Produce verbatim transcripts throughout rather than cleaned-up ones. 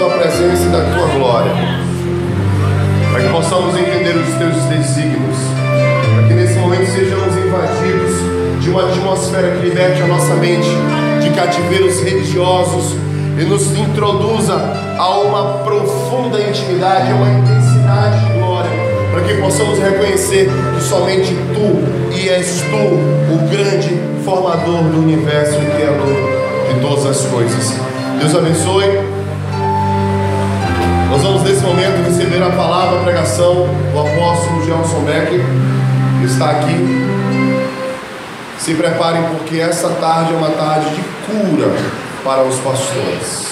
Tua presença e da Tua glória, para que possamos entender os Teus desígnios, para que nesse momento sejamos invadidos de uma atmosfera que liberte a nossa mente de cativeiros religiosos e nos introduza a uma profunda intimidade, a uma intensidade de glória, para que possamos reconhecer que somente Tu e és Tu o grande formador do universo e criador de todas as coisas. Deus abençoe. Nós vamos nesse momento receber a palavra, a pregação do apóstolo Gelson Becker, que está aqui. Se preparem, porque essa tarde é uma tarde de cura para os pastores.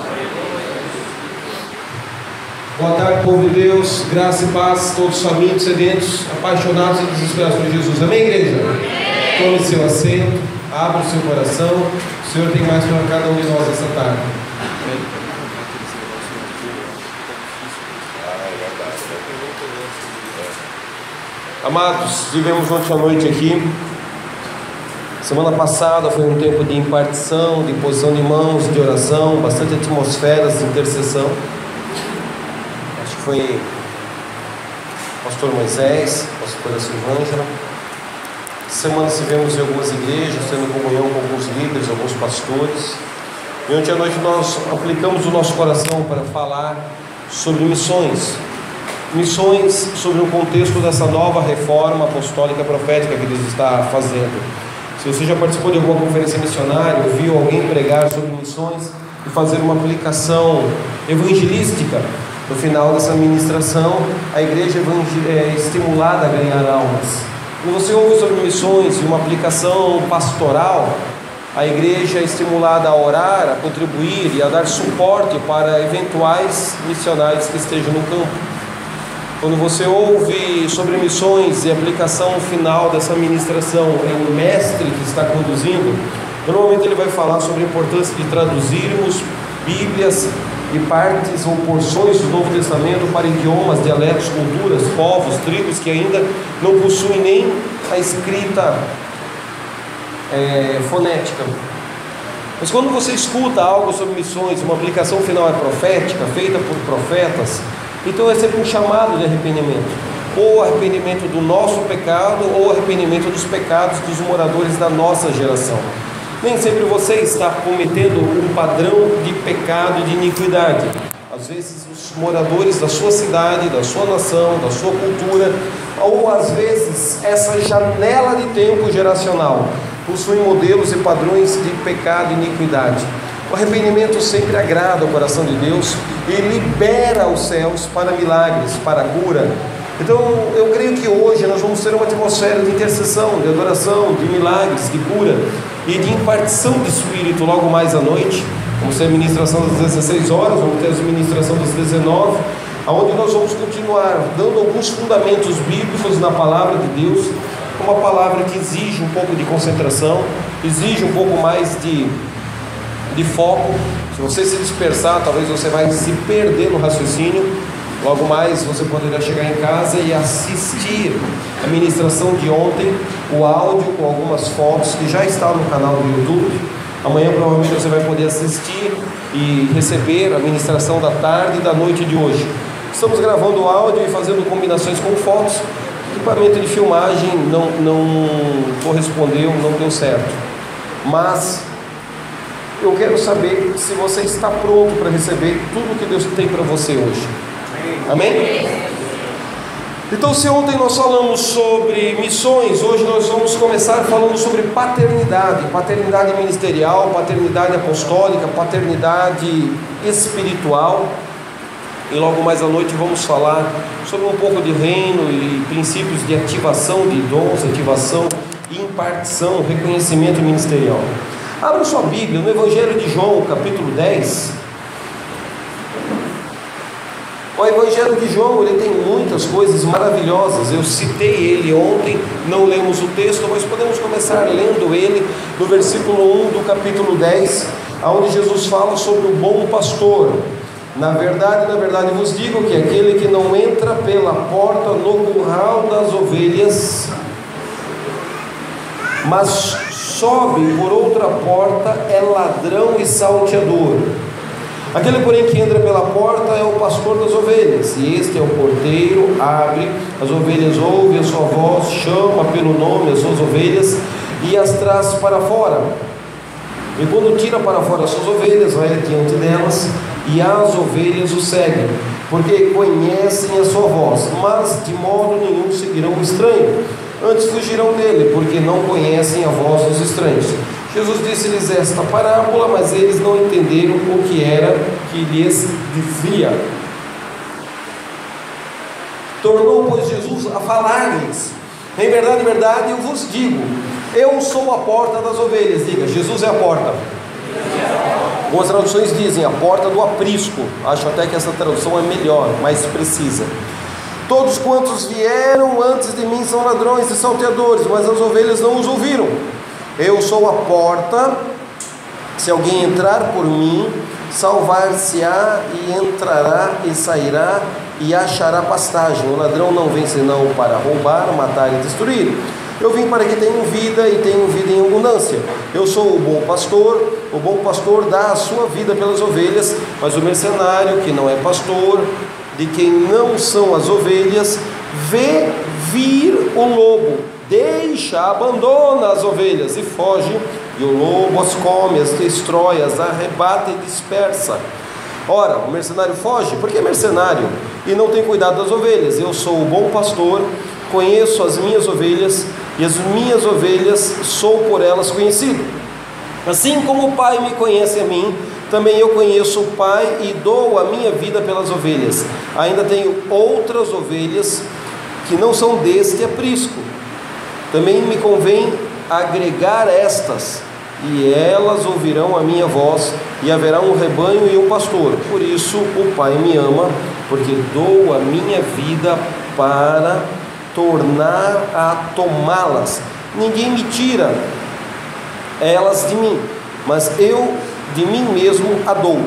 Boa tarde, povo de Deus, graça e paz, todos famintos, sedentos, apaixonados e desesperados por Jesus. Amém, igreja? Tome seu assento, abra o seu coração. O Senhor tem mais para cada um de nós essa tarde. Amados, vivemos ontem à noite aqui. Semana passada foi um tempo de impartição, de imposição de mãos, de oração, bastante atmosferas de intercessão. Acho que foi o pastor Moisés, a pastora Silvângela. Semana tivemos em algumas igrejas, tendo comunhão com alguns líderes, alguns pastores. E ontem à noite nós aplicamos o nosso coração para falar sobre missões. Missões sobre o contexto dessa nova reforma apostólica profética que Deus está fazendo. Se você já participou de alguma conferência missionária, ouviu alguém pregar sobre missões e fazer uma aplicação evangelística, no final dessa ministração, a igreja é estimulada a ganhar almas. Quando você ouve sobre missões e uma aplicação pastoral, a igreja é estimulada a orar, a contribuir e a dar suporte para eventuais missionários que estejam no campo. Quando você ouve sobre missões e aplicação final dessa ministração em um mestre que está conduzindo, normalmente ele vai falar sobre a importância de traduzirmos Bíblias e partes ou porções do Novo Testamento para idiomas, dialetos, culturas, povos, tribos que ainda não possuem nem a escrita é, fonética. Mas quando você escuta algo sobre missões, uma aplicação final é profética, feita por profetas, então é sempre um chamado de arrependimento, ou arrependimento do nosso pecado, ou arrependimento dos pecados dos moradores da nossa geração. Nem sempre você está cometendo um padrão de pecado e de iniquidade. Às vezes os moradores da sua cidade, da sua nação, da sua cultura, ou às vezes essa janela de tempo geracional possuem modelos e padrões de pecado e iniquidade. O arrependimento sempre agrada o coração de Deus e libera os céus para milagres, para cura. Então eu creio que hoje nós vamos ter uma atmosfera de intercessão, de adoração, de milagres, de cura e de impartição de Espírito logo mais à noite. Vamos ter a ministração das dezesseis horas, vamos ter a ministração das dezenove, onde nós vamos continuar dando alguns fundamentos bíblicos na palavra de Deus, uma palavra que exige um pouco de concentração, exige um pouco mais de de foco. Se você se dispersar, talvez você vai se perder no raciocínio. Logo mais você poderá chegar em casa e assistir a ministração de ontem, o áudio com algumas fotos que já está no canal do YouTube. Amanhã provavelmente você vai poder assistir e receber a ministração da tarde e da noite de hoje. Estamos gravando o áudio e fazendo combinações com fotos. O equipamento de filmagem não, não correspondeu, não deu certo, mas eu quero saber se você está pronto para receber tudo que Deus tem para você hoje. Amém? Então, se ontem nós falamos sobre missões, hoje nós vamos começar falando sobre paternidade, paternidade ministerial, paternidade apostólica, paternidade espiritual. E logo mais à noite vamos falar sobre um pouco de reino e princípios de ativação de dons, ativação e impartição, reconhecimento ministerial. Abra sua Bíblia no Evangelho de João, capítulo dez. O Evangelho de João, ele tem muitas coisas maravilhosas. Eu citei ele ontem, não lemos o texto, mas podemos começar lendo ele no versículo um do capítulo dez, onde Jesus fala sobre o bom pastor. Na verdade, na verdade vos digo que aquele que não entra pela porta no curral das ovelhas, mas sobe por outra porta, é ladrão e salteador. Aquele, porém, que entra pela porta é o pastor das ovelhas, e este é o porteiro, abre, as ovelhas ouvem a sua voz, chama pelo nome as suas ovelhas e as traz para fora. E quando tira para fora as suas ovelhas, vai adiante delas, e as ovelhas o seguem, porque conhecem a sua voz, mas de modo nenhum seguirão o estranho, antes fugirão dele, porque não conhecem a voz dos estranhos. Jesus disse-lhes esta parábola, mas eles não entenderam o que era que lhes dizia. Tornou, pois, Jesus a falar-lhes: em verdade, em verdade, eu vos digo, eu sou a porta das ovelhas. Diga, Jesus é a porta. Algumas traduções dizem a porta do aprisco. Acho até que essa tradução é melhor, mais precisa. Todos quantos vieram antes de mim são ladrões e salteadores, mas as ovelhas não os ouviram. Eu sou a porta, se alguém entrar por mim, salvar-se-á e entrará e sairá e achará pastagem. O ladrão não vem senão para roubar, matar e destruir. Eu vim para que tenham vida e tenham vida em abundância. Eu sou o bom pastor, o bom pastor dá a sua vida pelas ovelhas, mas o mercenário, que não é pastor, de quem não são as ovelhas, vê vir o lobo, deixa, abandona as ovelhas e foge, e o lobo as come, as destrói, as arrebata e dispersa. Ora, o mercenário foge porque é mercenário e não tem cuidado das ovelhas. Eu sou o bom pastor, conheço as minhas ovelhas, e as minhas ovelhas sou por elas conhecido. Assim como o Pai me conhece a mim, também eu conheço o Pai e dou a minha vida pelas ovelhas. Ainda tenho outras ovelhas que não são deste aprisco. Também me convém agregar estas, e elas ouvirão a minha voz, e haverá um rebanho e um pastor. Por isso o Pai me ama, porque dou a minha vida para tornar a tomá-las. Ninguém me tira elas de mim, mas eu de mim mesmo a dou,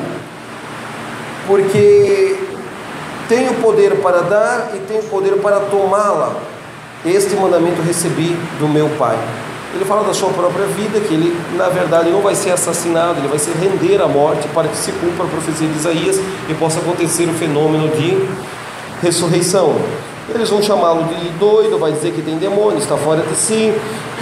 porque tenho poder para dar e tenho poder para tomá-la. Este mandamento recebi do meu Pai. Ele fala da sua própria vida, que ele na verdade não vai ser assassinado, ele vai se render à morte para que se cumpra a profecia de Isaías e possa acontecer o fenômeno de ressurreição. Eles vão chamá-lo de doido, vai dizer que tem demônio, está fora de si,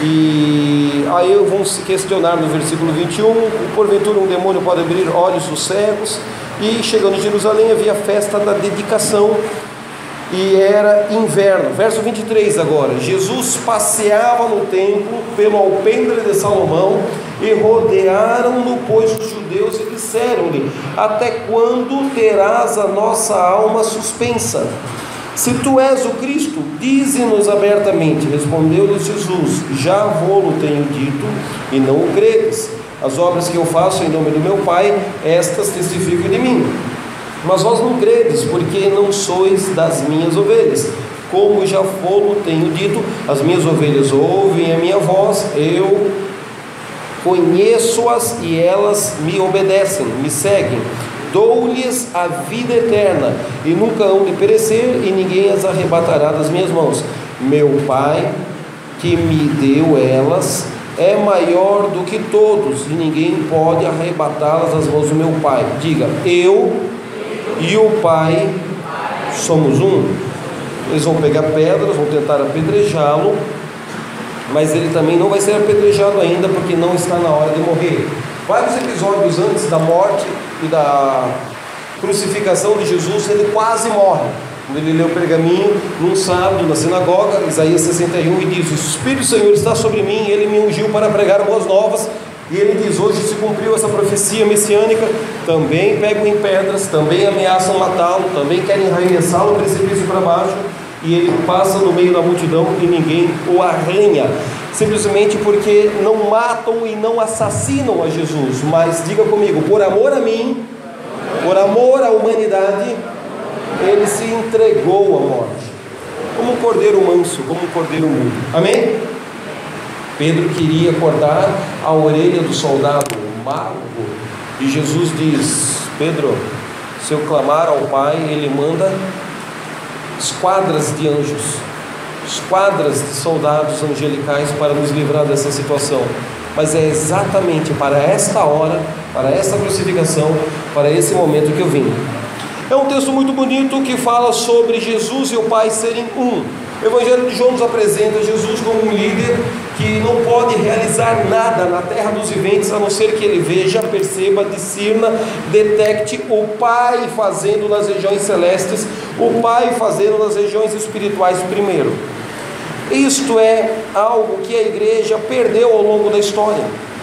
e aí vão se questionar no versículo vinte e um, porventura um demônio pode abrir olhos dos cegos? E chegando em Jerusalém havia a festa da dedicação, e era inverno. Verso vinte e três agora: Jesus passeava no templo pelo alpendre de Salomão, e rodearam-no, pois, os judeus, e disseram-lhe: até quando terás a nossa alma suspensa? Se tu és o Cristo, dize-nos abertamente. Respondeu-lhes Jesus: já vou-lo tenho dito, e não o credes. As obras que eu faço em nome do meu Pai, estas testificam de mim. Mas vós não credes, porque não sois das minhas ovelhas. Como já vou-lo tenho dito, as minhas ovelhas ouvem a minha voz, eu conheço-as e elas me obedecem, me seguem. Dou-lhes a vida eterna, e nunca hão de perecer, e ninguém as arrebatará das minhas mãos. Meu Pai, que me deu elas, é maior do que todos, e ninguém pode arrebatá-las das mãos do meu Pai. Diga, eu e o Pai somos um. Eles vão pegar pedras, vão tentar apedrejá-lo, mas ele também não vai ser apedrejado ainda, porque não está na hora de morrer. Vários episódios antes da morte e da crucificação de Jesus, ele quase morre. Quando ele lê o pergaminho num sábado na sinagoga, Isaías sessenta e um, e diz: o Espírito do Senhor está sobre mim, ele me ungiu para pregar boas novas. E ele diz: hoje se cumpriu essa profecia messiânica. Também pegam em pedras, também ameaçam matá-lo, também querem arremessá-lo do precipício para baixo, e ele passa no meio da multidão e ninguém o arranha, simplesmente porque não matam e não assassinam a Jesus, mas diga comigo, por amor a mim, por amor à humanidade, ele se entregou à morte, como um cordeiro manso, como um cordeiro mudo. Amém? Pedro queria cortar a orelha do soldado mago, e Jesus diz: Pedro, se eu clamar ao Pai, Ele manda esquadras de anjos, esquadras de soldados angelicais para nos livrar dessa situação. mas é exatamente para esta hora, para esta crucificação, para esse momento que eu vim. É um texto muito bonito que fala sobre Jesus e o Pai serem um. O Evangelho de João nos apresenta Jesus como um líder que não pode realizar nada na terra dos viventes, a não ser que ele veja, perceba, discirna, detecte o Pai fazendo nas regiões celestes, o Pai fazendo nas regiões espirituais primeiro. Isto é algo que a igreja perdeu ao longo da história.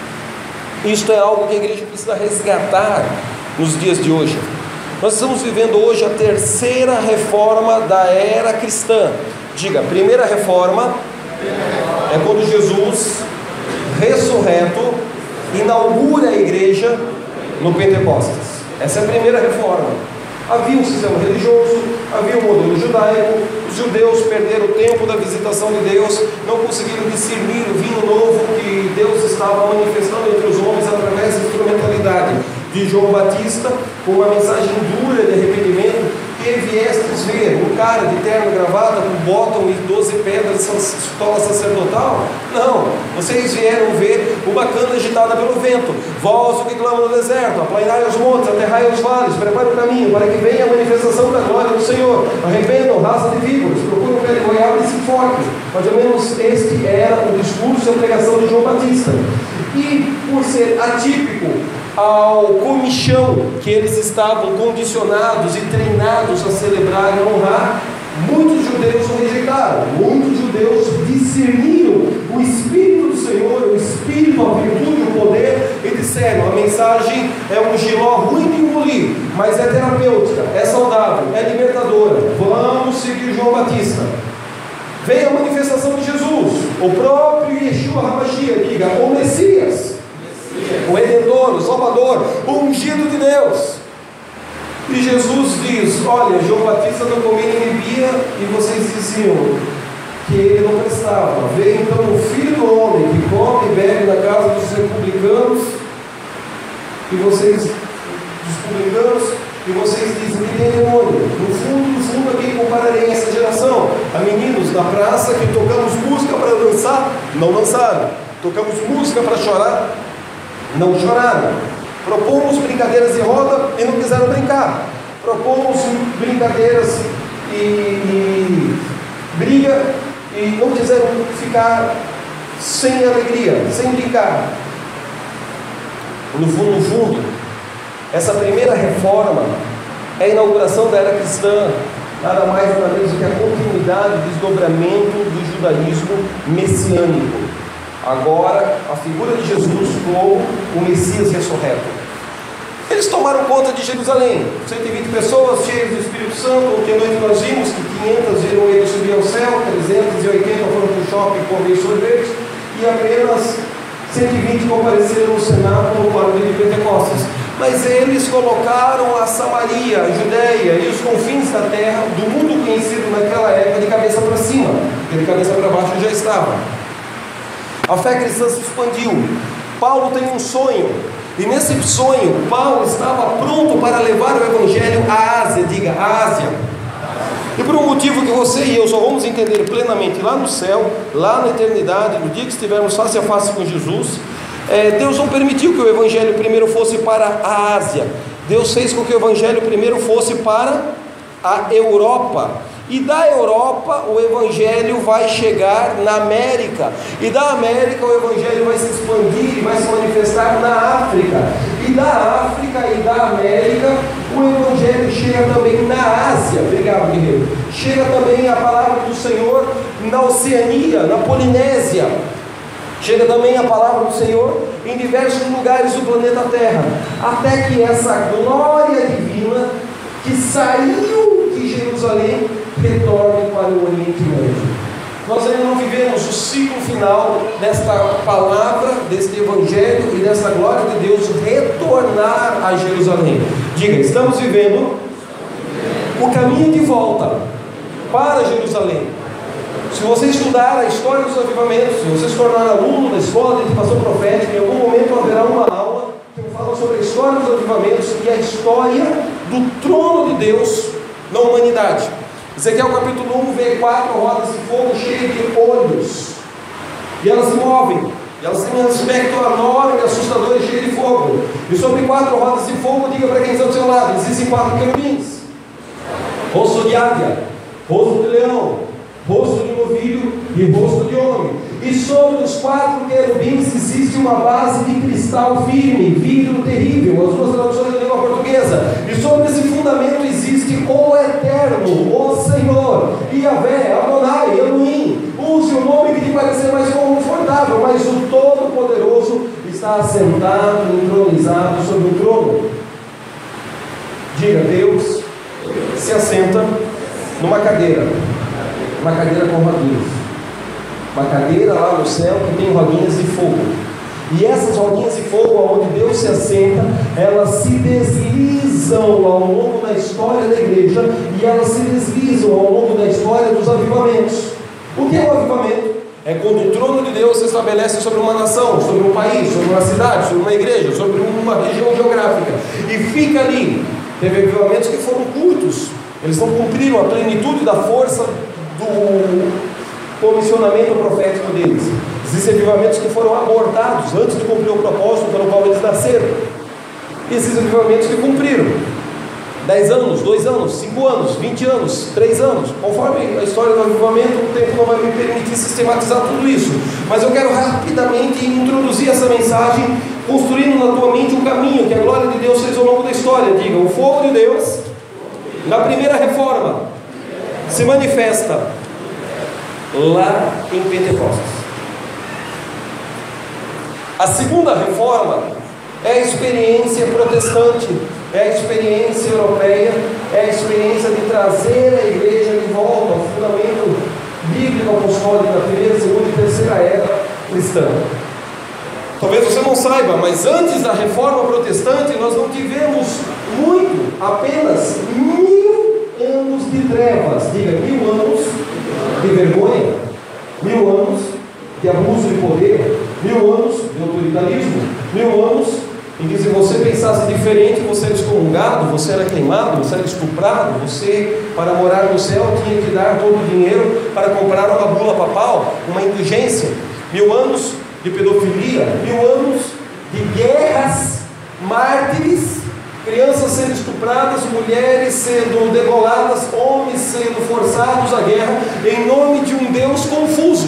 Isto é algo que a igreja precisa resgatar nos dias de hoje. Nós estamos vivendo hoje a terceira reforma da era cristã. Diga, primeira reforma é quando Jesus, ressurreto, inaugura a igreja no Pentecostes. Essa é a primeira reforma. Havia um sistema religioso, havia um modelo judaico, os judeus perderam o tempo da visitação de Deus, não conseguiram discernir o vinho novo que Deus estava manifestando entre os homens através da instrumentalidade de João Batista, com uma mensagem dura de arrependimento. Que viestes ver um cara de terno e gravata com botão e doze pedras de estola sacerdotal? Não, vocês vieram ver uma cana agitada pelo vento. Vós o que clama no deserto, aplainai os montes, aterrai os vales, prepare o caminho para que venha a manifestação da glória do Senhor. Arrependam, raça de víboras, procurem o pé de goiaba e se enfoquem. Mais ou menos este era o discurso e a pregação de João Batista. E por ser atípico ao comichão que eles estavam condicionados e treinados a celebrar e honrar, muitos judeus o rejeitaram, muitos judeus discerniram o Espírito do Senhor, o Espírito, a virtude, o poder, e disseram: a mensagem é um giló ruim de engolir, mas é terapêutica, é saudável, é libertadora, vamos seguir João Batista. Veio a manifestação de Jesus, o próprio Yeshua HaMashiach, diga, o Messias, o Redentor, o Salvador, o ungido de Deus. E Jesus diz: olha, João Batista não comia nem bebia, e vocês diziam que ele não prestava. Veio então o Filho do Homem, que come e bebe na casa dos republicanos, e vocês, dos publicanos, e vocês dizem que tem demônio. No fundo, no fundo, a quem compararei essa geração? A meninos na praça que tocamos música para dançar, não dançaram. Tocamos música para chorar, não choraram. Propomos brincadeiras de roda e não quiseram brincar. Propomos brincadeiras e, e briga e não quiseram ficar sem alegria, sem brincar. No fundo, no fundo, essa primeira reforma é a inauguração da era cristã, nada mais nada menos do que a continuidade e desdobramento do judaísmo messiânico. Agora, a figura de Jesus como o Messias ressurreto. Eles tomaram conta de Jerusalém, cento e vinte pessoas cheias do Espírito Santo. Ontem à noite nós vimos que quinhentas viram ele subir ao céu, trezentas e oitenta foram para o shopping comer sorvete, e apenas cento e vinte compareceram no Senado no barulho de Pentecostes. Mas eles colocaram a Samaria, a Judéia e os confins da terra, do mundo conhecido naquela época, de cabeça para cima, porque de cabeça para baixo já estava. A fé cristã se expandiu. Paulo tem um sonho, e nesse sonho Paulo estava pronto para levar o Evangelho à Ásia. Diga, à Ásia. E por um motivo que você e eu só vamos entender plenamente lá no céu, lá na eternidade, no dia que estivermos face a face com Jesus, é, Deus não permitiu que o Evangelho primeiro fosse para a Ásia. Deus fez com que o Evangelho primeiro fosse para a Europa. E da Europa o Evangelho vai chegar na América, e da América o Evangelho vai se expandir e vai se manifestar na África, e da África e da América o Evangelho chega também na Ásia. Obrigado, guerreiro. Chega também a palavra do Senhor na Oceania, na Polinésia. Chega também a palavra do Senhor em diversos lugares do planeta Terra, até que essa glória divina que saiu de Jerusalém retorne para o Oriente Médio. Nós ainda não vivemos o ciclo final desta palavra, deste Evangelho e dessa glória de Deus retornar a Jerusalém. Diga, estamos vivendo o caminho de volta para Jerusalém. Se você estudar a história dos avivamentos, se você se tornar aluno da escola de educação profética, em algum momento haverá uma aula que fala sobre a história dos avivamentos e a história do trono de Deus na humanidade. Ezequiel capítulo um vê quatro rodas de fogo cheias de olhos, e elas se movem, E elas têm um aspecto enorme, assustador e cheio de fogo. E sobre quatro rodas de fogo, diga para quem está ao seu lado, existem quatro querubins: rosto de águia, rosto de leão, rosto de novilho e rosto de homem. E sobre os quatro querubins existe uma base de cristal firme, vidro terrível, as duas traduções da língua portuguesa. E sobre esse fundamento existe o Eterno, o Senhor, Yahvé, Adonai, Elohim. Use o nome que lhe parecer mais confortável, mas o Todo-Poderoso está assentado, entronizado sobre o trono. Diga: Deus se assenta numa cadeira, uma cadeira com rodinhas, uma cadeira lá no céu que tem rodinhas de fogo. E essas rodinhas de fogo, onde Deus se assenta, elas se deslizam ao longo da história da igreja, e elas se deslizam ao longo da história dos avivamentos. O que é o avivamento? É quando o trono de Deus se estabelece sobre uma nação, sobre um país, sobre uma cidade, sobre uma igreja, sobre uma região geográfica, e fica ali. Teve avivamentos que foram curtos, eles não cumpriram a plenitude da força do comissionamento profético deles. Existem avivamentos que foram abortados antes de cumprir o propósito pelo qual eles nasceram. E existem avivamentos que cumpriram dez anos, dois anos, cinco anos, vinte anos, três anos, conforme a história do avivamento. O tempo não vai me permitir sistematizar tudo isso, mas eu quero rapidamente introduzir essa mensagem, construindo na tua mente um caminho que a glória de Deus fez ao longo da história. Diga: o fogo de Deus na primeira reforma se manifesta lá em Pentecostes. A segunda reforma é a experiência protestante, é a experiência europeia, é a experiência de trazer a igreja de volta ao fundamento bíblico apostólico da primeira, segunda e terceira era cristã. Talvez você não saiba, mas antes da reforma protestante nós não tivemos muito, apenas mil anos de trevas. Diga: mil anos de vergonha, mil anos de abuso de poder, mil anos de autoritarismo, mil anos em que, se você pensasse diferente, você era excomungado, você era queimado, você era estuprado, você, para morar no céu, tinha que dar todo o dinheiro para comprar uma bula papal, uma indulgência. Mil anos de pedofilia, mil anos de guerras, mártires, crianças sendo estupradas, mulheres sendo degoladas, homens sendo forçados à guerra, em nome de um Deus confuso,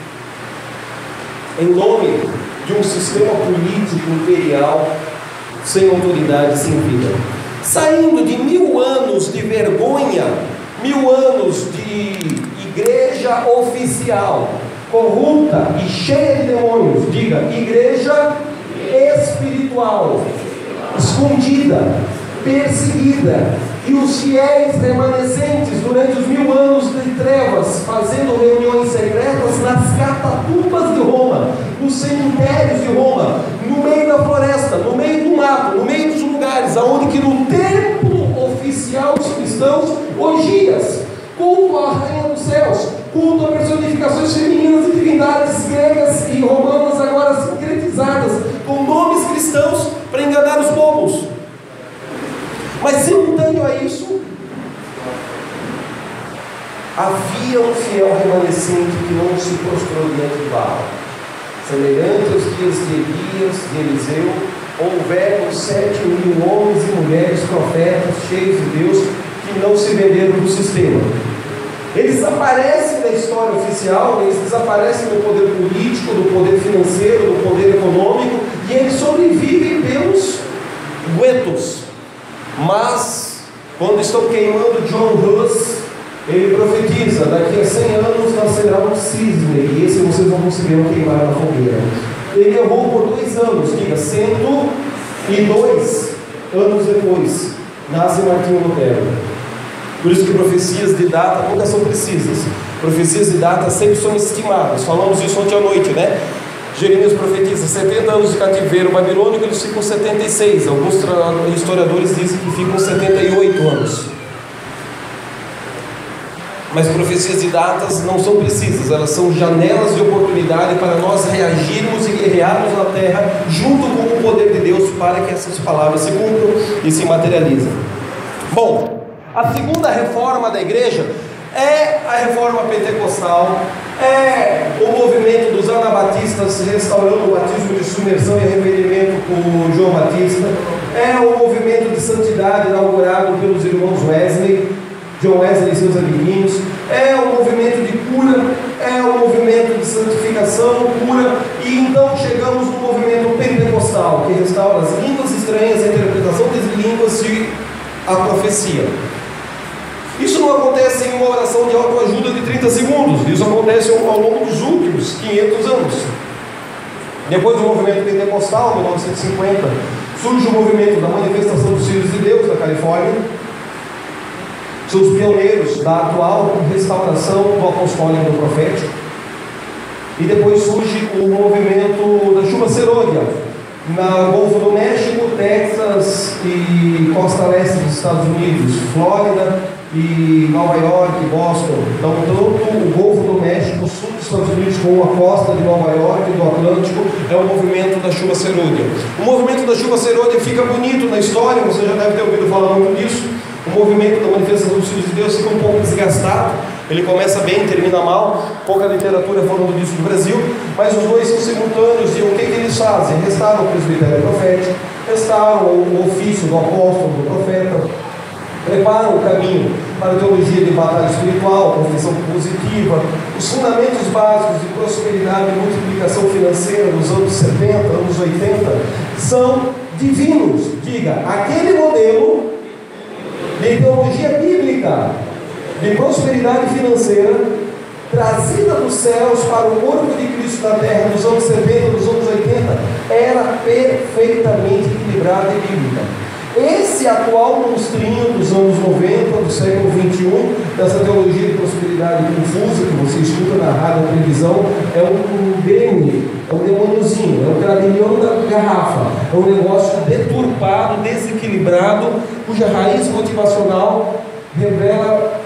em nome de um sistema político imperial sem autoridade, sem vida. Saindo de mil anos de vergonha, mil anos de igreja oficial, corrupta e cheia de demônios, diga: igreja espiritual, escondida, perseguida, e os fiéis remanescentes durante os mil anos de trevas, fazendo reuniões secretas nas catatumbas de Roma, nos cemitérios de Roma, no meio da floresta, no meio do mato, no meio dos lugares aonde que no templo oficial dos cristãos, orgias, culto à rainha dos céus, culto a personificações femininas e divindades gregas e romanas, agora sincretizadas com nomes cristãos para enganar os povos. Mas simultâneo a isso, havia um fiel remanescente que não se prostrou diante de Baal. Semelhante aos dias de Elias, de Eliseu, houveram sete mil homens e mulheres profetas cheios de Deus que não se venderam do sistema. Eles desaparecem da história oficial, eles desaparecem do poder político, do poder financeiro, do poder econômico, e eles sobrevivem pelos guetos. Mas, quando estão queimando John Hus, ele profetiza: daqui a cem anos nascerá um cisne, e esse vocês não conseguiram queimar na fogueira. Ele errou por dois anos, diga: cento e dois anos depois, nasce Martinho Lutero. Por isso que profecias de data nunca são precisas. Profecias de data sempre são estimadas. Falamos isso ontem à noite, né? Jeremias profetiza setenta anos de cativeiro babilônico, eles ficam setenta e seis. Alguns historiadores dizem que ficam setenta e oito anos. Mas profecias de datas não são precisas, elas são janelas de oportunidade para nós reagirmos e guerrearmos na terra junto com o poder de Deus, para que essas palavras se cumpram e se materializem. Bom, a segunda reforma da igreja É a reforma pentecostal, é o movimento dos anabatistas restaurando o batismo de submersão e arrependimento por João Batista, é o movimento de santidade inaugurado pelos irmãos Wesley, John Wesley e seus amiguinhos, é o movimento de cura, é o movimento de santificação, cura, e então chegamos no movimento pentecostal, que restaura as línguas estranhas, a interpretação das línguas e a profecia. Isso não acontece em uma oração de autoajuda de trinta segundos, isso acontece ao longo dos últimos quinhentos anos. Depois do movimento pentecostal, em mil novecentos e cinquenta, surge o movimento da manifestação dos Filhos de Deus na Califórnia. São os pioneiros da atual restauração do apostólico e do profético. E depois surge o movimento da chuva serôdia no Golfo do México, Texas e costa leste dos Estados Unidos, Flórida e Nova York e Boston. Então, tanto o Golfo do México, o sul dos Estados Unidos, como a costa de Nova York e do Atlântico, é o movimento da chuva serôdia. O movimento da chuva serôdia fica bonito na história, você já deve ter ouvido falar muito disso. O movimento da manifestação dos Filhos de Deus fica um pouco desgastado, ele começa bem, termina mal, pouca literatura falando disso no Brasil, mas os dois são simultâneos. E o que, que eles fazem? Restauram o presbitério profético, restauram o ofício do apóstolo, do profeta, preparam o caminho para a teologia de batalha espiritual, confissão positiva, os fundamentos básicos de prosperidade e multiplicação financeira nos anos setenta, anos oitenta, são divinos. Diga, aquele modelo de teologia bíblica, de prosperidade financeira, trazida dos céus para o corpo de Cristo na terra nos anos setenta, nos anos oitenta, era perfeitamente equilibrada e bíblica. Esse atual monstrinho dos anos noventa, do século vinte e um, dessa teologia de prosperidade confusa que você escuta na rádio, na televisão, é um grêmio, é um demôniozinho, é um cravilhão da garrafa, é um negócio deturpado, desequilibrado, cuja raiz motivacional revela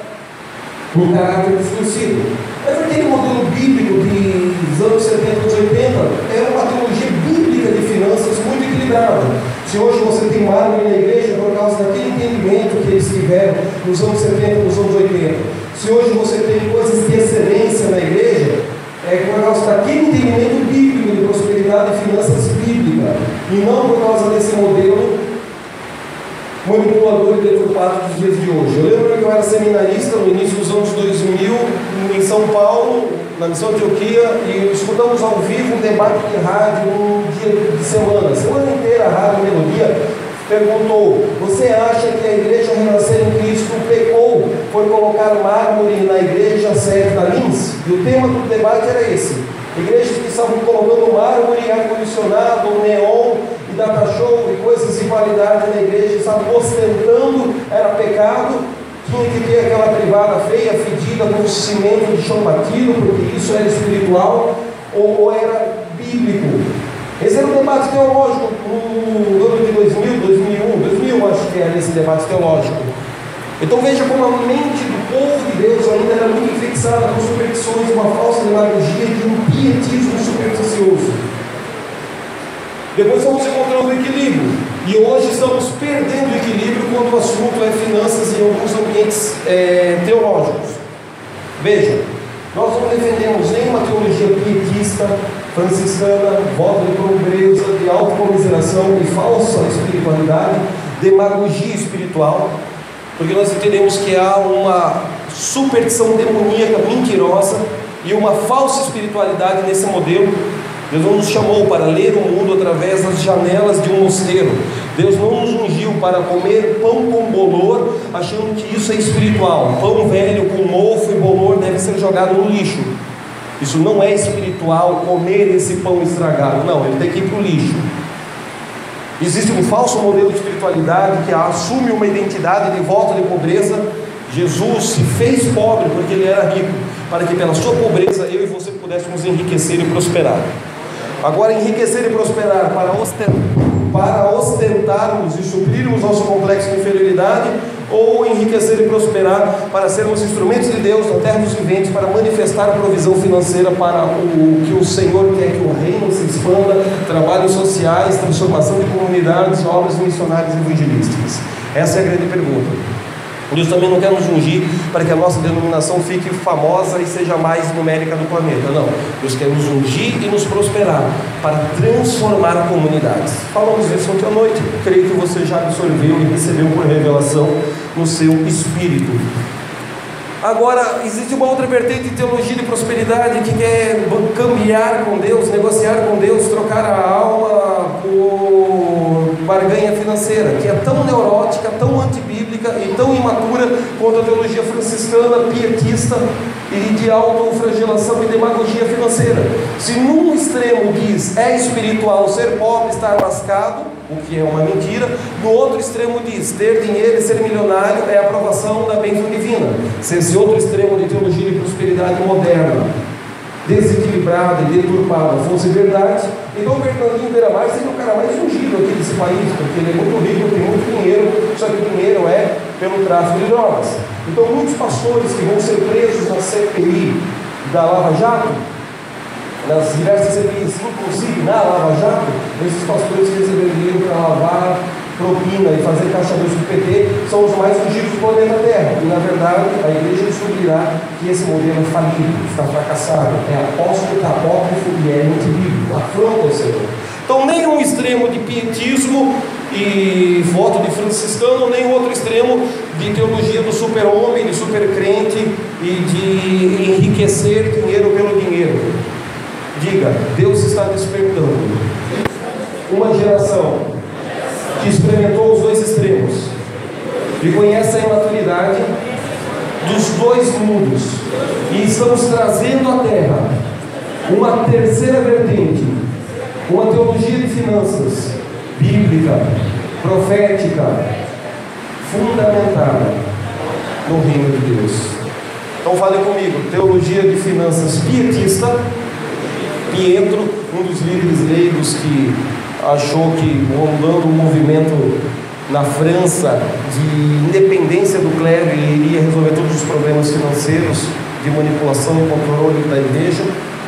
um caráter distorcido. Mas aquele modelo bíblico dos anos setenta, anos oitenta, é uma teologia bíblica de finanças muito equilibrada. Se hoje você tem mármore na igreja, é por causa daquele entendimento que eles tiveram nos anos setenta, nos anos oitenta. Se hoje você tem coisas de excelência na igreja, é por causa daquele entendimento bíblico de prosperidade e finanças bíblicas, e não por causa desse modelo manipulador e deturpado dos dias de hoje. Eu lembro que eu era seminarista no início dos anos dois mil, em São Paulo, na Missão Antioquia, e escutamos ao vivo um debate de rádio um dia de semana, semana inteira a Rádio Melodia perguntou: você acha que a igreja renascer em Cristo pecou, foi colocar mármore na igreja sede da Lins? E o tema do debate era esse: igrejas que estavam colocando mármore, ar-condicionado, neon e data show e coisas de qualidade na igreja, estavam ostentando, era pecado, tinha que ter aquela privada feia, fedida, com cimento de chão batido, porque isso era espiritual, ou, ou era bíblico. Esse era um debate teológico no ano de dois mil, dois mil e um, dois mil acho que era esse debate teológico. Então veja como a mente do povo de Deus ainda era muito fixada com superstições, uma falsa demagogia de um pietismo supersticioso. Depois vamos encontrando o equilíbrio, e hoje estamos perdendo o equilíbrio quando o assunto é finanças em alguns ambientes é, teológicos. Veja, nós não defendemos nenhuma teologia pietista, franciscana, voto de pobreza, de autocomiseração e falsa espiritualidade, demagogia espiritual, porque nós entendemos que há uma superstição demoníaca mentirosa e uma falsa espiritualidade nesse modelo. Deus não nos chamou para ler o mundo através das janelas de um mosteiro. Deus não nos ungiu para comer pão com bolor, achando que isso é espiritual. Pão velho com mofo e bolor deve ser jogado no lixo. Isso não é espiritual, comer esse pão estragado. Não, ele tem que ir para o lixo. Existe um falso modelo de espiritualidade que assume uma identidade de volta de pobreza. Jesus se fez pobre porque ele era rico, para que pela sua pobreza eu e você pudéssemos enriquecer e prosperar. Agora, enriquecer e prosperar para ostentar, para ostentarmos e suprirmos nosso complexo de inferioridade, ou enriquecer e prosperar para sermos instrumentos de Deus na terra dos viventes, para manifestar a provisão financeira para o que o Senhor quer, que o reino se expanda, trabalhos sociais, transformação de comunidades, obras missionárias e evangelísticas. Essa é a grande pergunta. Deus também não quer nos ungir para que a nossa denominação fique famosa e seja mais numérica do planeta. Não, Deus quer nos ungir e nos prosperar para transformar comunidades. Falamos isso ontem à noite, creio que você já absorveu e recebeu por revelação no seu espírito. Agora, existe uma outra vertente de teologia de prosperidade que quer cambiar com Deus, negociar com Deus, trocar a alma por barganha financeira, que é tão neurótica, tão antibíblica e tão imatura quanto a teologia franciscana, pietista e de autoflagelação e demagogia financeira. Se num extremo diz é espiritual ser pobre, estar lascado, o que é uma mentira, no outro extremo diz ter dinheiro e ser milionário é a aprovação da bênção divina. Se esse outro extremo de teologia de prosperidade moderna, desequilibrada e deturpada fosse verdade, então o Bernardinho Beiramar seria o cara mais ungido aqui desse país, porque ele é muito rico, tem muito dinheiro, só que o dinheiro é pelo tráfico de drogas. Então muitos pastores que vão ser presos na C P I da Lava Jato, nas diversas C P Is, inclusive na Lava Jato, esses pastores que receberam dinheiro para lavar propina e fazer caixa dois do P T são os mais ungidos do planeta Terra. E na verdade a igreja descobrirá que esse modelo é falido, está fracassado, é apóstolo, apócrifo e é antibíblico, afronta o Senhor. Então nem um extremo de pietismo e voto de franciscano, nem outro extremo de teologia do super-homem, de super-crente e de enriquecer dinheiro pelo dinheiro. Diga, Deus está despertando uma geração que experimentou os dois extremos e conhece a imaturidade dos dois mundos, e estamos trazendo à terra uma terceira vertente, uma teologia de finanças bíblica, profética, fundamentada no reino de Deus. Então fale comigo, teologia de finanças pietista. Pietro, um dos líderes leigos que achou que, rondando um movimento na França de independência do clero, ele iria resolver todos os problemas financeiros de manipulação e controle da igreja.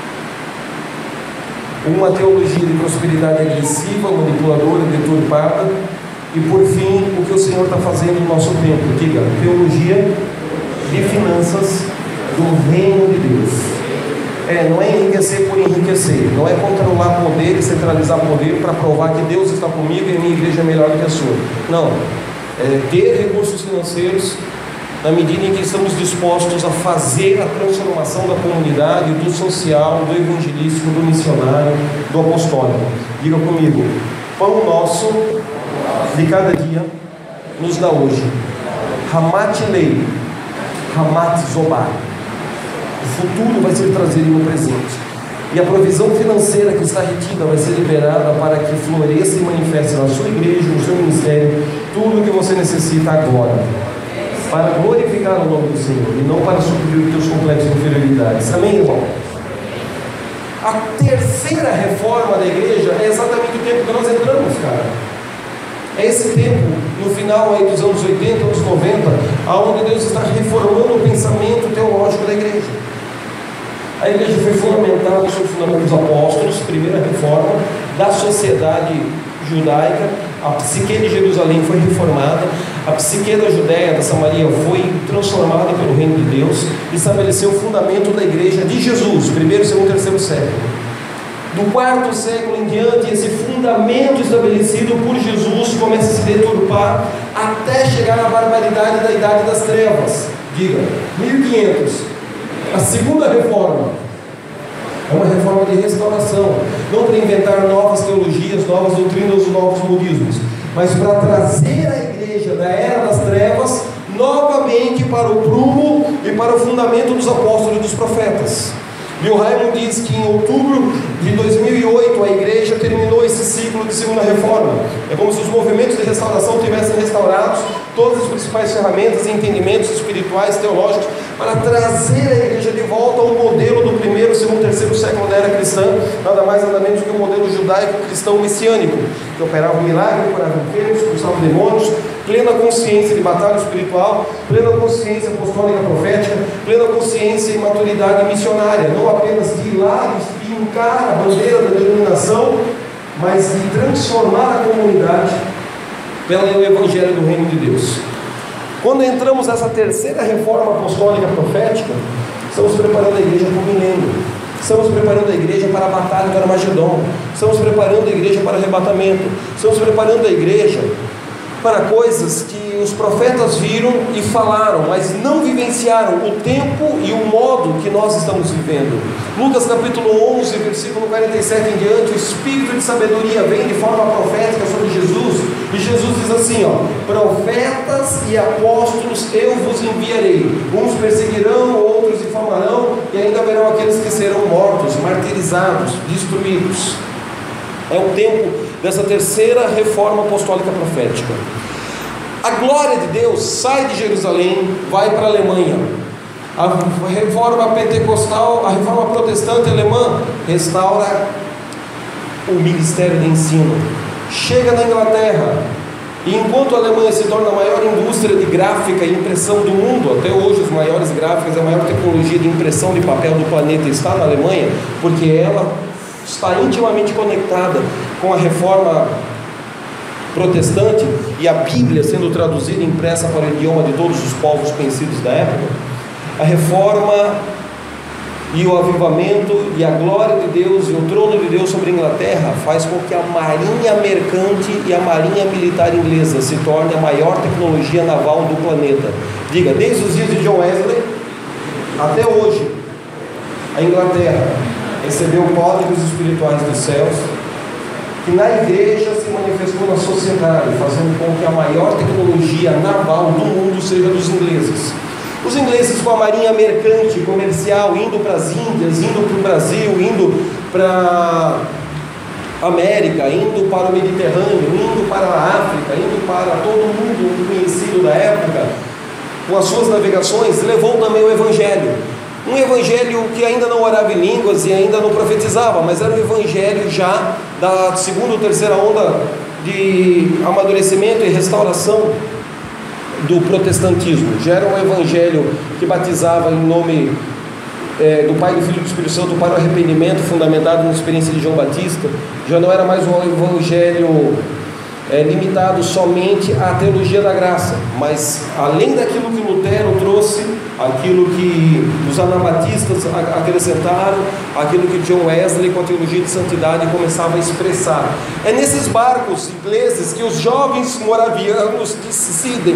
Uma teologia de prosperidade agressiva, manipuladora, deturpada. E por fim, o que o Senhor está fazendo no nosso tempo? Diga, teologia de finanças do reino de Deus. É, não é enriquecer por enriquecer, não é controlar poder e centralizar poder para provar que Deus está comigo e a minha igreja é melhor do que a sua. Não, é ter recursos financeiros na medida em que estamos dispostos a fazer a transformação da comunidade, do social, do evangelístico, do missionário, do apostólico. Diga comigo, pão nosso de cada dia nos dá hoje. Hamat lei, Hamat zobar. O futuro vai ser trazido no presente, e a provisão financeira que está retida vai ser liberada para que floresça e manifeste na sua igreja, no seu ministério, tudo o que você necessita agora, para glorificar o nome do Senhor e não para suprir os teus complexos de inferioridades. Amém, irmão? A terceira reforma da igreja é exatamente o tempo que nós entramos, cara. É esse tempo, no final aí dos anos oitenta, anos noventa, aonde Deus está reformando o pensamento teológico da igreja. A igreja foi fundamentada sobre o fundamento dos apóstolos, primeira reforma da sociedade judaica. A psique de Jerusalém foi reformada, a psique da Judéia, da Samaria, foi transformada pelo reino de Deus, e estabeleceu o fundamento da igreja de Jesus, primeiro, segundo, terceiro século. Do quarto século em diante, esse fundamento estabelecido por Jesus começa a se deturpar até chegar à barbaridade da idade das trevas. Diga, mil e quinhentos. A segunda reforma é uma reforma de restauração, não para inventar novas teologias, novas doutrinas ou novos modismos, mas para trazer a igreja da era das trevas novamente para o prumo e para o fundamento dos apóstolos e dos profetas. Bill Hybels diz que em outubro de dois mil e oito a igreja terminou esse ciclo de segunda reforma. É como se os movimentos de restauração tivessem restaurados todas as principais ferramentas e entendimentos espirituais, teológicos, para trazer a igreja de volta ao modelo do primeiro, segundo, terceiro século da era cristã, nada mais nada menos que o modelo judaico-cristão messiânico, que operava um milagre, curava enfermos, expulsava demônios, plena consciência de batalha espiritual, plena consciência apostólica profética, plena consciência e maturidade missionária, não apenas de ir lá e fincar a bandeira da denominação, mas de transformar a comunidade pelo evangelho do reino de Deus. Quando entramos nessa terceira reforma apostólica profética, estamos preparando a igreja para o milênio, estamos preparando a igreja para a batalha do Armagedon, estamos preparando a igreja para o arrebatamento, estamos preparando a igreja para coisas que os profetas viram e falaram, mas não vivenciaram o tempo e o modo que nós estamos vivendo. Lucas capítulo onze, versículo quarenta e sete em diante, o espírito de sabedoria vem de forma profética sobre Jesus, e Jesus diz assim, ó: profetas e apóstolos eu vos enviarei, uns perseguirão, outros difamarão, e ainda haverão aqueles que serão mortos, martirizados, destruídos. É o tempo dessa terceira reforma apostólica profética. A glória de Deus sai de Jerusalém, vai para a Alemanha. A reforma pentecostal, a reforma protestante alemã restaura o ministério de ensino. Chega na Inglaterra, e enquanto a Alemanha se torna a maior indústria de gráfica e impressão do mundo, até hoje os maiores gráficos, a maior tecnologia de impressão de papel do planeta está na Alemanha, porque ela está intimamente conectada com a reforma protestante e a Bíblia sendo traduzida e impressa para o idioma de todos os povos conhecidos da época. A reforma e o avivamento e a glória de Deus e o trono de Deus sobre a Inglaterra faz com que a marinha mercante e a marinha militar inglesa se torne a maior tecnologia naval do planeta. Diga, desde os dias de John Wesley até hoje, a Inglaterra recebeu códigos espirituais dos céus, que na igreja se manifestou na sociedade, fazendo com que a maior tecnologia naval do mundo seja dos ingleses. Os ingleses com a marinha mercante, comercial, indo para as Índias, indo para o Brasil, indo para a América, indo para o Mediterrâneo, indo para a África, indo para todo mundo conhecido da época, com as suas navegações, levou também o Evangelho. Um evangelho que ainda não orava em línguas e ainda não profetizava, mas era um evangelho já da segunda ou terceira onda de amadurecimento e restauração do protestantismo. Já era um evangelho que batizava em nome é, do Pai, do Filho e do Espírito Santo para o arrependimento, fundamentado na experiência de João Batista. Já não era mais um evangelho é, limitado somente à teologia da graça, mas além daquilo que Lutero trouxe, aquilo que os anabatistas acrescentaram, aquilo que John Wesley com a teologia de santidade começava a expressar. É nesses barcos ingleses que os jovens moravianos decidem: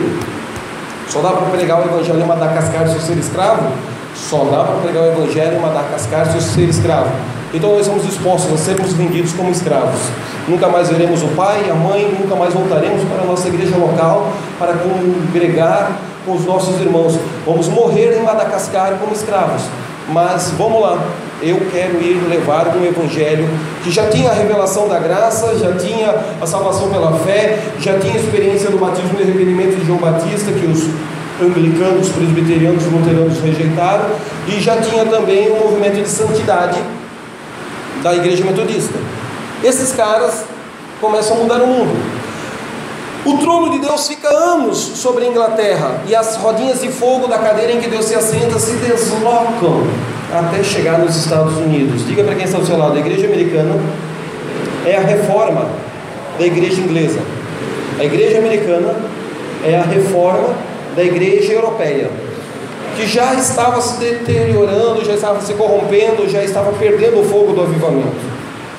só dá para pregar o evangelho em Madagascar se eu ser escravo? Só dá para pregar o evangelho em Madagascar se eu ser escravo. Então nós somos expostos a sermos vendidos como escravos. Nunca mais veremos o pai, a mãe, nunca mais voltaremos para a nossa igreja local para congregar com os nossos irmãos. Vamos morrer em Madagascar como escravos. Mas vamos lá, eu quero ir levar um evangelho que já tinha a revelação da graça, já tinha a salvação pela fé, já tinha a experiência do batismo e arrependimento de João Batista, que os anglicanos, presbiterianos e luteranos rejeitaram, e já tinha também o movimento de santidade da igreja metodista. Esses caras começam a mudar o mundo. O trono de Deus fica anos sobre a Inglaterra, e as rodinhas de fogo da cadeira em que Deus se assenta se deslocam até chegar nos Estados Unidos. Diga para quem está ao seu lado: a igreja americana é a reforma da igreja inglesa. A igreja americana é a reforma da igreja europeia, que já estava se deteriorando, já estava se corrompendo, já estava perdendo o fogo do avivamento.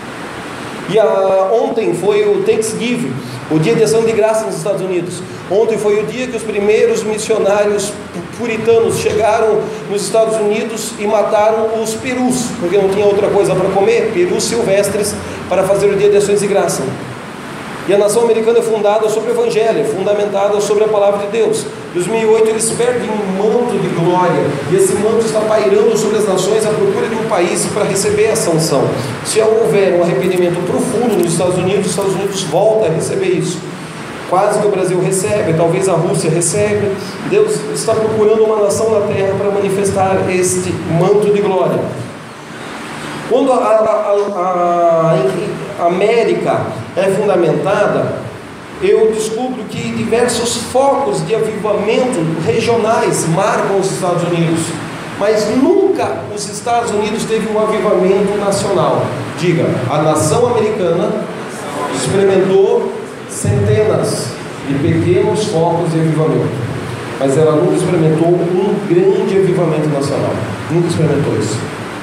E a, ontem foi o Thanksgiving, o dia de ação de graça nos Estados Unidos. Ontem foi o dia que os primeiros missionários puritanos chegaram nos Estados Unidos e mataram os perus, porque não tinha outra coisa para comer, perus silvestres, para fazer o dia de ações de graça. E a nação americana é fundada sobre o Evangelho, é fundamentada sobre a Palavra de Deus. Em dois mil e oito eles perdem um manto de glória, e esse manto está pairando sobre as nações à procura de um país para receber essa unção. Se houver um arrependimento profundo nos Estados Unidos, os Estados Unidos voltam a receber isso. Quase que o Brasil recebe, talvez a Rússia recebe. Deus está procurando uma nação na terra para manifestar este manto de glória. Quando a, a, a, a América é fundamentada, eu descubro que diversos focos de avivamento regionais marcam os Estados Unidos, mas nunca os Estados Unidos teve um avivamento nacional. Diga, a nação americana experimentou centenas de pequenos focos de avivamento. mas ela nunca experimentou um grande avivamento nacional. Nunca experimentou isso.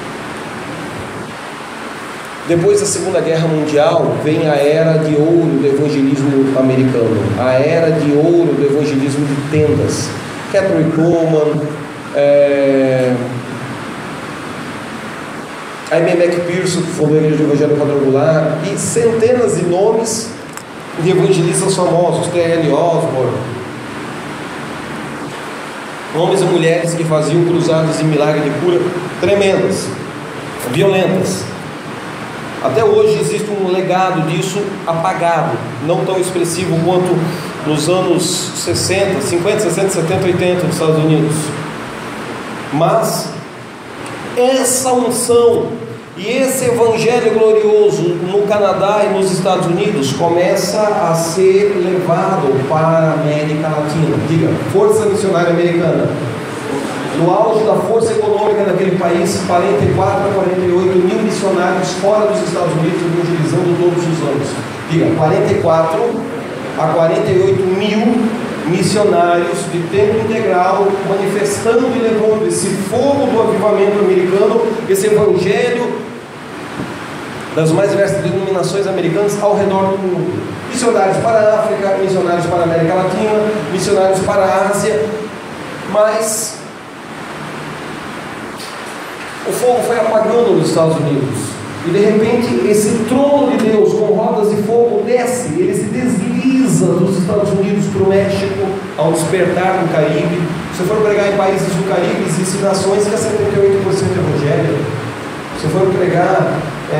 Depois da Segunda Guerra Mundial, vem a era de ouro do evangelismo americano, a era de ouro do evangelismo de tendas. Catherine Coleman, é... a M. McPherson, que fundou a Igreja do Evangelho Quadrangular, e centenas de nomes de evangelistas famosos, T L Osborne, homens e mulheres que faziam cruzadas de milagre de cura tremendas, violentas. Até hoje existe um legado disso apagado, não tão expressivo quanto nos anos sessenta, cinquenta, sessenta, setenta, oitenta nos Estados Unidos. Mas essa unção e esse evangelho glorioso no Canadá e nos Estados Unidos começa a ser levado para a América Latina. Diga, força missionária americana. No auge da força econômica daquele país, quarenta e quatro a quarenta e oito mil missionários fora dos Estados Unidos evangelizando todos os anos. Diga, quarenta e quatro a quarenta e oito mil missionários de tempo integral manifestando e levando esse fogo do avivamento americano, esse evangelho das mais diversas denominações americanas ao redor do mundo. Missionários para a África, missionários para a América Latina, missionários para a Ásia. Mas o fogo foi apagando nos Estados Unidos, e de repente esse trono de Deus com rodas de fogo desce, ele se desliza dos Estados Unidos para o México, ao despertar no Caribe. Se for pregar em países do Caribe, existem nações que é setenta e oito por cento evangélico. Se for pregar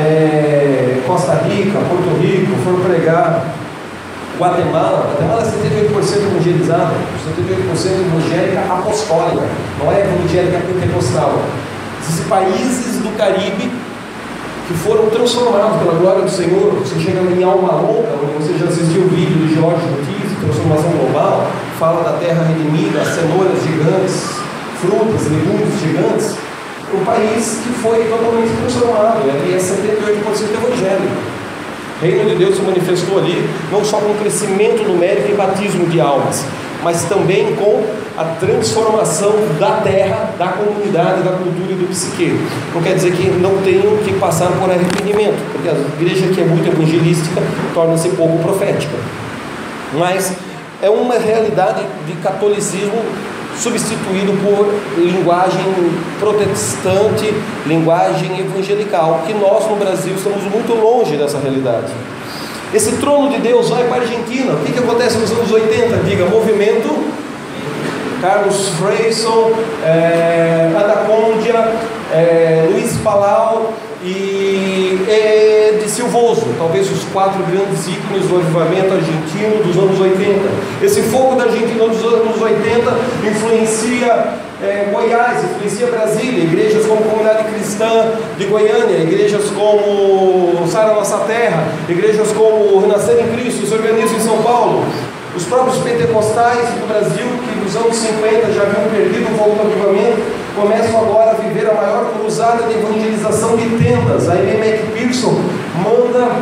é, Costa Rica, Porto Rico, for pregar Guatemala, Guatemala é setenta e oito por cento evangelizada, setenta e oito por cento evangélica apostólica, não é evangélica pentecostal. Existem países do Caribe que foram transformados pela glória do Senhor. Você chega em Alma Longa, onde você já assistiu o vídeo do Jorge Ortiz, Transformação Global, fala da terra redimida, as cenouras gigantes, frutas, legumes gigantes. Um país que foi totalmente transformado, e é setenta e oito por cento evangélico. O reino de Deus se manifestou ali, não só com o crescimento numérico e batismo de almas, mas também com a transformação da terra, da comunidade, da cultura e do psique. Não quer dizer que não tenham que passar por arrependimento, porque a igreja que é muito evangelística torna-se pouco profética. Mas é uma realidade de catolicismo substituído por linguagem protestante, linguagem evangelical, que nós no Brasil estamos muito longe dessa realidade. Esse trono de Deus vai para a Argentina. O que, que acontece nos anos oitenta? Diga, movimento Carlos Freyson, é, Anacondia, é, Luiz Palau e é, de Silvoso, talvez os quatro grandes ícones do avivamento argentino dos anos oitenta. Esse fogo da Argentina dos anos oitenta influencia é, Goiás, influencia Brasília, igrejas como Comunidade Cristã de Goiânia, igrejas como Sara Nossa Terra, igrejas como Renascer em Cristo se organizam em São Paulo. Os próprios pentecostais do Brasil, que nos anos cinquenta já haviam perdido o fogo do avivamento, começam agora a viver a maior cruzada de evangelização de tendas. A M. McPherson manda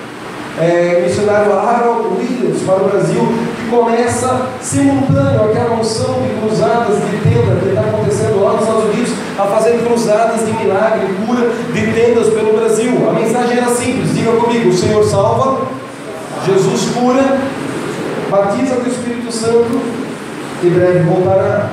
é, o missionário Harold Williams para o Brasil, que começa simultâneo aquela unção de cruzadas de tenda que está acontecendo lá nos Estados Unidos, a fazer cruzadas de milagre, cura de tendas pelo Brasil. A mensagem era simples, diga comigo: o Senhor salva, Jesus cura, batiza com o Espírito Santo e breve voltará.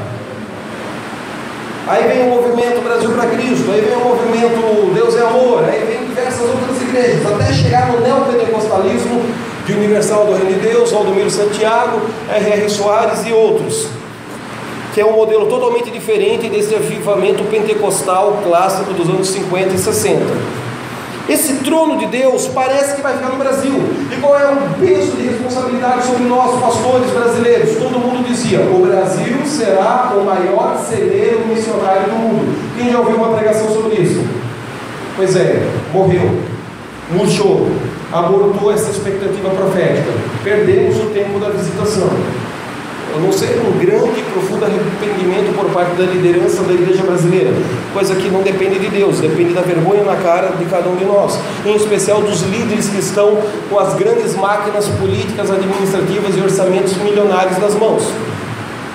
Aí vem o movimento Brasil para Cristo, aí vem o movimento Deus é Amor, aí vem diversas outras igrejas, até chegar no neopentecostalismo de Universal do Reino de Deus, Valdomiro Santiago, R R Soares e outros, que é um modelo totalmente diferente desse avivamento pentecostal clássico dos anos cinquenta e sessenta. Esse trono de Deus parece que vai ficar no Brasil. E qual é o peso de responsabilidade sobre nós, pastores brasileiros? Todo mundo dizia: o Brasil será o maior celeiro missionário do mundo. Quem já ouviu uma pregação sobre isso? Pois é, morreu, murchou, abortou essa expectativa profética. Perdemos o tempo da visitação. A não ser um grande e profundo arrependimento por parte da liderança da igreja brasileira, coisa que não depende de Deus, depende da vergonha na cara de cada um de nós, em especial dos líderes que estão com as grandes máquinas políticas, administrativas e orçamentos milionários nas mãos.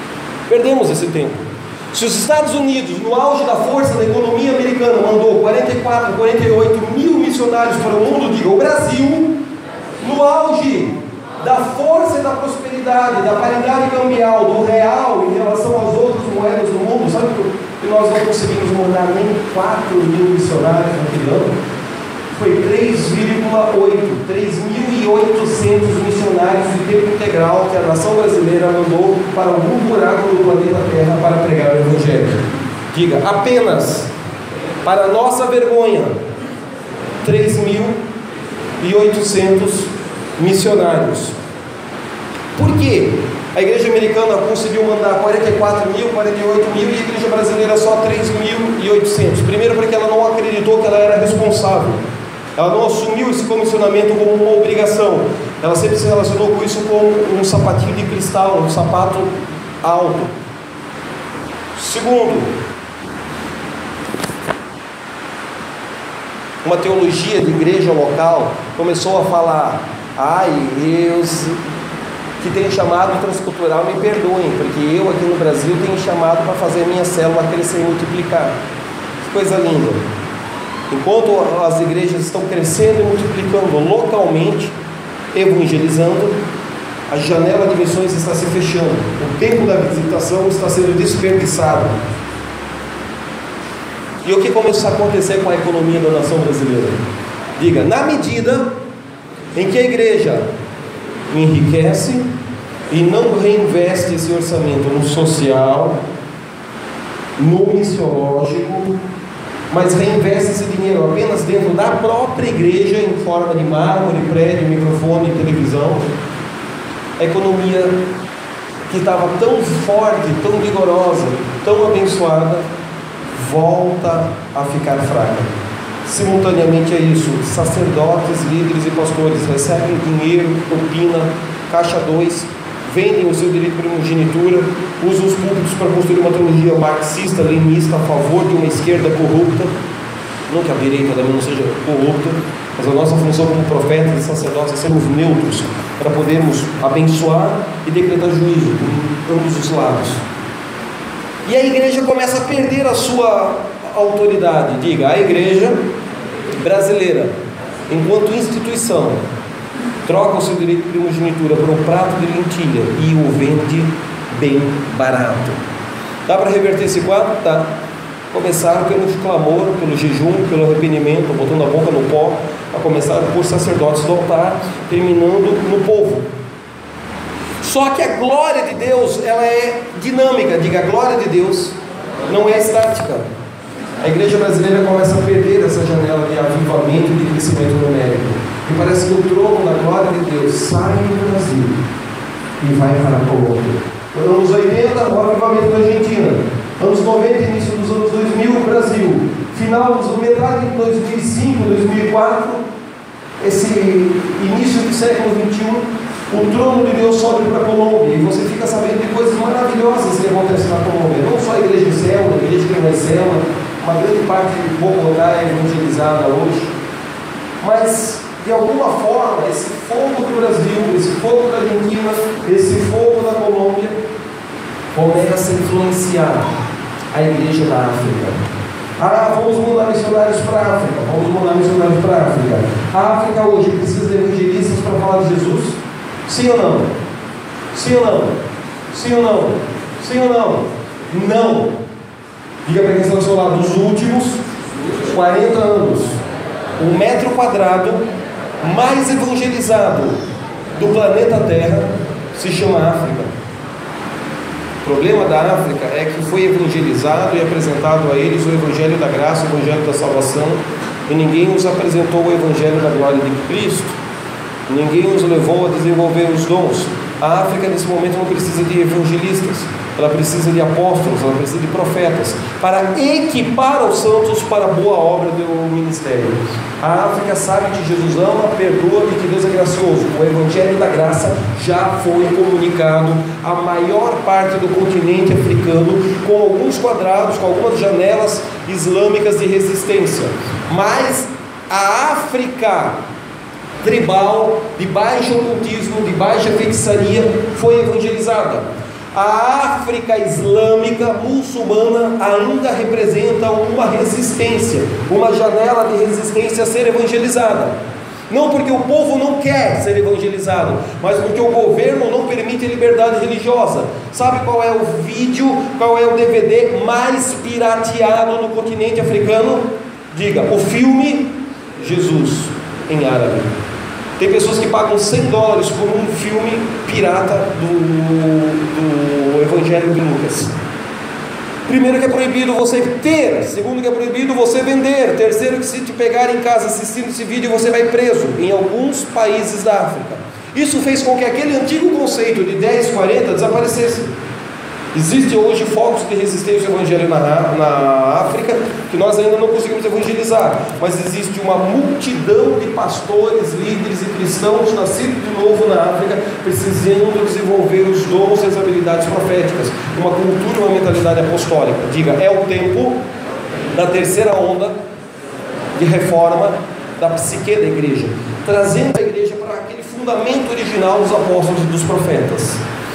Perdemos esse tempo. Se os Estados Unidos, no auge da força da economia americana, mandou quarenta e quatro, quarenta e oito mil missionários para o mundo, diga, o Brasil, no auge da força e da prosperidade, da paridade cambial, do real em relação às outras moedas do mundo, sabe que nós não conseguimos mandar nem quatro mil missionários naquele ano? Foi três vírgula oito, três mil e oitocentos missionários de tempo integral que a nação brasileira mandou para algum buraco do planeta Terra para pregar o Evangelho. Diga, apenas, para nossa vergonha, três mil e oitocentos missionários. Por quê? A igreja americana conseguiu mandar quarenta e quatro mil, quarenta e oito mil e a igreja brasileira só três mil e oitocentos. Primeiro, porque ela não acreditou que ela era responsável. Ela não assumiu esse comissionamento como uma obrigação. Ela sempre se relacionou com isso como um sapatinho de cristal, um sapato alto. Segundo, uma teologia de igreja local começou a falar: ai, Deus que tem chamado transcultural, me perdoem, porque eu aqui no Brasil tenho chamado para fazer a minha célula crescer e multiplicar. Que coisa linda! Enquanto as igrejas estão crescendo e multiplicando localmente, evangelizando, a janela de missões está se fechando, o tempo da visitação está sendo desperdiçado. E o que começou a acontecer com a economia da nação brasileira? Diga, na medida em que a igreja enriquece e não reinveste esse orçamento no social, no missiológico, mas reinveste esse dinheiro apenas dentro da própria igreja, em forma de mármore, prédio, microfone, televisão, a economia que estava tão forte, tão vigorosa, tão abençoada, volta a ficar fraca. Simultaneamente a isso, sacerdotes, líderes e pastores recebem dinheiro, propina, caixa dois, vendem o seu direito de primogenitura, usam os púlpitos para construir uma teologia marxista, leninista, a favor de uma esquerda corrupta. Não que a direita também não seja corrupta, mas a nossa função como profetas e sacerdotes é sermos neutros, para podermos abençoar e decretar juízo em ambos os lados. E a igreja começa a perder a sua autoridade. Diga, a igreja brasileira, enquanto instituição, troca o seu direito de primogenitura por um prato de lentilha e o vende bem barato. Dá para reverter esse quadro? Tá. Começaram pelo clamor, pelo jejum, pelo arrependimento, botando a boca no pó, a começar por sacerdotes do altar, terminando no povo. Só que a glória de Deus, ela é dinâmica. Diga, a glória de Deus não é estática. A igreja brasileira começa a perder essa janela de avivamento e de crescimento numérico. E parece que o trono da glória de Deus sai do Brasil e vai para a Colômbia. Nos anos oitenta, o avivamento da Argentina. Anos noventa, início dos anos dois mil, Brasil. Final, metade de dois mil e cinco, dois mil e quatro, esse início do século vinte e um, o trono de Deus sobe para a Colômbia. E você fica sabendo de coisas maravilhosas que acontecem na Colômbia. Não só a igreja em célula, a igreja que não é célula, uma grande parte do povo local é evangelizada hoje. Mas, de alguma forma, esse fogo do Brasil, esse fogo da Argentina, esse fogo da Colômbia, começa a influenciar a igreja da África. Ah, vamos mandar missionários para a África, vamos mandar missionários para a África. A África hoje precisa de evangelistas para falar de Jesus? Sim ou não? Sim ou não? Sim ou não? Sim ou não? Não. Diga para quem está do seu lado, nos últimos quarenta anos, o metro quadrado mais evangelizado do planeta Terra se chama África. O problema da África é que foi evangelizado e apresentado a eles o Evangelho da Graça, o Evangelho da Salvação, e ninguém os apresentou o Evangelho da Glória de Cristo, ninguém os levou a desenvolver os dons. A África nesse momento não precisa de evangelistas, ela precisa de apóstolos, ela precisa de profetas, para equipar os santos para a boa obra do ministério. A África sabe que Jesus ama, perdoa e que Deus é gracioso. O Evangelho da Graça já foi comunicado à maior parte do continente africano, com alguns quadrados, com algumas janelas islâmicas de resistência. Mas a África tribal, de baixo ocultismo, de baixa feitiçaria, foi evangelizada. A África islâmica muçulmana ainda representa uma resistência, uma janela de resistência a ser evangelizada. Não porque o povo não quer ser evangelizado, mas porque o governo não permite liberdade religiosa. Sabe qual é o vídeo, qual é o D V D mais pirateado no continente africano? Diga, o filme Jesus, em árabe. Tem pessoas que pagam cem dólares por um filme pirata do, do Evangelho de Lucas. Primeiro, que é proibido você ter. Segundo, que é proibido você vender. Terceiro, que se te pegar em casa assistindo esse vídeo, você vai preso em alguns países da África. Isso fez com que aquele antigo conceito de dez, quarenta desaparecesse. Existem hoje focos de resistência ao evangelho na, na África, que nós ainda não conseguimos evangelizar, mas existe uma multidão de pastores, líderes e cristãos nascidos de novo na África, precisando desenvolver os dons e as habilidades proféticas, uma cultura e uma mentalidade apostólica. Diga, é o tempo da terceira onda de reforma da psique da igreja, trazendo a igreja para aquele fundamento original dos apóstolos e dos profetas.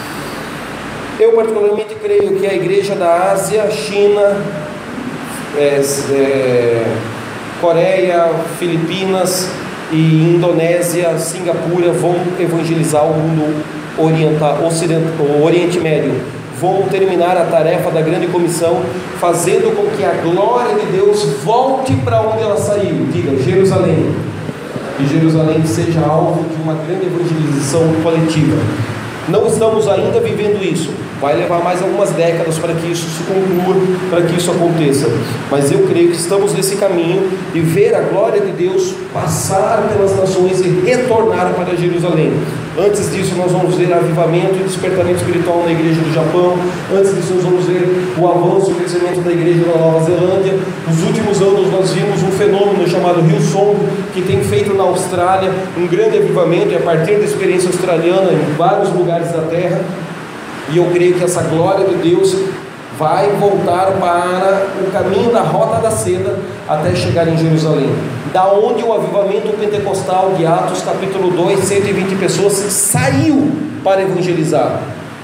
Eu particularmente creio que a igreja da Ásia, China, é, é, Coreia, Filipinas e Indonésia, Singapura vão evangelizar o mundo oriental, ocidental, o Oriente Médio. Vão terminar a tarefa da grande comissão, fazendo com que a glória de Deus volte para onde ela saiu. Diga, Jerusalém. E Jerusalém seja alvo de uma grande evangelização coletiva. Não estamos ainda vivendo isso. Vai levar mais algumas décadas para que isso se conclua, para que isso aconteça. Mas eu creio que estamos nesse caminho de ver a glória de Deus passar pelas nações e retornar para Jerusalém. Antes disso, nós vamos ver avivamento e despertamento espiritual na igreja do Japão. Antes disso, nós vamos ver o avanço e o crescimento da igreja da Nova Zelândia. Nos últimos anos, nós vimos um fenômeno chamado Hillsong, que tem feito na Austrália um grande avivamento, e a partir da experiência australiana em vários lugares da terra. E eu creio que essa glória de Deus vai voltar para o caminho da Rota da Seda até chegar em Jerusalém, da onde o avivamento pentecostal de Atos capítulo dois, cento e vinte pessoas saiu para evangelizar.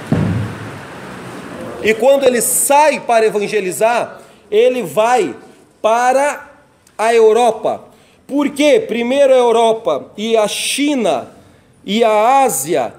E quando ele sai para evangelizar, ele vai para a Europa. Por quê? Primeiro a Europa e a China e a Ásia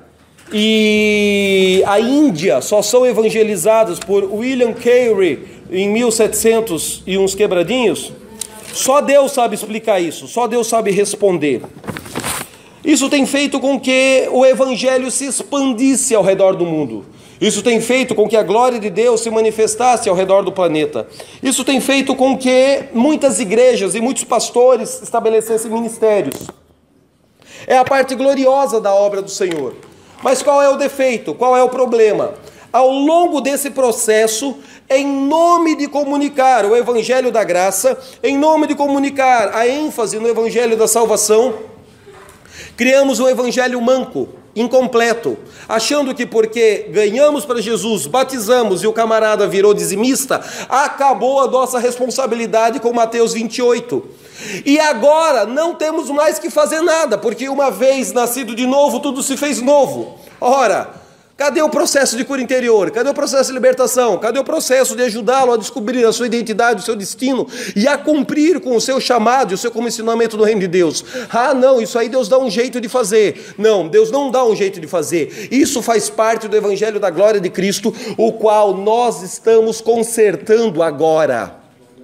e a Índia só são evangelizadas por William Carey em mil e setecentos e uns quebradinhos. Só Deus sabe explicar isso, só Deus sabe responder. Isso tem feito com que o evangelho se expandisse ao redor do mundo. Isso tem feito com que a glória de Deus se manifestasse ao redor do planeta. Isso tem feito com que muitas igrejas e muitos pastores estabelecessem ministérios. É a parte gloriosa da obra do Senhor. Mas qual é o defeito? Qual é o problema? Ao longo desse processo, em nome de comunicar o evangelho da graça, em nome de comunicar a ênfase no evangelho da salvação, criamos um evangelho manco, incompleto, achando que porque ganhamos para Jesus, batizamos e o camarada virou dizimista, acabou a nossa responsabilidade com Mateus vinte e oito. E agora não temos mais que fazer nada, porque uma vez nascido de novo, tudo se fez novo. Ora, cadê o processo de cura interior? Cadê o processo de libertação? Cadê o processo de ajudá-lo a descobrir a sua identidade, o seu destino e a cumprir com o seu chamado e o seu comissionamento no reino de Deus? Ah, não, isso aí Deus dá um jeito de fazer. Não, Deus não dá um jeito de fazer. Isso faz parte do evangelho da glória de Cristo, o qual nós estamos consertando agora.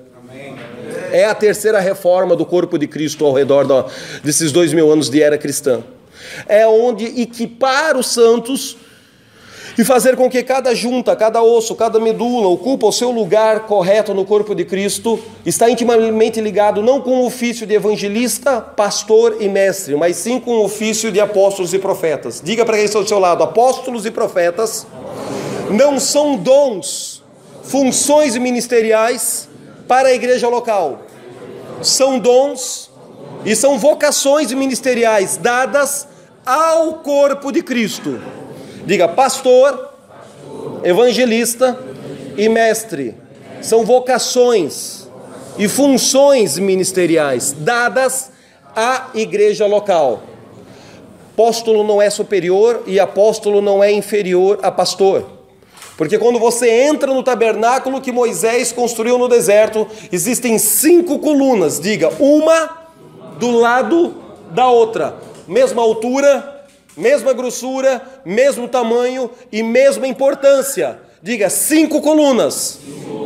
É a terceira reforma do corpo de Cristo ao redor da, desses dois mil anos de era cristã. É onde equipar os santos e fazer com que cada junta, cada osso, cada medula ocupa o seu lugar correto no corpo de Cristo, está intimamente ligado não com o ofício de evangelista, pastor e mestre, mas sim com o ofício de apóstolos e profetas. Diga para quem está do seu lado, apóstolos e profetas não são dons, funções ministeriais para a igreja local. São dons e são vocações ministeriais dadas ao corpo de Cristo. Diga, pastor, evangelista e mestre. São vocações e funções ministeriais dadas à igreja local. Apóstolo não é superior e apóstolo não é inferior a pastor. Porque quando você entra no tabernáculo que Moisés construiu no deserto, existem cinco colunas, diga, uma do lado da outra, mesma altura, mesma grossura, mesmo tamanho e mesma importância. Diga, cinco colunas,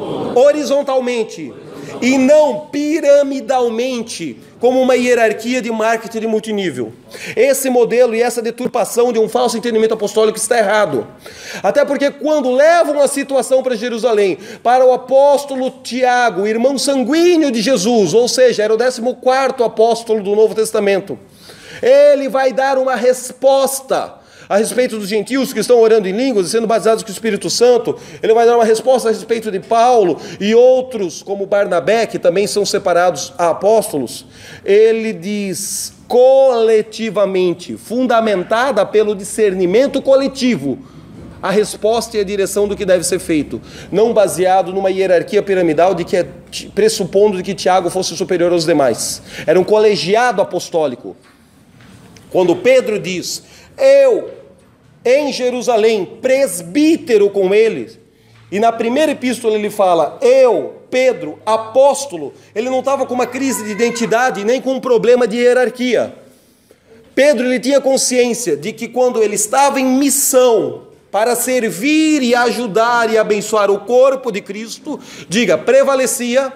horizontalmente, e não piramidalmente, como uma hierarquia de marketing de multinível. Esse modelo e essa deturpação de um falso entendimento apostólico está errado. Até porque quando levam a situação para Jerusalém, para o apóstolo Tiago, irmão sanguíneo de Jesus, ou seja, era o décimo quarto apóstolo do Novo Testamento, ele vai dar uma resposta a respeito dos gentios que estão orando em línguas e sendo batizados com o Espírito Santo. Ele vai dar uma resposta a respeito de Paulo e outros, como Barnabé, que também são separados a apóstolos. Ele diz coletivamente, fundamentada pelo discernimento coletivo, a resposta e a direção do que deve ser feito, não baseado numa hierarquia piramidal de que é pressupondo de que Tiago fosse superior aos demais. Era um colegiado apostólico. Quando Pedro diz, eu em Jerusalém, presbítero com eles, e na primeira epístola ele fala, eu, Pedro, apóstolo, ele não estava com uma crise de identidade, nem com um problema de hierarquia. Pedro, ele tinha consciência de que quando ele estava em missão, para servir e ajudar e abençoar o corpo de Cristo, diga, prevalecia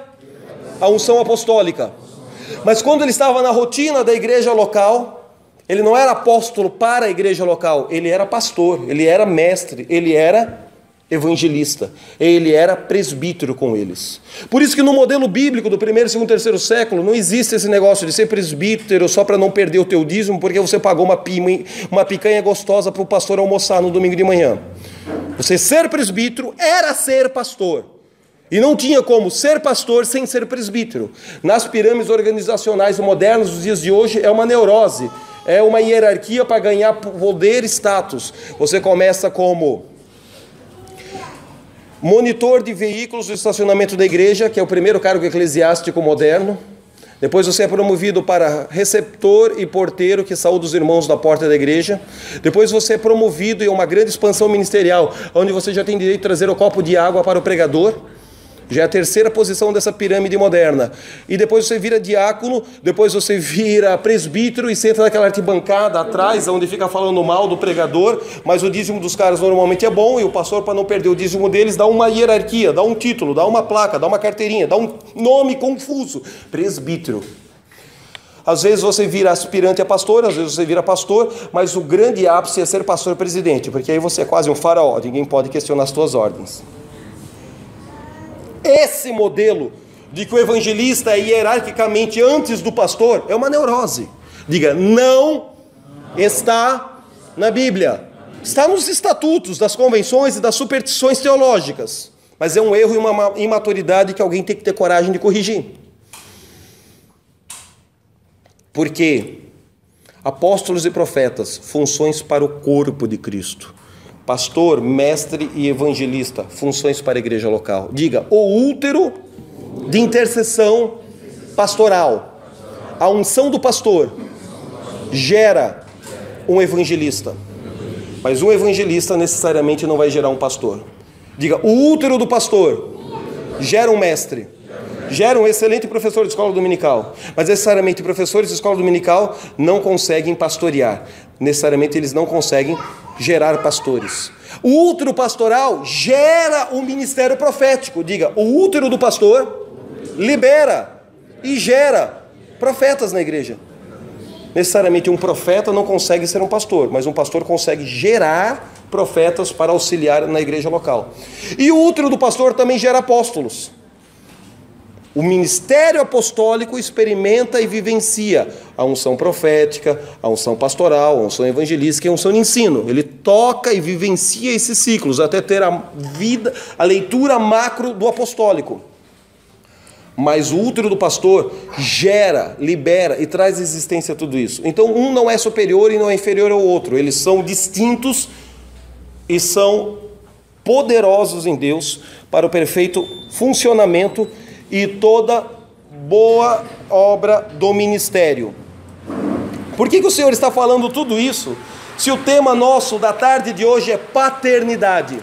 a unção apostólica. Mas quando ele estava na rotina da igreja local, ele não era apóstolo para a igreja local, ele era pastor, ele era mestre, ele era evangelista, ele era presbítero com eles. Por isso que no modelo bíblico do primeiro, segundo, terceiro século, não existe esse negócio de ser presbítero só para não perder o teu dízimo, porque você pagou uma, pima, uma picanha gostosa para o pastor almoçar no domingo de manhã. Você ser presbítero era ser pastor. E não tinha como ser pastor sem ser presbítero. Nas pirâmides organizacionais modernas dos dias de hoje é uma neurose. É uma hierarquia para ganhar poder e status. Você começa como monitor de veículos do estacionamento da igreja, que é o primeiro cargo eclesiástico moderno. Depois você é promovido para receptor e porteiro, que saúda os irmãos da porta da igreja. Depois você é promovido em uma grande expansão ministerial, onde você já tem direito de trazer o copo de água para o pregador. Já é a terceira posição dessa pirâmide moderna. E depois você vira diácono, depois você vira presbítero e senta naquela arquibancada atrás, onde fica falando mal do pregador, mas o dízimo dos caras normalmente é bom, e o pastor, para não perder o dízimo deles, dá uma hierarquia, dá um título, dá uma placa, dá uma carteirinha, dá um nome confuso. Presbítero. Às vezes você vira aspirante a pastor, às vezes você vira pastor, mas o grande ápice é ser pastor presidente, porque aí você é quase um faraó, ninguém pode questionar as tuas ordens. Esse modelo de que o evangelista é hierarquicamente antes do pastor é uma neurose. Diga, não está na Bíblia. Está nos estatutos das convenções e das superstições teológicas. Mas é um erro e uma imaturidade que alguém tem que ter coragem de corrigir. Porque apóstolos e profetas, funções para o corpo de Cristo. Pastor, mestre e evangelista, funções para a igreja local. Diga, o útero de intercessão pastoral. A unção do pastor gera um evangelista. Mas um evangelista necessariamente não vai gerar um pastor. Diga, o útero do pastor gera um mestre. Gera um excelente professor de escola dominical. Mas necessariamente professores de escola dominical não conseguem pastorear. Necessariamente eles não conseguem gerar pastores. O útero pastoral gera um ministério profético. Diga, o útero do pastor libera e gera profetas na igreja. Necessariamente um profeta não consegue ser um pastor, mas um pastor consegue gerar profetas para auxiliar na igreja local. E o útero do pastor também gera apóstolos. O ministério apostólico experimenta e vivencia a unção profética, a unção pastoral, a unção evangelística e a unção de ensino. Ele toca e vivencia esses ciclos até ter a vida, a leitura macro do apostólico. Mas o útero do pastor gera, libera e traz existência a tudo isso. Então um não é superior e não é inferior ao outro. Eles são distintos e são poderosos em Deus para o perfeito funcionamento e toda boa obra do ministério. Por que que o Senhor está falando tudo isso, se o tema nosso da tarde de hoje é paternidade?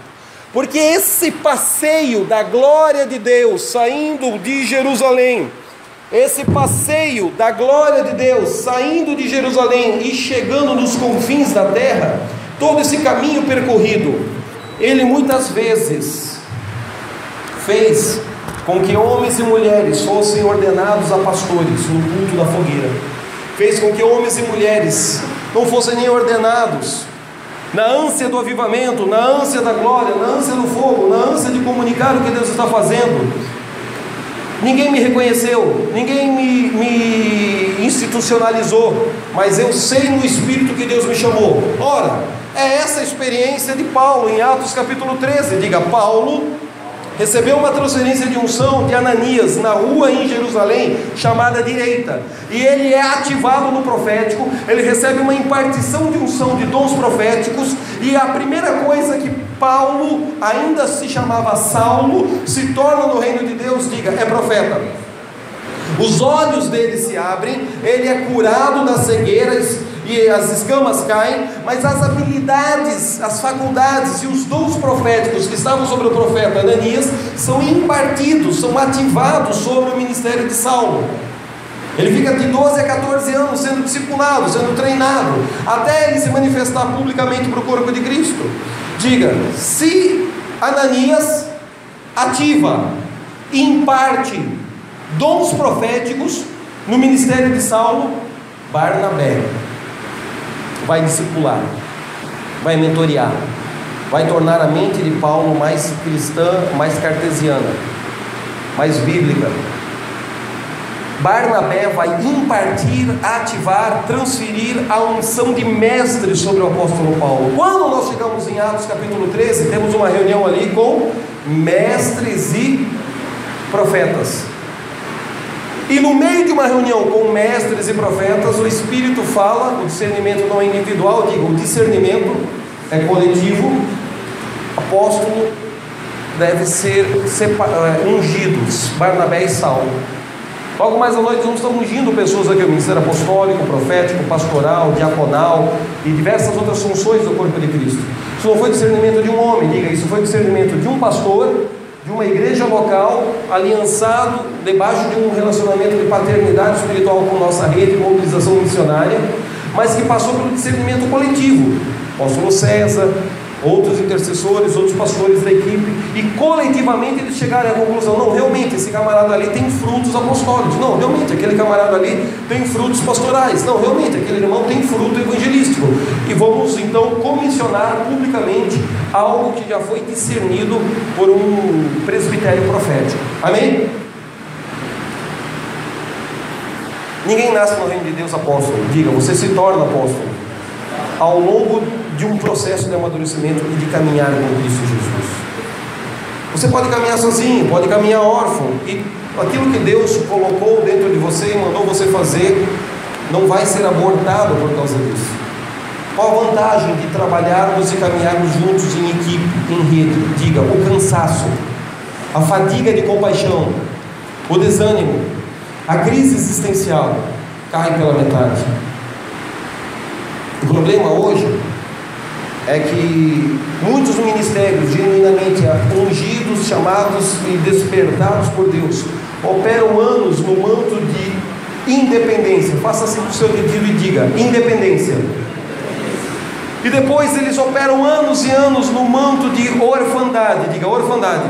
Porque esse passeio da glória de Deus saindo de Jerusalém, esse passeio da glória de Deus saindo de Jerusalém e chegando nos confins da terra, todo esse caminho percorrido, ele muitas vezes fez com que homens e mulheres fossem ordenados a pastores no culto da fogueira, fez com que homens e mulheres não fossem nem ordenados, na ânsia do avivamento, na ânsia da glória, na ânsia do fogo, na ânsia de comunicar o que Deus está fazendo. Ninguém me reconheceu, ninguém me, me institucionalizou, mas eu sei no Espírito que Deus me chamou. Ora, é essa a experiência de Paulo em Atos capítulo treze. Diga: Paulo recebeu uma transferência de unção de Ananias na rua em Jerusalém, chamada Direita, e ele é ativado no profético, ele recebe uma impartição de unção de dons proféticos, e a primeira coisa que Paulo, ainda se chamava Saulo, se torna no reino de Deus, diga, é profeta. Os olhos dele se abrem, ele é curado das cegueiras e as escamas caem, mas as habilidades, as faculdades e os dons proféticos que estavam sobre o profeta Ananias são impartidos, são ativados sobre o ministério de Saulo. Ele fica de doze a quatorze anos sendo discipulado, sendo treinado, até ele se manifestar publicamente para o corpo de Cristo. Diga, se Ananias ativa, imparte dons proféticos no ministério de Saulo, Barnabé vai discipular, vai mentorear, vai tornar a mente de Paulo mais cristã, mais cartesiana, mais bíblica. Barnabé vai impartir, ativar, transferir a unção de mestre sobre o apóstolo Paulo. Quando nós chegamos em Atos capítulo treze, temos uma reunião ali com mestres e profetas. E no meio de uma reunião com mestres e profetas, o Espírito fala, o discernimento não é individual, digo, o discernimento é coletivo. Apóstolo deve ser ungidos, Barnabé e Saulo. Logo mais à noite nós estamos ungindo pessoas aqui, o ministério apostólico, profético, pastoral, diaconal e diversas outras funções do corpo de Cristo. Isso não foi discernimento de um homem, diga, isso foi discernimento de um pastor, de uma igreja local, aliançado debaixo de um relacionamento de paternidade espiritual com nossa rede de mobilização missionária, mas que passou pelo discernimento coletivo. Apóstolo César, outros intercessores, outros pastores da equipe, e coletivamente eles chegaram à conclusão: não, realmente esse camarada ali tem frutos apostólicos, não, realmente aquele camarada ali tem frutos pastorais, não, realmente aquele irmão tem fruto evangelístico, e vamos então comissionar publicamente algo que já foi discernido por um presbitério profético. Amém? Ninguém nasce no reino de Deus apóstolo. Diga, você se torna apóstolo ao longo de um processo de amadurecimento e de caminhar com Cristo Jesus. Você pode caminhar sozinho, pode caminhar órfão, e aquilo que Deus colocou dentro de você e mandou você fazer não vai ser abortado por causa disso. Qual a vantagem de trabalharmos e caminharmos juntos em equipe, em rede? Diga, o cansaço, a fadiga de compaixão, o desânimo, a crise existencial cai pela metade. O problema hoje é que muitos ministérios genuinamente ungidos, chamados e despertados por Deus, operam anos no manto de independência. Faça assim o seu pedido e diga: independência. E depois eles operam anos e anos no manto de orfandade. Diga, orfandade.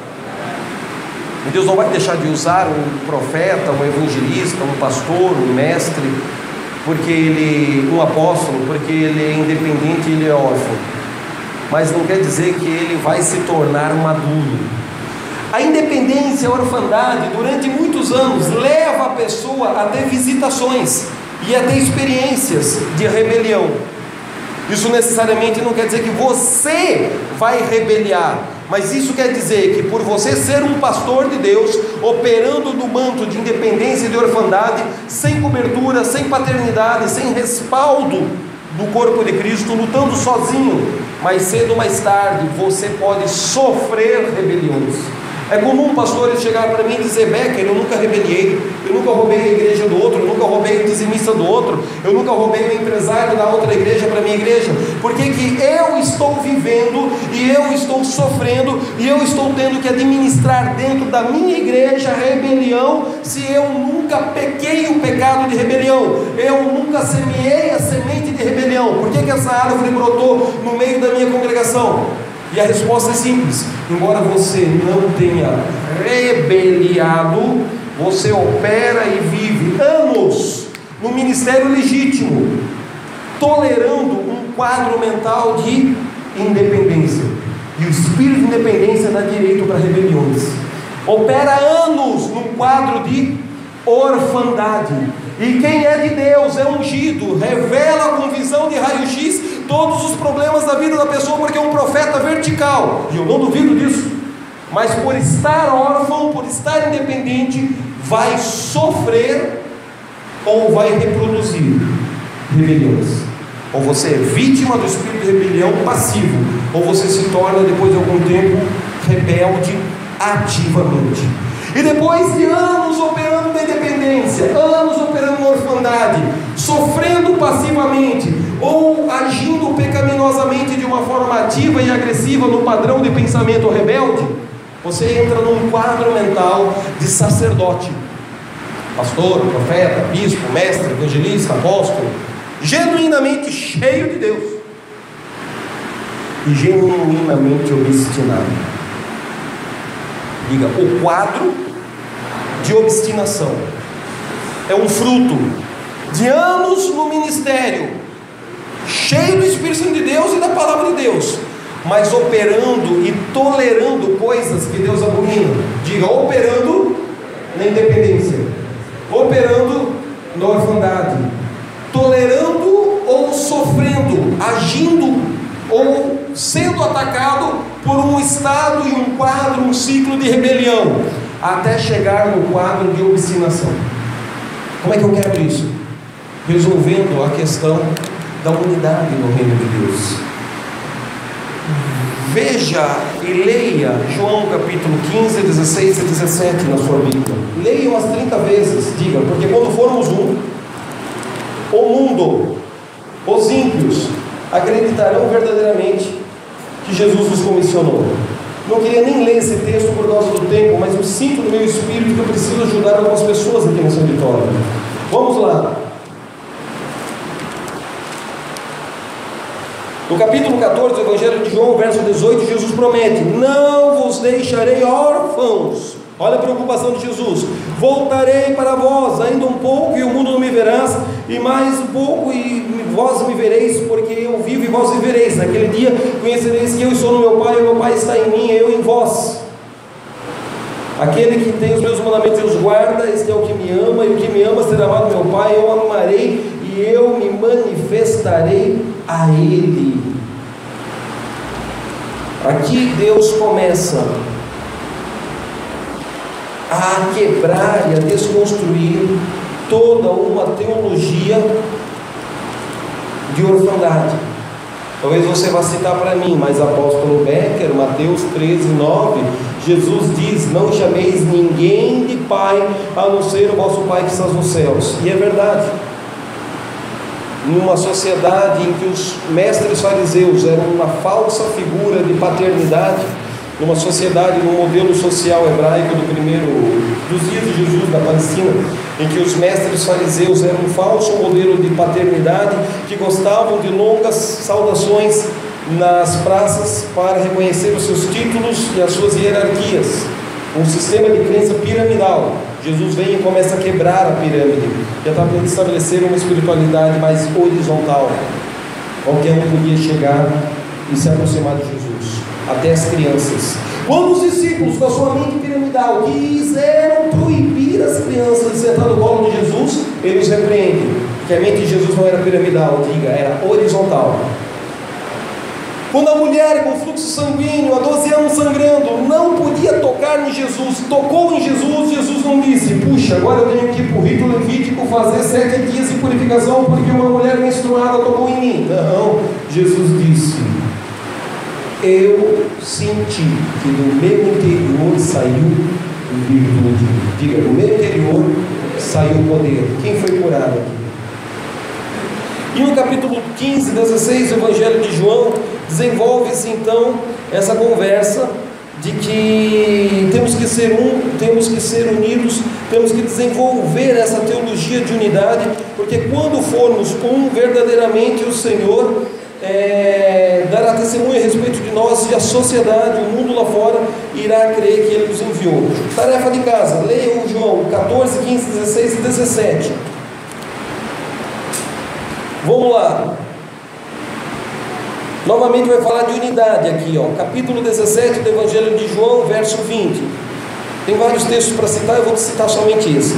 E Deus não vai deixar de usar um profeta, um evangelista, um pastor, um mestre, porque ele, um apóstolo, porque ele é independente e ele é órfão, mas não quer dizer que ele vai se tornar maduro. A independência, a orfandade, durante muitos anos, leva a pessoa a ter visitações e a ter experiências de rebelião. Isso necessariamente não quer dizer que você vai rebeliar, mas isso quer dizer que por você ser um pastor de Deus, operando no manto de independência e de orfandade, sem cobertura, sem paternidade, sem respaldo do corpo de Cristo, lutando sozinho, mais cedo ou mais tarde você pode sofrer rebeliões. É comum pastores chegar para mim e dizer: Becker, eu nunca rebeliei, eu nunca roubei a igreja do outro, eu nunca roubei o dizimista do outro, eu nunca roubei o empresário da outra igreja para a minha igreja. Por que que eu estou vivendo e eu estou sofrendo e eu estou tendo que administrar dentro da minha igreja rebelião, se eu nunca pequei o pecado de rebelião, eu nunca semeei a semente de rebelião? Por que que essa árvore brotou no meio da minha congregação? E a resposta é simples: embora você não tenha rebeliado, você opera e vive anos no ministério legítimo, tolerando um quadro mental de independência. E o espírito de independência dá direito para rebeliões. Opera anos num quadro de orfandade. E quem é de Deus é ungido, revela com visão de raio-x todos os problemas da vida da pessoa, porque é um profeta vertical, e eu não duvido disso. Mas por estar órfão, por estar independente, vai sofrer ou vai reproduzir rebeliões. Ou você é vítima do espírito de rebelião passivo, ou você se torna, depois de algum tempo, rebelde ativamente. E depois de anos operando na independência, anos operando na orfandade, sofrendo passivamente ou agindo pecaminosamente de uma forma ativa e agressiva no padrão de pensamento rebelde, você entra num quadro mental de sacerdote, pastor, profeta, bispo, mestre, evangelista, apóstolo, genuinamente cheio de Deus e genuinamente obstinado. Diga: o quadro de obstinação é um fruto de anos no ministério, cheio do Espírito Santo de Deus e da palavra de Deus, mas operando e tolerando coisas que Deus abomina. Diga: operando na independência, operando na orfandade, tolerando ou sofrendo, agindo ou sendo atacado por um estado e um quadro, um ciclo de rebelião, até chegar no quadro de obstinação. Como é que eu quero isso? Resolvendo a questão da unidade no reino de Deus. Veja e leia João capítulo quinze, dezesseis e dezessete na sua Bíblia. Leia umas trinta vezes, diga: porque quando formos um, o mundo, os ímpios, acreditarão verdadeiramente que Jesus nos comissionou. Não queria nem ler esse texto por causa do tempo, mas eu sinto no meu espírito que eu preciso ajudar algumas pessoas aqui nessa vitória. Vamos lá. No capítulo catorze do Evangelho de João, verso dezoito, Jesus promete: não vos deixarei órfãos. Olha a preocupação de Jesus: voltarei para vós, ainda um pouco e o mundo não me verás, e mais um pouco e vós me vereis, porque eu vivo e vós vivereis. Naquele dia conhecereis que eu estou no meu Pai, e o meu Pai está em mim, e eu em vós. Aquele que tem os meus mandamentos e os guarda, este é o que me ama, e o que me ama será amado meu Pai, eu o amarei, e eu me manifestarei a Ele. Aqui Deus começa a quebrar e a desconstruir toda uma teologia de orfandade. Talvez você vá citar para mim, mas apóstolo Becker, Mateus treze, nove, Jesus diz: não chameis ninguém de pai, a não ser o vosso Pai que está nos céus. E é verdade. Numa sociedade em que os mestres fariseus eram uma falsa figura de paternidade, numa sociedade, num modelo social hebraico do primeiro, dos dias de Jesus na Palestina, em que os mestres fariseus eram um falso modelo de paternidade, que gostavam de longas saudações nas praças para reconhecer os seus títulos e as suas hierarquias, um sistema de crença piramidal. Jesus vem e começa a quebrar a pirâmide, e a estabelecer uma espiritualidade mais horizontal. Qualquer um podia chegar e se aproximar de Jesus, até as crianças. Quando os discípulos, com a sua mente piramidal, quiseram proibir as crianças de sentar no colo de Jesus, ele os repreende, porque a mente de Jesus não era piramidal, diga, era horizontal. Quando a mulher com fluxo sanguíneo, há doze anos sangrando, não podia tocar em Jesus, tocou em Jesus, Jesus não disse: puxa, agora eu tenho que ir para o rito levítico fazer sete dias de purificação porque uma mulher menstruada tocou em mim. Não, Jesus disse: Eu senti que do meu interior saiu virtude. Diga, do meu interior saiu poder. Quem foi curado aqui? E no capítulo quinze, dezesseis do Evangelho de João, desenvolve-se então essa conversa de que temos que ser um, temos que ser unidos, temos que desenvolver essa teologia de unidade, porque quando formos um, verdadeiramente o Senhor é, dará testemunho a respeito de nós, e a sociedade, o mundo lá fora irá crer que Ele nos enviou. Tarefa de casa, leiam João catorze, quinze, dezesseis e dezessete. Vamos lá. Novamente vai falar de unidade aqui, ó. Capítulo dezessete do Evangelho de João, verso vinte. Tem vários textos para citar, eu vou citar somente esse.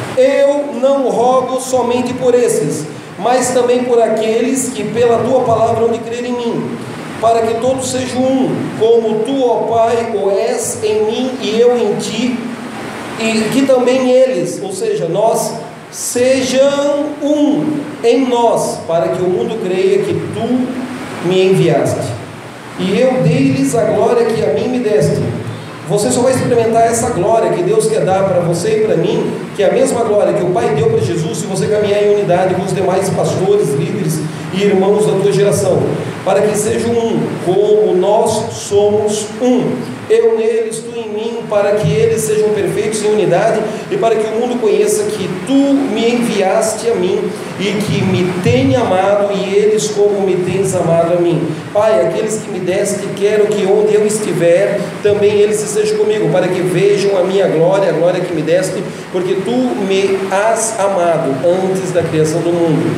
Eu não rogo somente por esses, mas também por aqueles que pela tua palavra hão de crer em mim, para que todos sejam um, como tu, ó Pai, o és em mim e eu em ti, e que também eles, ou seja, nós, sejam um em nós, para que o mundo creia que tu me enviaste, e eu dei-lhes a glória que a mim me deste. Você só vai experimentar essa glória que Deus quer dar para você e para mim, que é a mesma glória que o Pai deu para Jesus, se você caminhar em unidade com os demais pastores, líderes e irmãos da tua geração, para que sejam um, como nós somos um, eu neles, tu em mim, para que eles sejam perfeitos em unidade, e para que o mundo conheça que tu me enviaste a mim, e que me tem amado, e eles como me tens amado a mim. Pai, aqueles que me deste, quero que onde eu estiver, também eles estejam comigo, para que vejam a minha glória, a glória que me deste, porque tu me has amado antes da criação do mundo.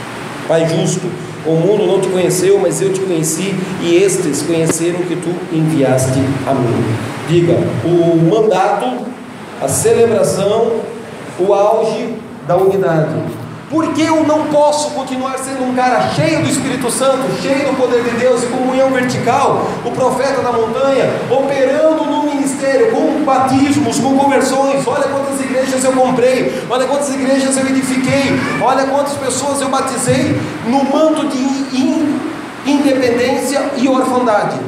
Pai justo, o mundo não te conheceu, mas eu te conheci, e estes conheceram que tu enviaste a mim. Diga, o mandato, a celebração, o auge da unidade. Por que eu não posso continuar sendo um cara cheio do Espírito Santo, cheio do poder de Deus e comunhão vertical, o profeta da montanha, operando no ministério, com batismos, com conversões? Olha quantas igrejas eu comprei, olha quantas igrejas eu edifiquei, olha quantas pessoas eu batizei no manto de in, independência e orfandade.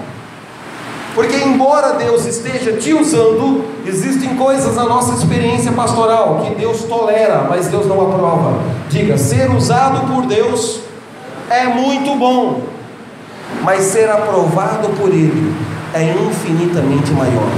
Porque embora Deus esteja te usando, existem coisas na nossa experiência pastoral que Deus tolera, mas Deus não aprova. Diga, ser usado por Deus é muito bom, mas ser aprovado por Ele é infinitamente maior.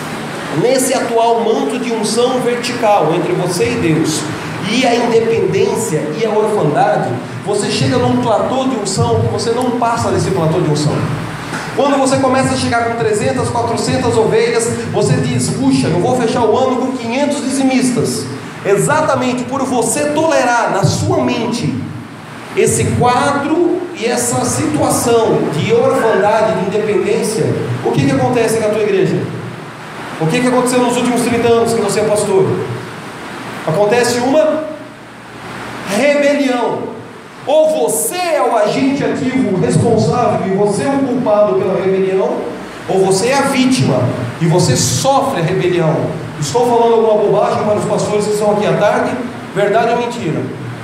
Nesse atual manto de unção vertical entre você e Deus, e a independência e a orfandade, você chega num platô de unção que você não passa desse platô de unção. Quando você começa a chegar com trezentas, quatrocentas ovelhas, você diz, puxa, eu vou fechar o ano com quinhentos dizimistas. Exatamente por você tolerar na sua mente esse quadro e essa situação de orfandade, de independência, o que, que acontece na tua igreja? O que, que aconteceu nos últimos trinta anos que você é pastor? Acontece uma rebelião. Ou você é o agente ativo responsável e você é o culpado pela rebelião, ou você é a vítima e você sofre a rebelião. Estou falando alguma bobagem para os pastores que estão aqui à tarde? Verdade ou mentira?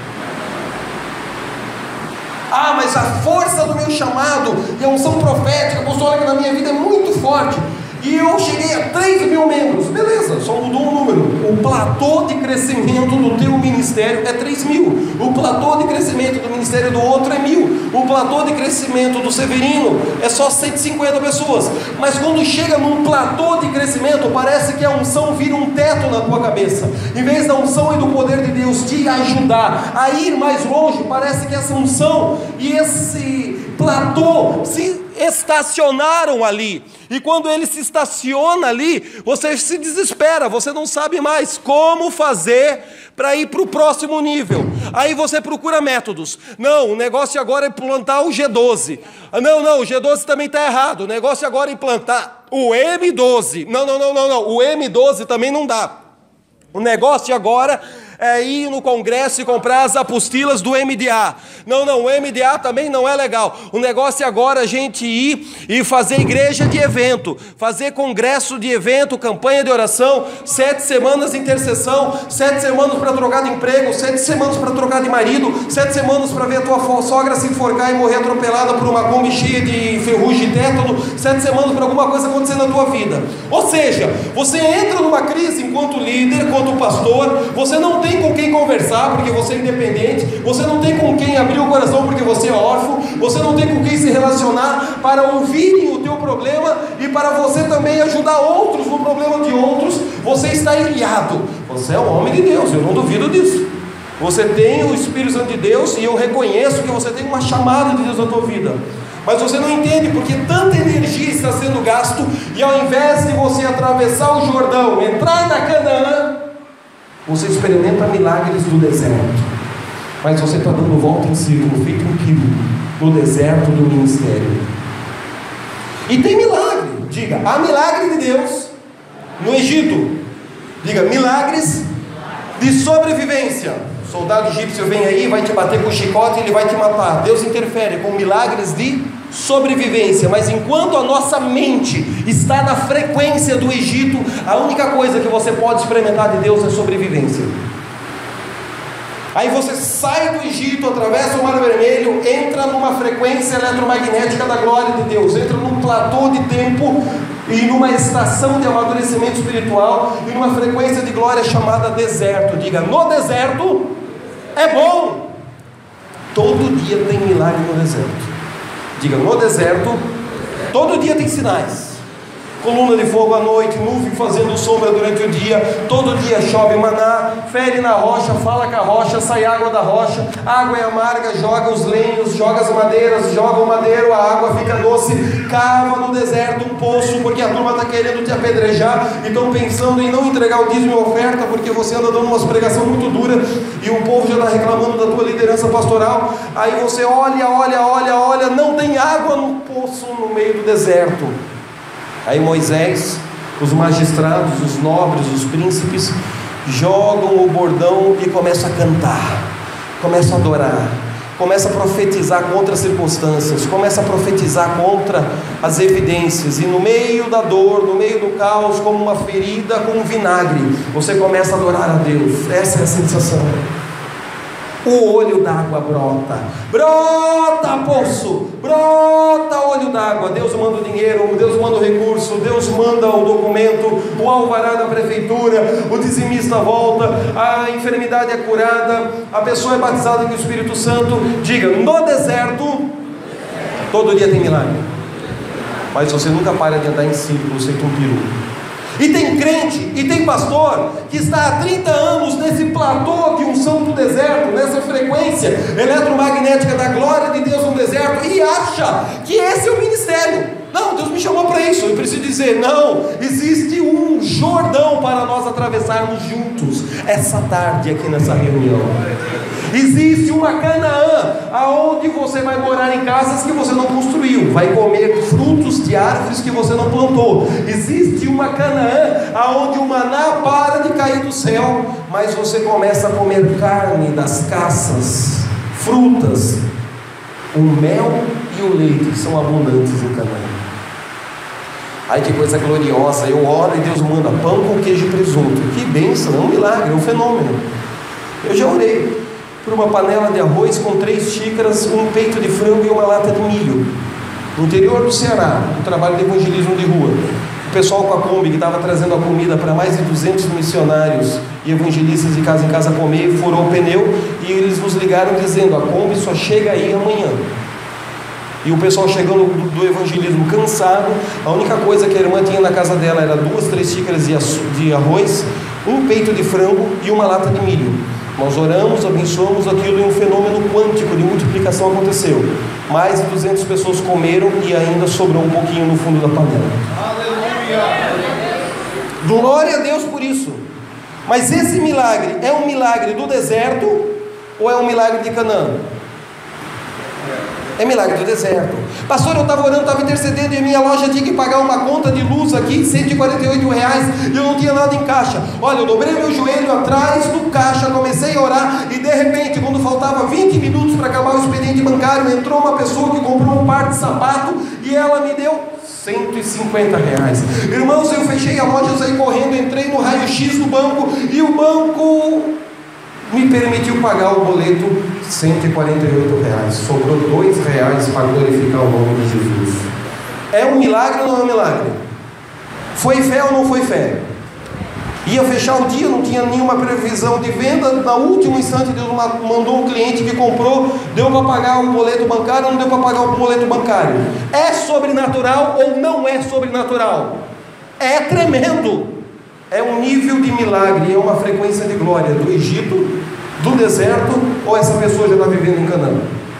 Ah, mas a força do meu chamado e a unção profética apostólica na minha vida é muito forte, e eu cheguei a três mil membros. Beleza, só mudou um número. O platô de crescimento do teu ministério é três mil. O platô de crescimento do ministério do outro é mil. O platô de crescimento do Severino é só cento e cinquenta pessoas. Mas quando chega num platô de crescimento, parece que a unção vira um teto na tua cabeça. Em vez da unção e do poder de Deus te ajudar a ir mais longe, parece que essa unção e esse platô se estacionaram ali, e quando ele se estaciona ali, você se desespera, você não sabe mais como fazer para ir para o próximo nível. Aí você procura métodos. Não, o negócio agora é implantar o G doze. Não, não, o G doze também está errado. O negócio agora é implantar o M doze. Não, não, não, não, não. O M doze também não dá. O negócio agora é ir no congresso e comprar as apostilas do M D A. Não, não, o M D A também não é legal. O negócio é agora a gente ir e fazer igreja de evento, fazer congresso de evento, campanha de oração, sete semanas de intercessão, sete semanas para trocar de emprego, sete semanas para trocar de marido, sete semanas para ver a tua sogra se enforcar e morrer atropelada por uma Kombi cheia de ferrugem e tétano, sete semanas para alguma coisa acontecer na tua vida. Ou seja, você entra numa crise enquanto líder, enquanto pastor, você não tem com quem conversar porque você é independente, você não tem com quem abrir o coração porque você é órfão, você não tem com quem se relacionar para ouvirem o teu problema e para você também ajudar outros no problema de outros. Você está ilhado. Você é um homem de Deus, eu não duvido disso. Você tem o Espírito Santo de Deus e eu reconheço que você tem uma chamada de Deus na tua vida. Mas você não entende porque tanta energia está sendo gasto e ao invés de você atravessar o Jordão, entrar na Canaã, você experimenta milagres do deserto. Mas você está dando volta em círculo, feito um quilo, no deserto do ministério. E tem milagre. Diga, há milagre de Deus no Egito. Diga, milagres de sobrevivência. O soldado egípcio vem aí, vai te bater com o chicote e ele vai te matar. Deus interfere com milagres de sobrevivência. Mas enquanto a nossa mente está na frequência do Egito, a única coisa que você pode experimentar de Deus é sobrevivência. Aí você sai do Egito, atravessa o Mar Vermelho, entra numa frequência eletromagnética da glória de Deus, entra num platô de tempo e numa estação de amadurecimento espiritual e numa frequência de glória chamada deserto. Diga, no deserto é bom. Todo dia tem milagre no deserto. Diga, no deserto todo dia tem sinais. Coluna de fogo à noite, nuvem fazendo sombra durante o dia, todo dia chove maná, fere na rocha, fala com a rocha, sai água da rocha, a água é amarga, joga os lenhos, joga as madeiras, joga o madeiro, a água fica doce, cava no deserto um poço, porque a turma está querendo te apedrejar, e estão pensando em não entregar o dízimo e a oferta, porque você anda dando umas pregação muito dura, e o povo já está reclamando da tua liderança pastoral. Aí você olha, olha, olha, olha, não tem água no poço no meio do deserto. Aí Moisés, os magistrados, os nobres, os príncipes jogam o bordão e começam a cantar, começam a adorar, começam a profetizar contra as circunstâncias, começam a profetizar contra as evidências, e no meio da dor, no meio do caos, como uma ferida com um vinagre, você começa a adorar a Deus. Essa é a sensação. O olho d'água brota, brota poço, brota olho d'água. Deus manda o dinheiro, Deus manda o recurso, Deus manda o documento, o alvará da prefeitura, o dizimista volta, a enfermidade é curada, a pessoa é batizada com o Espírito Santo. Diga, no deserto todo dia tem milagre, mas você nunca para de andar em círculo, feito um peru. E tem crente, e tem pastor que está há trinta anos nesse platô de unção do deserto, nessa frequência eletromagnética da glória de Deus no deserto, e acha que esse é o ministério. Não, Deus me chamou para isso. Eu preciso dizer, não, existe um Jordão para nós atravessarmos juntos essa tarde aqui nessa reunião. Existe uma Canaã, aonde você vai morar em casas que você não construiu, vai comer frutos de árvores que você não plantou. Existe uma Canaã, aonde o maná para de cair do céu, mas você começa a comer carne das caças, frutas. O mel e o leite são abundantes em Canaã. Ai, que coisa gloriosa! Eu oro e Deus manda pão com queijo e presunto. Que bênção, é um milagre, é um fenômeno. Eu já orei por uma panela de arroz com três xícaras, um peito de frango e uma lata de milho, no interior do Ceará, no trabalho de evangelismo de rua. O pessoal com a Kombi que estava trazendo a comida para mais de duzentos missionários e evangelistas de casa em casa comer, furou o pneu e eles nos ligaram dizendo, a Kombi só chega aí amanhã. E o pessoal chegando do, do evangelismo cansado, a única coisa que a irmã tinha na casa dela era duas, três xícaras de, de arroz, um peito de frango e uma lata de milho. Nós oramos, abençoamos aquilo e um fenômeno quântico de multiplicação aconteceu. Mais de duzentas pessoas comeram e ainda sobrou um pouquinho no fundo da panela. Aleluia! Glória a Deus por isso. Mas esse milagre é um milagre do deserto ou é um milagre de Canaã? É milagre do deserto. Pastor, eu estava orando, estava intercedendo e a minha loja tinha que pagar uma conta de luz aqui, cento e quarenta e oito reais, e eu não tinha nada em caixa. Olha, eu dobrei meu joelho atrás do caixa, comecei a orar, e de repente, quando faltava vinte minutos para acabar o expediente bancário, entrou uma pessoa que comprou um par de sapato, e ela me deu cento e cinquenta reais. Irmãos, eu fechei a loja, eu saí correndo, entrei no raio-x do banco, e o banco me permitiu pagar o boleto cento e quarenta e oito reais. Sobrou dois reais para glorificar o nome de Jesus. É um milagre ou não é um milagre? Foi fé ou não foi fé? Ia fechar o dia, não tinha nenhuma previsão de venda. No último instante Deus mandou um cliente que comprou, deu para pagar o boleto bancário, não deu para pagar o boleto bancário. É sobrenatural ou não é sobrenatural? É tremendo. É um nível de milagre, é uma frequência de glória do Egito, do deserto, ou essa pessoa já está vivendo em Canaã?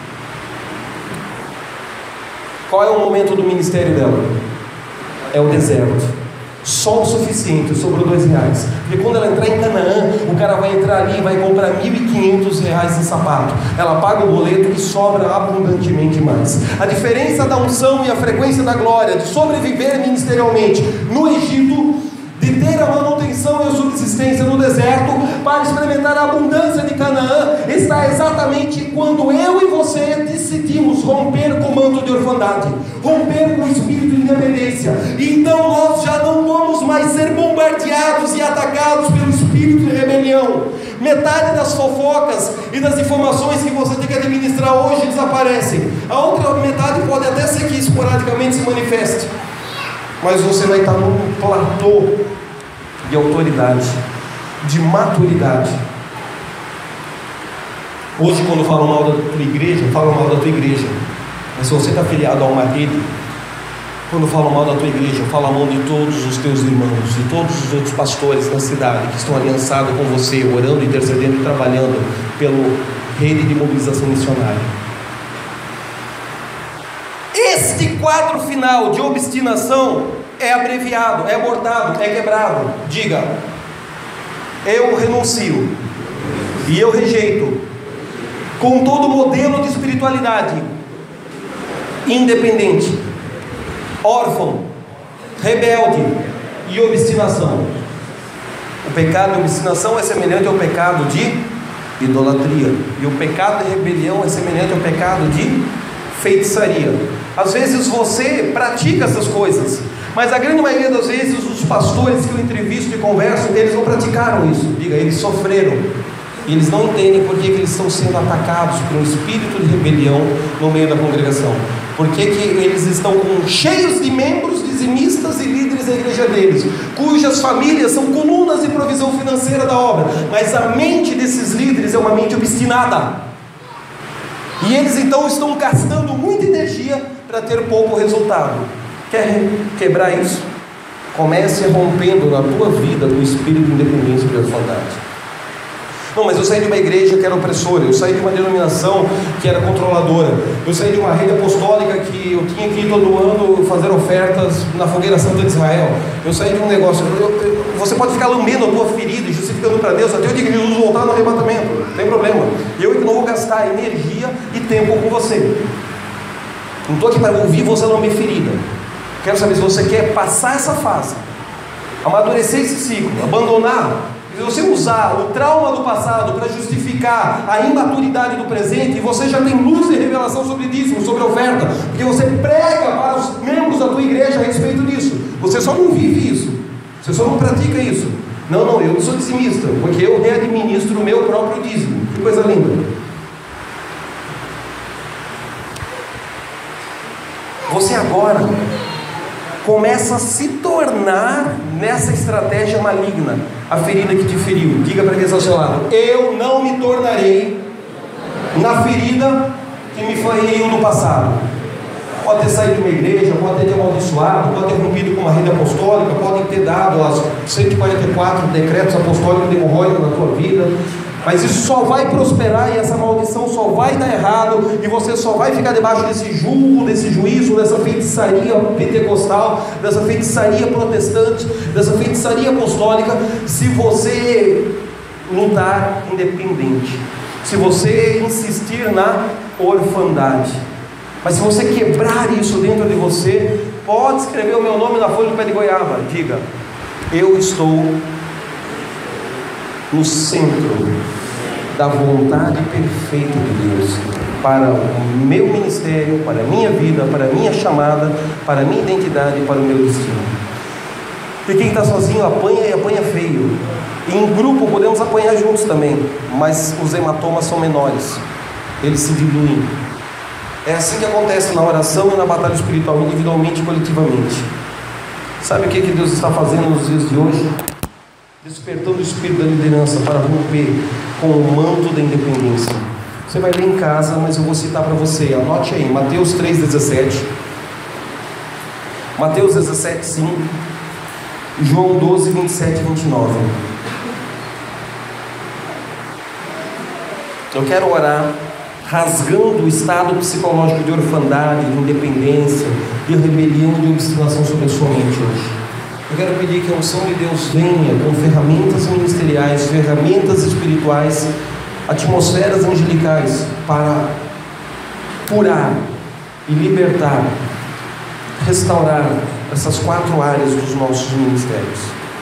Qual é o momento do ministério dela? É o deserto. Só o suficiente, sobrou dois reais. Porque quando ela entrar em Canaã, o cara vai entrar ali e vai comprar mil e quinhentos reais em sapato. Ela paga o boleto e sobra abundantemente mais. A diferença da unção e a frequência da glória, de sobreviver ministerialmente no Egito, de ter a manutenção e a subsistência no deserto, para experimentar a abundância de Canaã, está exatamente quando eu e você decidimos romper com o manto de orfandade, romper com o espírito de independência. E então nós já não vamos mais ser bombardeados e atacados pelo espírito de rebelião. Metade das fofocas e das informações que você tem que administrar hoje desaparecem. A outra metade pode até ser que esporadicamente se manifeste, mas você vai estar num platô de autoridade, de maturidade. Hoje, quando falam mal da tua igreja, falam mal da tua igreja. Mas se você está afiliado a uma rede, quando falam mal da tua igreja, falam mal de todos os teus irmãos, de todos os outros pastores da cidade que estão aliançados com você, orando, intercedendo e trabalhando pela rede de mobilização missionária. Este quadro final de obstinação é abreviado, é abordado, é quebrado. Diga: eu renuncio e eu rejeito com todo modelo de espiritualidade independente, órfão, rebelde e obstinação. O pecado de obstinação é semelhante ao pecado de idolatria, e o pecado de rebelião é semelhante ao pecado de feitiçaria. Às vezes você pratica essas coisas, mas a grande maioria das vezes os pastores que eu entrevisto e converso, eles não praticaram isso. Diga, eles sofreram. E eles não entendem por que, que eles estão sendo atacados por um espírito de rebelião no meio da congregação. Por que, que eles estão com, cheios de membros dizimistas e líderes da igreja deles, cujas famílias são colunas de provisão financeira da obra, mas a mente desses líderes é uma mente obstinada. E eles então estão gastando muita energia para ter pouco resultado. Quer quebrar isso? Comece rompendo na tua vida o espírito de independência e de orfandade. Não, mas eu saí de uma igreja que era opressora, eu saí de uma denominação que era controladora, eu saí de uma rede apostólica que eu tinha que ir todo ano fazer ofertas na Fogueira Santa de Israel, eu saí de um negócio. Eu, eu, você pode ficar lambendo a tua ferida e justificando para Deus até o dia que Jesus voltar no arrebatamento, não tem problema. Eu não vou gastar energia e tempo com você. Não estou aqui para ouvir você lamber ferida. Quero saber se você quer passar essa fase, amadurecer esse ciclo, abandonar. Se você usar o trauma do passado para justificar a imaturidade do presente, e você já tem luz e revelação sobre dízimo, sobre oferta, porque você prega para os membros da tua igreja a respeito disso, você só não vive isso, você só não pratica isso. Não, não, eu não sou dizimista, porque eu readministro o meu próprio dízimo. Que coisa linda. Você agora começa a se tornar nessa estratégia maligna a ferida que te feriu. Diga para quem está ao seu lado: eu não me tornarei na ferida que me feriu no passado. Pode ter saído de uma igreja, pode ter te amaldiçoado, pode ter rompido com uma rede apostólica, pode ter dado as cento e quarenta e quatro decretos apostólicos de hemorroida na tua vida, mas isso só vai prosperar e essa maldição só vai dar errado, e você só vai ficar debaixo desse julgo, desse juízo, dessa feitiçaria pentecostal, dessa feitiçaria protestante, dessa feitiçaria apostólica, se você lutar independente, se você insistir na orfandade. Mas se você quebrar isso dentro de você, pode escrever o meu nome na folha do pé de goiaba. Diga: eu estou no centro da vontade perfeita de Deus para o meu ministério, para a minha vida, para a minha chamada, para a minha identidade e para o meu destino. E quem está sozinho apanha e apanha feio. E em grupo podemos apanhar juntos também, mas os hematomas são menores, eles se diluem. É assim que acontece na oração e na batalha espiritual, individualmente e coletivamente. Sabe o que, que Deus está fazendo nos dias de hoje? Despertando o espírito da liderança para romper com o manto da independência. Você vai ler em casa, mas eu vou citar para você. Anote aí, Mateus três, dezessete, Mateus dezessete, cinco, João doze, vinte e sete e vinte e nove. Eu quero orar rasgando o estado psicológico de orfandade, de independência, de rebelião, de obstinação sobre a sua mente hoje. Eu quero pedir que a unção de Deus venha com ferramentas ministeriais, ferramentas espirituais, atmosferas angelicais para curar e libertar, restaurar essas quatro áreas dos nossos ministérios.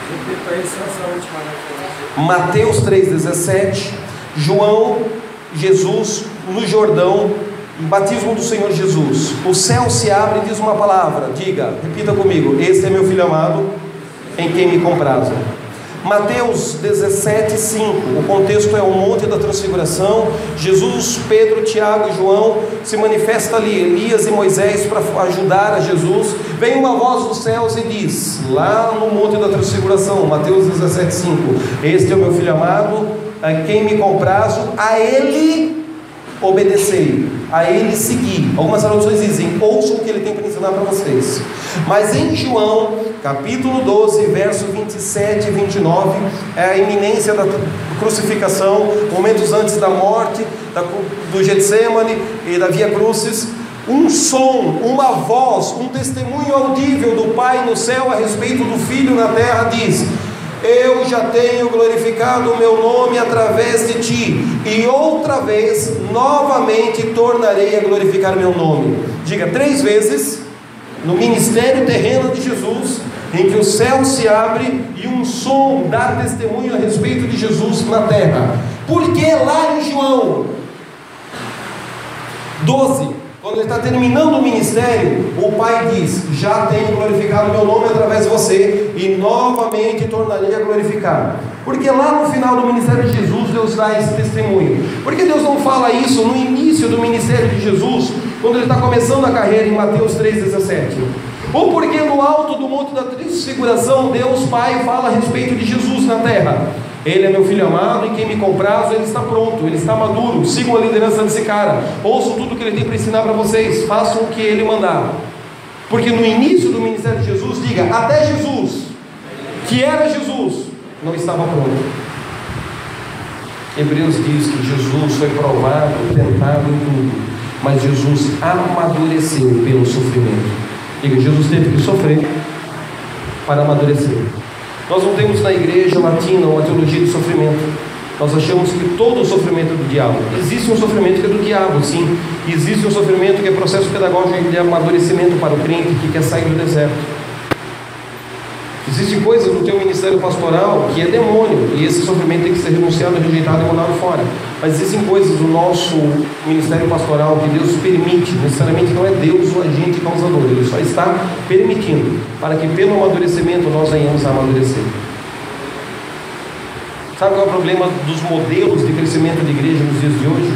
Mateus três, dezessete, João, Jesus no Jordão, batismo do Senhor Jesus. O céu se abre e diz uma palavra. Diga, repita comigo: este é meu filho amado, em quem me comprazo. Mateus dezessete, cinco. O contexto é o Monte da Transfiguração. Jesus, Pedro, Tiago e João se manifesta ali, Elias e Moisés, para ajudar a Jesus. Vem uma voz dos céus e diz, lá no Monte da Transfiguração, Mateus dezessete, cinco: este é o meu filho amado, a quem me comprazo, a ele obedecei, a ele segui. Algumas traduções dizem, ouçam o que ele tem para ensinar para vocês. Mas em João, capítulo doze, verso vinte e sete e vinte e nove, é a iminência da crucificação, momentos antes da morte, da, do Getsemane e da Via Crucis. Um som, uma voz, um testemunho audível do Pai no céu a respeito do Filho na terra diz: eu já tenho glorificado o meu nome através de ti, e outra vez, novamente, tornarei a glorificar meu nome. Diga, três vezes, no ministério terreno de Jesus, em que o céu se abre e um som dá testemunho a respeito de Jesus na terra. Porque lá em João doze, quando ele está terminando o ministério, o Pai diz: já tenho glorificado o meu nome através de você, e novamente tornarei a glorificar. Porque lá no final do ministério de Jesus, Deus dá esse testemunho. Por que Deus não fala isso no início do ministério de Jesus, quando ele está começando a carreira, em Mateus três, dezessete? Ou porque no alto do Monte da Transfiguração, Deus Pai fala a respeito de Jesus na terra: ele é meu filho amado, em quem me comprazo, ele está pronto, ele está maduro, sigam a liderança desse cara, ouçam tudo que ele tem para ensinar para vocês, façam o que ele mandar. Porque no início do ministério de Jesus, diga, até Jesus, que era Jesus, não estava pronto. Hebreus diz que Jesus foi provado, tentado em tudo, mas Jesus amadureceu pelo sofrimento. Diga, Jesus teve que sofrer para amadurecer. Nós não temos na igreja latina uma teologia de sofrimento. Nós achamos que todo o sofrimento é do diabo. Existe um sofrimento que é do diabo, sim. Existe um sofrimento que é processo pedagógico de amadurecimento para o crente que quer sair do deserto. Existem coisas no teu ministério pastoral que é demônio, e esse sofrimento tem que ser renunciado, rejeitado e mandado fora. Mas existem coisas do nosso ministério pastoral que Deus permite. Necessariamente não é Deus o agente causador, Ele só está permitindo, para que pelo amadurecimento nós venhamos a amadurecer. Sabe qual é o problema dos modelos de crescimento de igreja nos dias de hoje?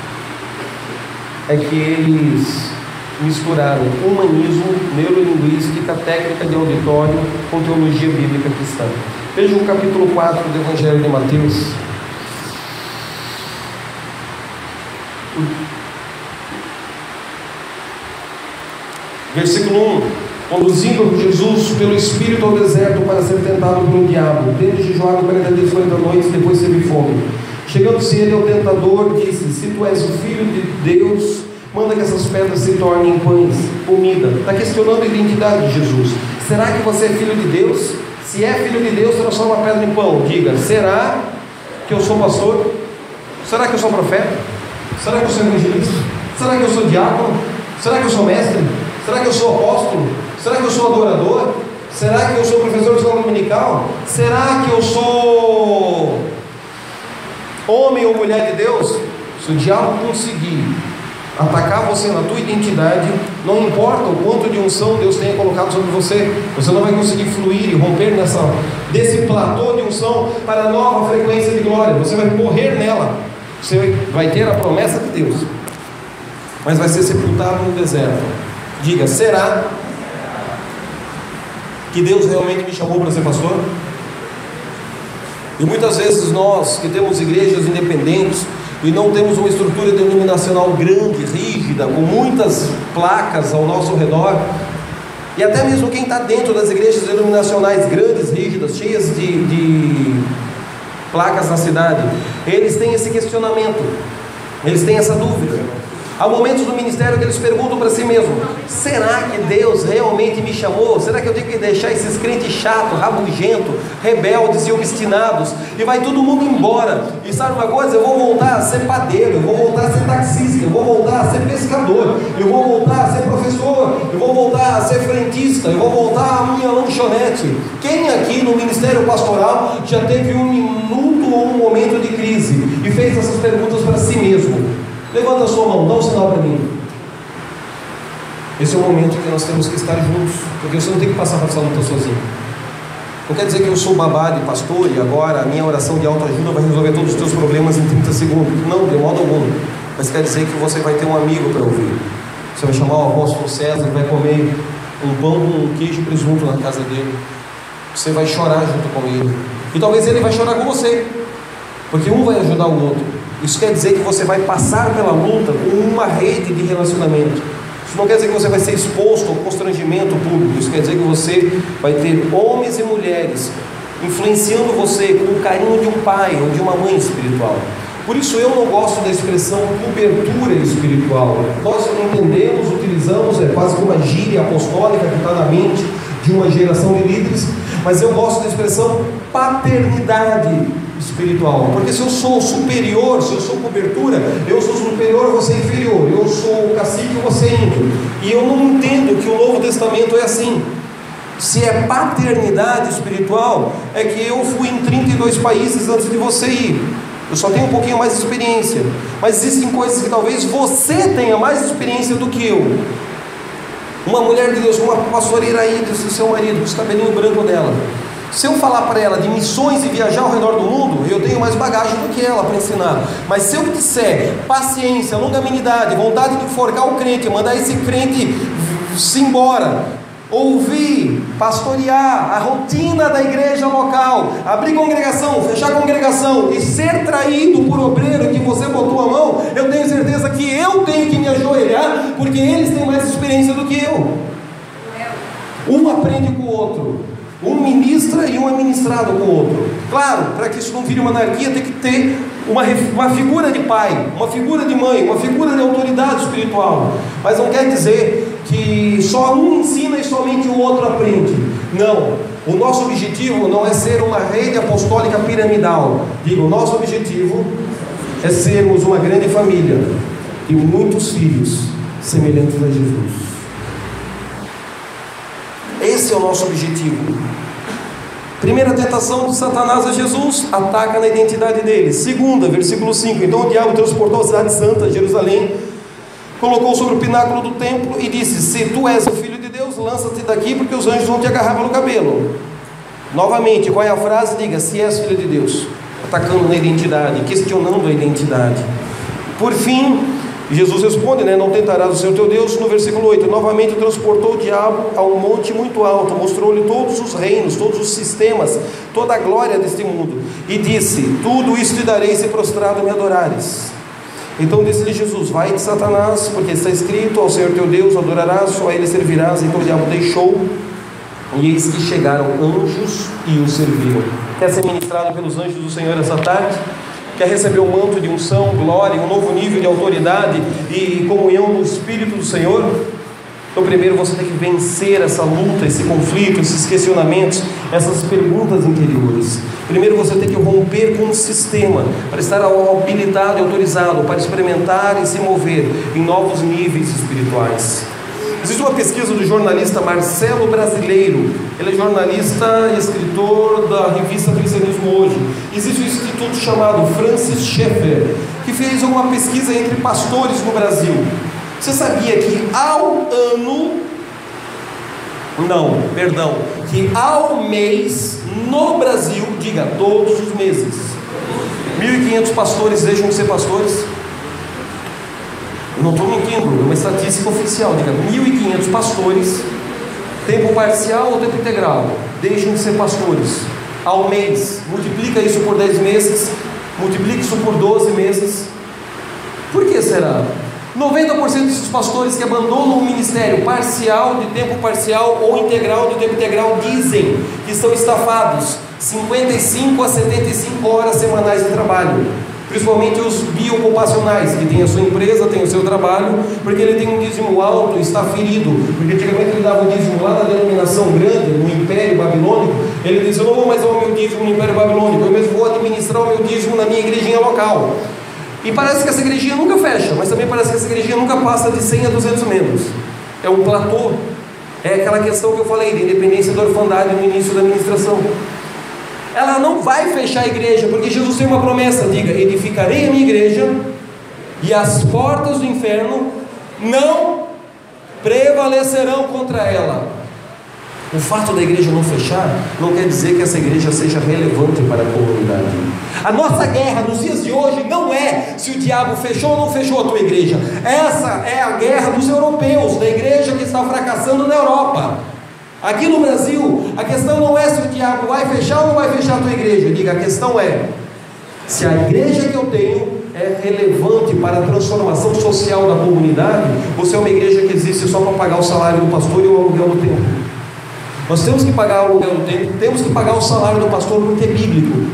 É que eles misturaram humanismo, neurolinguística, técnica de auditório com teologia bíblica cristã. Veja o capítulo quatro do Evangelho de Mateus. Versículo um: conduzindo Jesus pelo Espírito ao deserto para ser tentado pelo diabo, tendo jejuado quarenta dias e quarenta noites, depois teve fome. Chegando-se ele ao tentador, disse: se tu és o Filho de Deus, manda que essas pedras se tornem pães, comida. Está questionando a identidade de Jesus. Será que você é filho de Deus? Se é filho de Deus, transforma a pedra em pão. Diga, será que eu sou pastor? Será que eu sou profeta? Será que eu sou evangelista? Será que eu sou diácono? Será que eu sou mestre? Será que eu sou apóstolo? Será que eu sou adorador? Será que eu sou professor de escola dominical? Será que eu sou homem ou mulher de Deus? Se o diabo conseguir atacar você na tua identidade, não importa o quanto de unção Deus tenha colocado sobre você, você não vai conseguir fluir e romper nessa, desse platô de unção para a nova frequência de glória. Você vai morrer nela. Você vai ter a promessa de Deus, mas vai ser sepultado no deserto. Diga, será que Deus realmente me chamou para ser pastor? E muitas vezes nós que temos igrejas independentes e não temos uma estrutura denominacional grande, rígida, com muitas placas ao nosso redor, e até mesmo quem está dentro das igrejas denominacionais grandes, rígidas, cheias de, de placas na cidade, eles têm esse questionamento, eles têm essa dúvida. Há momentos do ministério que eles perguntam para si mesmo: será que Deus realmente me chamou? Será que eu tenho que deixar esses crentes chatos, rabugentos, rebeldes e obstinados, e vai todo mundo embora? E sabe uma coisa? Eu vou voltar a ser padeiro, eu vou voltar a ser taxista, eu vou voltar a ser pescador, eu vou voltar a ser professor, eu vou voltar a ser frentista, eu vou voltar à minha lanchonete. Quem aqui no ministério pastoral já teve um minuto ou um momento de crise e fez essas perguntas para si mesmo? Levanta a sua mão, dá um sinal para mim. Esse é o momento que nós temos que estar juntos, porque você não tem que passar por essa luta sozinho. Não quer dizer que eu sou babá de pastor e agora a minha oração de autoajuda vai resolver todos os teus problemas em trinta segundos. Não, de modo algum. Mas quer dizer que você vai ter um amigo para ouvir. Você vai chamar o apóstolo César, vai comer um pão com um queijo e presunto na casa dele. Você vai chorar junto com ele. E talvez ele vai chorar com você, porque um vai ajudar o outro. Isso quer dizer que você vai passar pela luta com uma rede de relacionamento. Isso não quer dizer que você vai ser exposto ao constrangimento público. Isso quer dizer que você vai ter homens e mulheres influenciando você com o carinho de um pai ou de uma mãe espiritual. Por isso eu não gosto da expressão cobertura espiritual. Nós entendemos, utilizamos, é quase como uma gíria apostólica que está na mente de uma geração de líderes, mas eu gosto da expressão paternidade espiritual, porque se eu sou superior, se eu sou cobertura, eu sou superior, você é inferior, eu sou cacique, você é índio, e eu não entendo que o Novo Testamento é assim. Se é paternidade espiritual, é que eu fui em trinta e dois países antes de você ir, eu só tenho um pouquinho mais de experiência, mas existem coisas que talvez você tenha mais experiência do que eu. Uma mulher de Deus, uma pastoreira aí, disse o seu marido, com os cabelinhos brancos dela. Se eu falar para ela de missões e viajar ao redor do mundo, eu tenho mais bagagem do que ela para ensinar. Mas se eu disser paciência, longanimidade, vontade de enforcar o crente, mandar esse crente se embora, ouvir, pastorear a rotina da igreja local, abrir congregação, fechar congregação e ser traído por obreiro que você botou a mão, eu tenho certeza que eu tenho que me ajoelhar, porque eles têm mais experiência do que eu. Um aprende com o outro, um ministra e um é ministrado com o outro. Claro, para que isso não vire uma anarquia, tem que ter uma, uma figura de pai, uma figura de mãe, uma figura de autoridade espiritual. Mas não quer dizer que só um ensina e somente o outro aprende. Não, o nosso objetivo não é ser uma rede apostólica piramidal. Digo, o nosso objetivo é sermos uma grande família e muitos filhos semelhantes a Jesus. Esse é o nosso objetivo. Primeira tentação de Satanás a Jesus, ataca na identidade dele. Segunda, versículo cinco: então o diabo transportou a cidade santa, Jerusalém, colocou sobre o pináculo do templo e disse: se tu és o filho de Deus, lança-te daqui, porque os anjos vão te agarrar pelo cabelo. Novamente, qual é a frase? Diga: se és filho de Deus. Atacando na identidade, questionando a identidade. Por fim, Jesus responde, né? Não tentarás o Senhor teu Deus. No versículo oito, novamente transportou o diabo a um monte muito alto, mostrou-lhe todos os reinos, todos os sistemas, toda a glória deste mundo, e disse: tudo isso te darei se prostrado me adorares. Então disse-lhe Jesus: vai-te, Satanás, porque está escrito: ao Senhor teu Deus adorarás, só a ele servirás. Então o diabo deixou, e eis que chegaram anjos e o serviram. Quer ser ministrado pelos anjos do Senhor essa tarde? Quer receber o manto de unção, glória, um novo nível de autoridade e comunhão no Espírito do Senhor? Então primeiro você tem que vencer essa luta, esse conflito, esses questionamentos, essas perguntas interiores. Primeiro você tem que romper com o sistema, para estar habilitado e autorizado, para experimentar e se mover em novos níveis espirituais. Existe uma pesquisa do jornalista Marcelo Brasileiro. Ele é jornalista e escritor da revista Cristianismo Hoje. Existe um instituto chamado Francis Schaeffer, que fez uma pesquisa entre pastores no Brasil. Você sabia que ao ano, não, perdão, que ao mês no Brasil, diga, todos os meses, mil e quinhentos pastores deixam de ser pastores? Eu não estou mentindo, é uma estatística oficial, diga, mil e quinhentos pastores, tempo parcial ou tempo integral, deixam de ser pastores ao mês. Multiplica isso por dez meses, multiplica isso por doze meses. Por que será? noventa por cento desses pastores que abandonam o ministério parcial, de tempo parcial ou integral, de tempo integral, dizem que estão estafados cinquenta e cinco a setenta e cinco horas semanais de trabalho, principalmente os biocompacionais, que tem a sua empresa, tem o seu trabalho, porque ele tem um dízimo alto, está ferido, porque antigamente ele dava o dízimo lá na denominação grande, no Império Babilônico. Ele disse: eu não vou mais dar o meu dízimo no Império Babilônico, eu mesmo vou administrar o meu dízimo na minha igrejinha local. E parece que essa igrejinha nunca fecha, mas também parece que essa igrejinha nunca passa de cem a duzentos membros. É um platô. É aquela questão que eu falei, de independência da orfandade no início da administração. Ela não vai fechar a igreja, porque Jesus tem uma promessa, diga: edificarei a minha igreja, e as portas do inferno não prevalecerão contra ela. O fato da igreja não fechar não quer dizer que essa igreja seja relevante para a comunidade. A nossa guerra nos dias de hoje não é se o diabo fechou ou não fechou a tua igreja. Essa é a guerra dos europeus, da igreja que está fracassando na Europa. Aqui no Brasil, a questão não é se o diabo vai fechar ou não vai fechar a tua igreja. Diga, a questão é se a igreja que eu tenho é relevante para a transformação social da comunidade, ou se é uma igreja que existe só para pagar o salário do pastor e o aluguel do templo. Nós temos que pagar o aluguel do templo, temos que pagar o salário do pastor, porque é bíblico.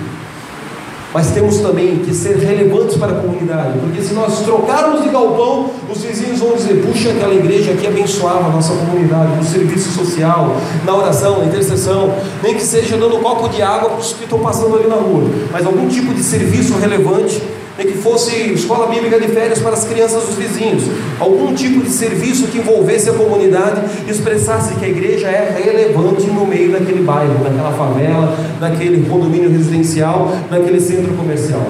Mas temos também que ser relevantes para a comunidade, porque se nós trocarmos de galpão, os vizinhos vão dizer: puxa, aquela igreja aqui abençoava a nossa comunidade, no serviço social, na oração, na intercessão, nem que seja dando um copo de água para os que estão passando ali na rua, mas algum tipo de serviço relevante, nem que fosse escola bíblica de férias para as crianças dos vizinhos, algum tipo de serviço que envolvesse a comunidade e expressasse que a igreja é relevante no meio daquele bairro, daquela favela, daquele condomínio residencial, daquele centro comercial.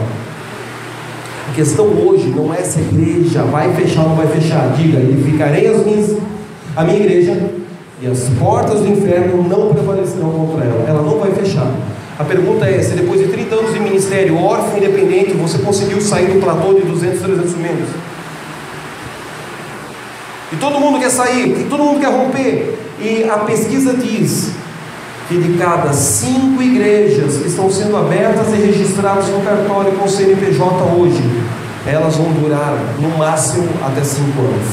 A questão hoje não é se a igreja vai fechar ou não vai fechar. Diga: edificarei as minhas, a minha igreja, e as portas do inferno não prevalecerão contra ela. Ela não vai fechar. A pergunta é: se depois de trinta anos de ministério, órfão independente, você conseguiu sair do platô de duzentos, trezentos membros? E todo mundo quer sair, e todo mundo quer romper. E a pesquisa diz que de cada cinco igrejas que estão sendo abertas e registradas no cartório com o C N P J hoje, elas vão durar no máximo até cinco anos.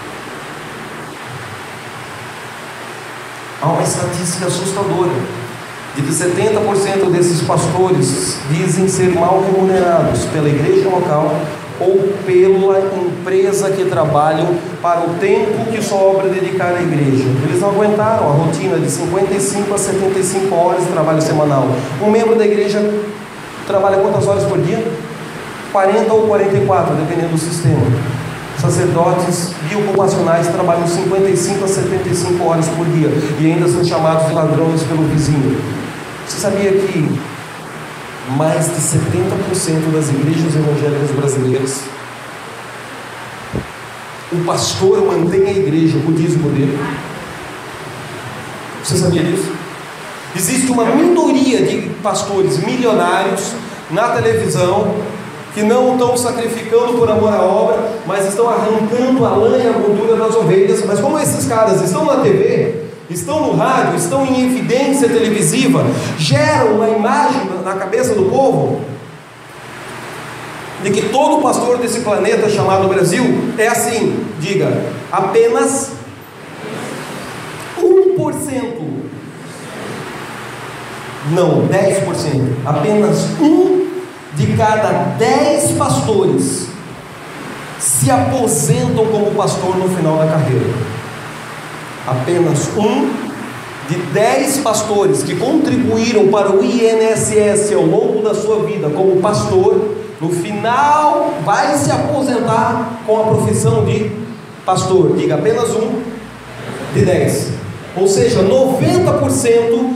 Há uma estatística assustadora de que setenta por cento desses pastores dizem ser mal remunerados pela igreja local ou pela empresa que trabalham para o tempo que sobra dedicar à igreja. Eles não aguentaram a rotina de cinquenta e cinco a setenta e cinco horas de trabalho semanal. Um membro da igreja trabalha quantas horas por dia? quarenta ou quarenta e quatro, dependendo do sistema. Sacerdotes biocompacionais trabalham cinquenta e cinco a setenta e cinco horas por dia e ainda são chamados de ladrões pelo vizinho. Você sabia que mais de setenta por cento das igrejas evangélicas brasileiras, o pastor mantém a igreja com o dízimo dele? Você sabia disso? Existe uma minoria de pastores milionários na televisão que não estão sacrificando por amor à obra, mas estão arrancando a lã e a gordura das ovelhas. Mas como esses caras estão na T V, estão no rádio, estão em evidência televisiva, geram uma imagem na cabeça do povo de que todo pastor desse planeta chamado Brasil é assim. Diga: apenas um por cento, não, dez por cento, apenas um de cada dez pastores se aposentam como pastor no final da carreira. Apenas um de dez pastores que contribuíram para o I N S S ao longo da sua vida como pastor, no final vai se aposentar com a profissão de pastor. Diga, apenas um de dez. Ou seja, noventa por cento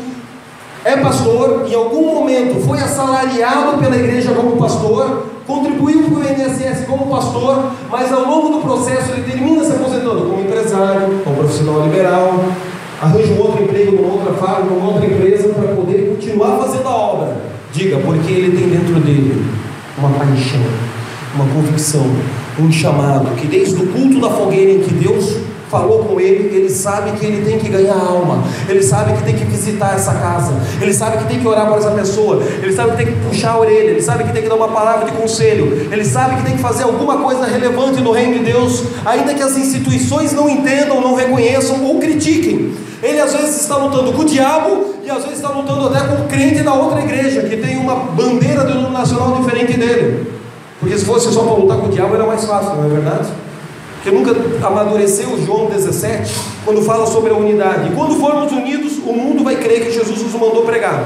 é pastor, em algum momento foi assalariado pela igreja como pastor, contribuiu para o I N S S como pastor, mas ao longo do processo ele termina se aposentando como empresário, como profissional liberal, arranja um outro emprego numa outra fábrica, numa outra empresa, para poder continuar fazendo a obra. Diga, porque ele tem dentro dele uma paixão, uma convicção, um chamado, que desde o culto da fogueira em que Deus falou com ele, ele sabe que ele tem que ganhar alma, ele sabe que tem que visitar essa casa, ele sabe que tem que orar por essa pessoa, ele sabe que tem que puxar a orelha, ele sabe que tem que dar uma palavra de conselho, ele sabe que tem que fazer alguma coisa relevante no reino de Deus, ainda que as instituições não entendam, não reconheçam ou critiquem. Ele às vezes está lutando com o diabo e às vezes está lutando até com o crente da outra igreja, que tem uma bandeira denominacional diferente dele. Porque se fosse só para lutar com o diabo era mais fácil, não é verdade? Porque nunca amadureceu João dezessete, quando fala sobre a unidade. E quando formos unidos, o mundo vai crer que Jesus nos mandou pregar.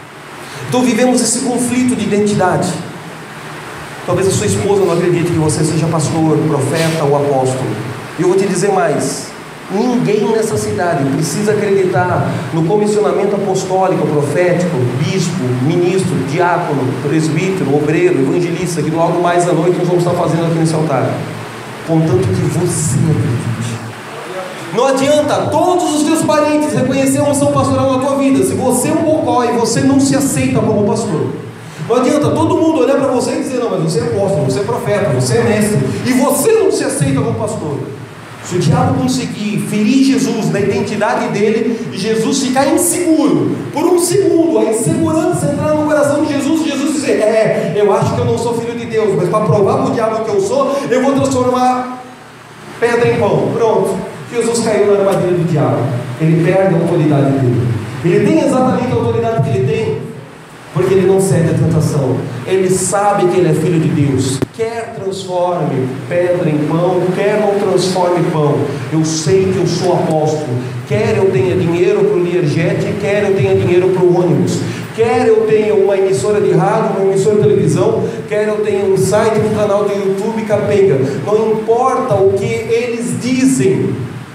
Então vivemos esse conflito de identidade. Talvez a sua esposa não acredite que você seja pastor, profeta ou apóstolo. E eu vou te dizer mais: ninguém nessa cidade precisa acreditar no comissionamento apostólico, profético, bispo, ministro, diácono, presbítero, obreiro, evangelista, que logo mais à noite nós vamos estar fazendo aqui nesse altar, contanto que você acredite. Não adianta todos os teus parentes reconhecer a unção pastoral na tua vida, se você é um bocó e você não se aceita como pastor. Não adianta todo mundo olhar para você e dizer: não, mas você é apóstolo, você é profeta, você é mestre, e você não se aceita como pastor. Se o diabo conseguir ferir Jesus na identidade dele, e Jesus ficar inseguro, por um segundo, a insegurança entrar no coração de Jesus, Jesus dizer: é, eu acho que eu não sou filho de Deus, mas para provar para o diabo que eu sou, eu vou transformar pedra em pão. Pronto, Jesus caiu na armadilha do diabo, ele perde a autoridade dele. Ele tem exatamente a autoridade que ele tem, porque ele não cede à tentação. Ele sabe que ele é filho de Deus. Quer transforme pedra em pão, quer não transforme pão. Eu sei que eu sou apóstolo. Quer eu tenha dinheiro para o Learjet, quer eu tenha dinheiro para o ônibus, quer eu tenha uma emissora de rádio, uma emissora de televisão, quer eu tenha um site, um canal do YouTube capenga. Não importa o que eles dizem,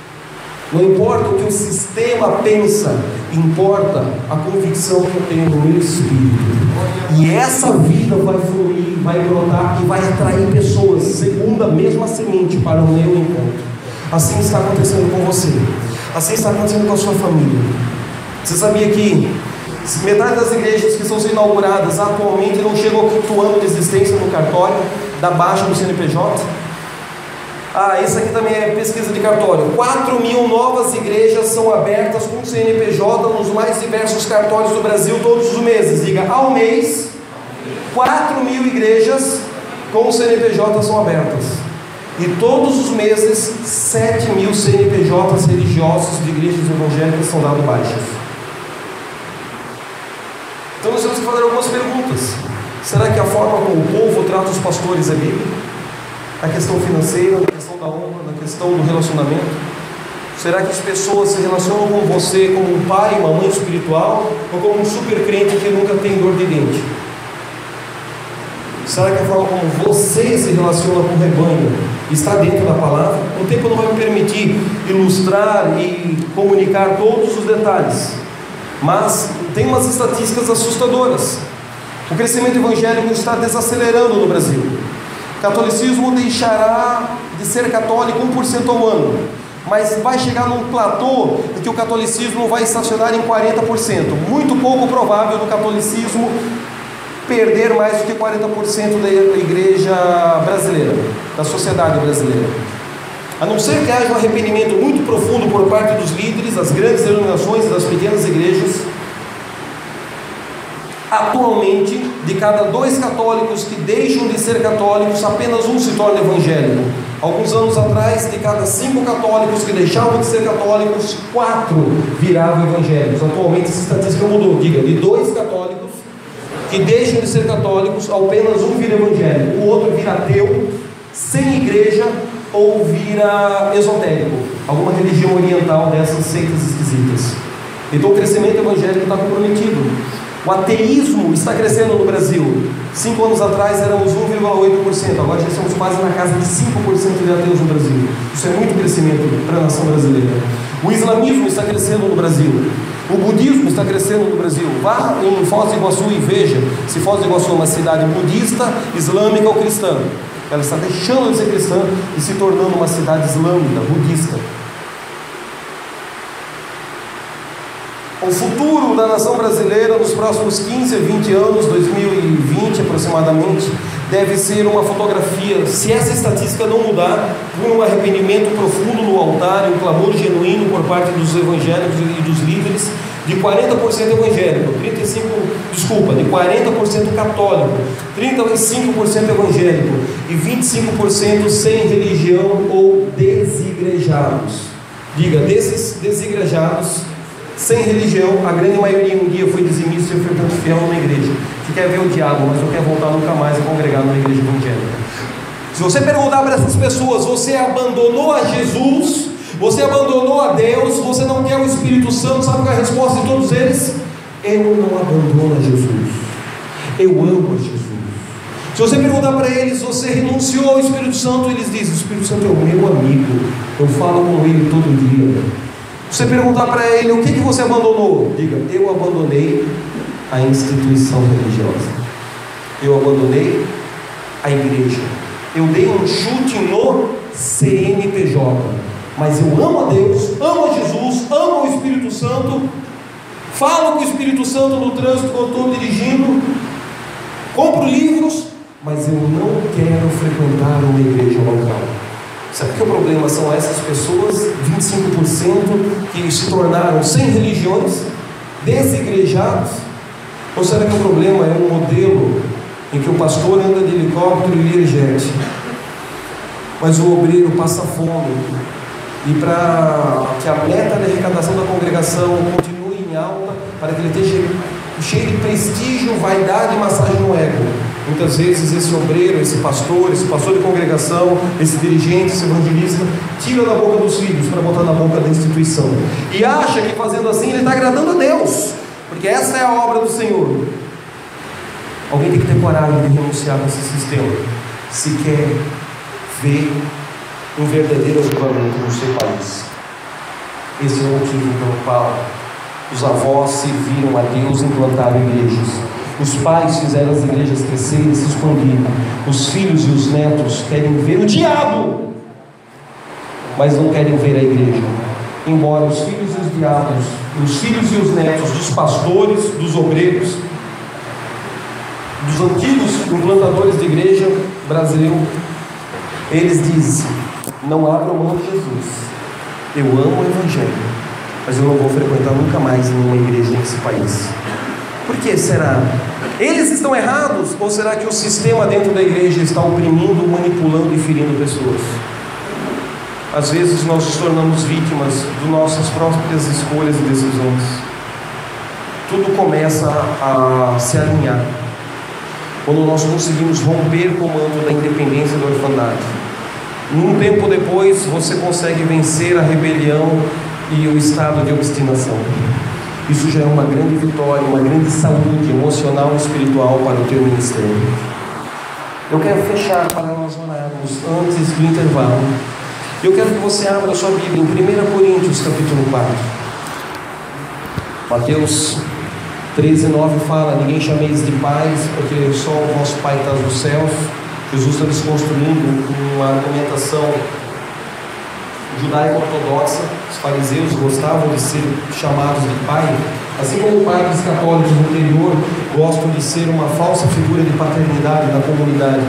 não importa o que o sistema pensa, importa a convicção que eu tenho no meu espírito. E essa vida vai fluir, vai brotar e vai atrair pessoas segundo a mesma semente para o meu encontro. Assim está acontecendo com você, assim está acontecendo com a sua família. Você sabia que metade das igrejas que estão sendo inauguradas atualmente não chegam ao ano de existência no cartório da baixa do C N P J? Ah, isso aqui também é pesquisa de cartório. quatro mil novas igrejas são abertas com C N P J nos mais diversos cartórios do Brasil todos os meses. Diga, ao mês, quatro mil igrejas com C N P J são abertas. E todos os meses, sete mil C N P Js religiosos de igrejas evangélicas são dados baixas. Então nós temos que fazer algumas perguntas. Será que a forma como o povo trata os pastores é bíblica? Na questão financeira, na questão da honra, na questão do relacionamento? Será que as pessoas se relacionam com você como um pai, uma mãe espiritual, ou como um super crente que nunca tem dor de dente? Será que a forma como você se relaciona com o rebanho está dentro da palavra? O tempo não vai me permitir ilustrar e comunicar todos os detalhes, mas tem umas estatísticas assustadoras. O crescimento evangélico está desacelerando no Brasil. O catolicismo deixará de ser católico um por cento ao ano, mas vai chegar num platô em que o catolicismo vai estacionar em quarenta por cento. Muito pouco provável do catolicismo perder mais do que quarenta por cento da igreja brasileira, da sociedade brasileira. A não ser que haja um arrependimento muito profundo por parte dos líderes, das grandes denominações e das pequenas igrejas. Atualmente, de cada dois católicos que deixam de ser católicos, apenas um se torna evangélico. Alguns anos atrás, de cada cinco católicos que deixavam de ser católicos, quatro viravam evangélicos. Atualmente essa estatística mudou. Diga, de dois católicos que deixam de ser católicos, apenas um vira evangélico, o outro vira ateu, sem igreja, ou vira esotérico. alguma religião oriental dessas seitas esquisitas. Então o crescimento evangélico está comprometido. O ateísmo está crescendo no Brasil. Cinco anos atrás éramos um vírgula oito por cento, agora já estamos quase na casa de cinco por cento de ateus no Brasil. Isso é muito crescimento para a nação brasileira. O islamismo está crescendo no Brasil. O budismo está crescendo no Brasil. Vá em Foz do Iguaçu e veja se Foz do Iguaçu é uma cidade budista, islâmica ou cristã. Ela está deixando de ser cristã e se tornando uma cidade islâmica, budista. O futuro da nação brasileira nos próximos quinze a vinte anos, dois mil e vinte aproximadamente, deve ser uma fotografia, se essa estatística não mudar, por um arrependimento profundo no altar e um clamor genuíno por parte dos evangélicos e dos líderes, de quarenta por cento evangélico, trinta e cinco por cento, desculpa, de quarenta por cento católico, trinta e cinco por cento evangélico e vinte e cinco por cento sem religião ou desigrejados. Diga, desses desigrejados, sem religião, a grande maioria um dia foi dizimista e foi tanto fiel numa igreja, que quer ver o diabo, mas não quer voltar nunca mais a congregar numa igreja evangélica. Se você perguntar para essas pessoas, você abandonou a Jesus, você abandonou a Deus, você não quer o Espírito Santo, sabe qual é a resposta de todos eles? Eu não abandono a Jesus, eu amo a Jesus. Se você perguntar para eles, você renunciou ao Espírito Santo, eles dizem, o Espírito Santo é o meu amigo, eu falo com ele todo dia. Se você perguntar para ele, o que, que você abandonou? Diga, eu abandonei a instituição religiosa, eu abandonei a igreja, eu dei um chute no C N P J, mas eu amo a Deus, amo a Jesus, amo o Espírito Santo, falo com o Espírito Santo no trânsito quando estou dirigindo, compro livros, mas eu não quero frequentar uma igreja local. Sabe que o problema são essas pessoas, vinte e cinco por cento, que se tornaram sem religiões, desigrejados? Ou será que o problema é um modelo em que o pastor anda de helicóptero e Learjet, mas o obreiro passa fome, e para que a meta de arrecadação da congregação continue em alta, para que ele esteja cheio de prestígio, vaidade e massagem no ego, muitas vezes esse obreiro, esse pastor, esse pastor de congregação, esse dirigente, esse evangelista, tira da boca dos filhos para botar na boca da instituição, e acha que fazendo assim ele está agradando a Deus, porque essa é a obra do Senhor. Alguém tem que ter coragem de renunciar a esse sistema, se quer ver um verdadeiro avivamento no seu país. Esse é o motivo pelo qual os avós serviram a Deus e implantaram igrejas. Os pais fizeram as igrejas crescerem e se expandirem. Os filhos e os netos querem ver o diabo, mas não querem ver a igreja. Embora os filhos e os diabos, os filhos e os netos dos pastores, dos obreiros, dos antigos implantadores de igreja brasileiro, eles dizem: não abram mão de Jesus, eu amo o Evangelho, mas eu não vou frequentar nunca mais nenhuma igreja nesse país. Por que será? Eles estão errados? Ou será que o sistema dentro da igreja está oprimindo, manipulando e ferindo pessoas? Às vezes nós nos tornamos vítimas de nossas próprias escolhas e decisões. Tudo começa a se alinhar quando nós conseguimos romper com o manto da independência do orfanato. Num tempo depois, você consegue vencer a rebelião e o estado de obstinação. Isso já é uma grande vitória, uma grande saúde emocional e espiritual para o teu ministério. Eu quero fechar para nós orarmos antes do intervalo. Eu quero que você abra a sua Bíblia em primeira Coríntios capítulo quatro. Mateus treze, nove fala: ninguém chameis de pais, porque só o vosso Pai está nos céus. Jesus está desconstruindo uma argumentação judaico-ortodoxa. Os fariseus gostavam de ser chamados de pai, assim como pais católicos no interior gostam de ser uma falsa figura de paternidade na comunidade.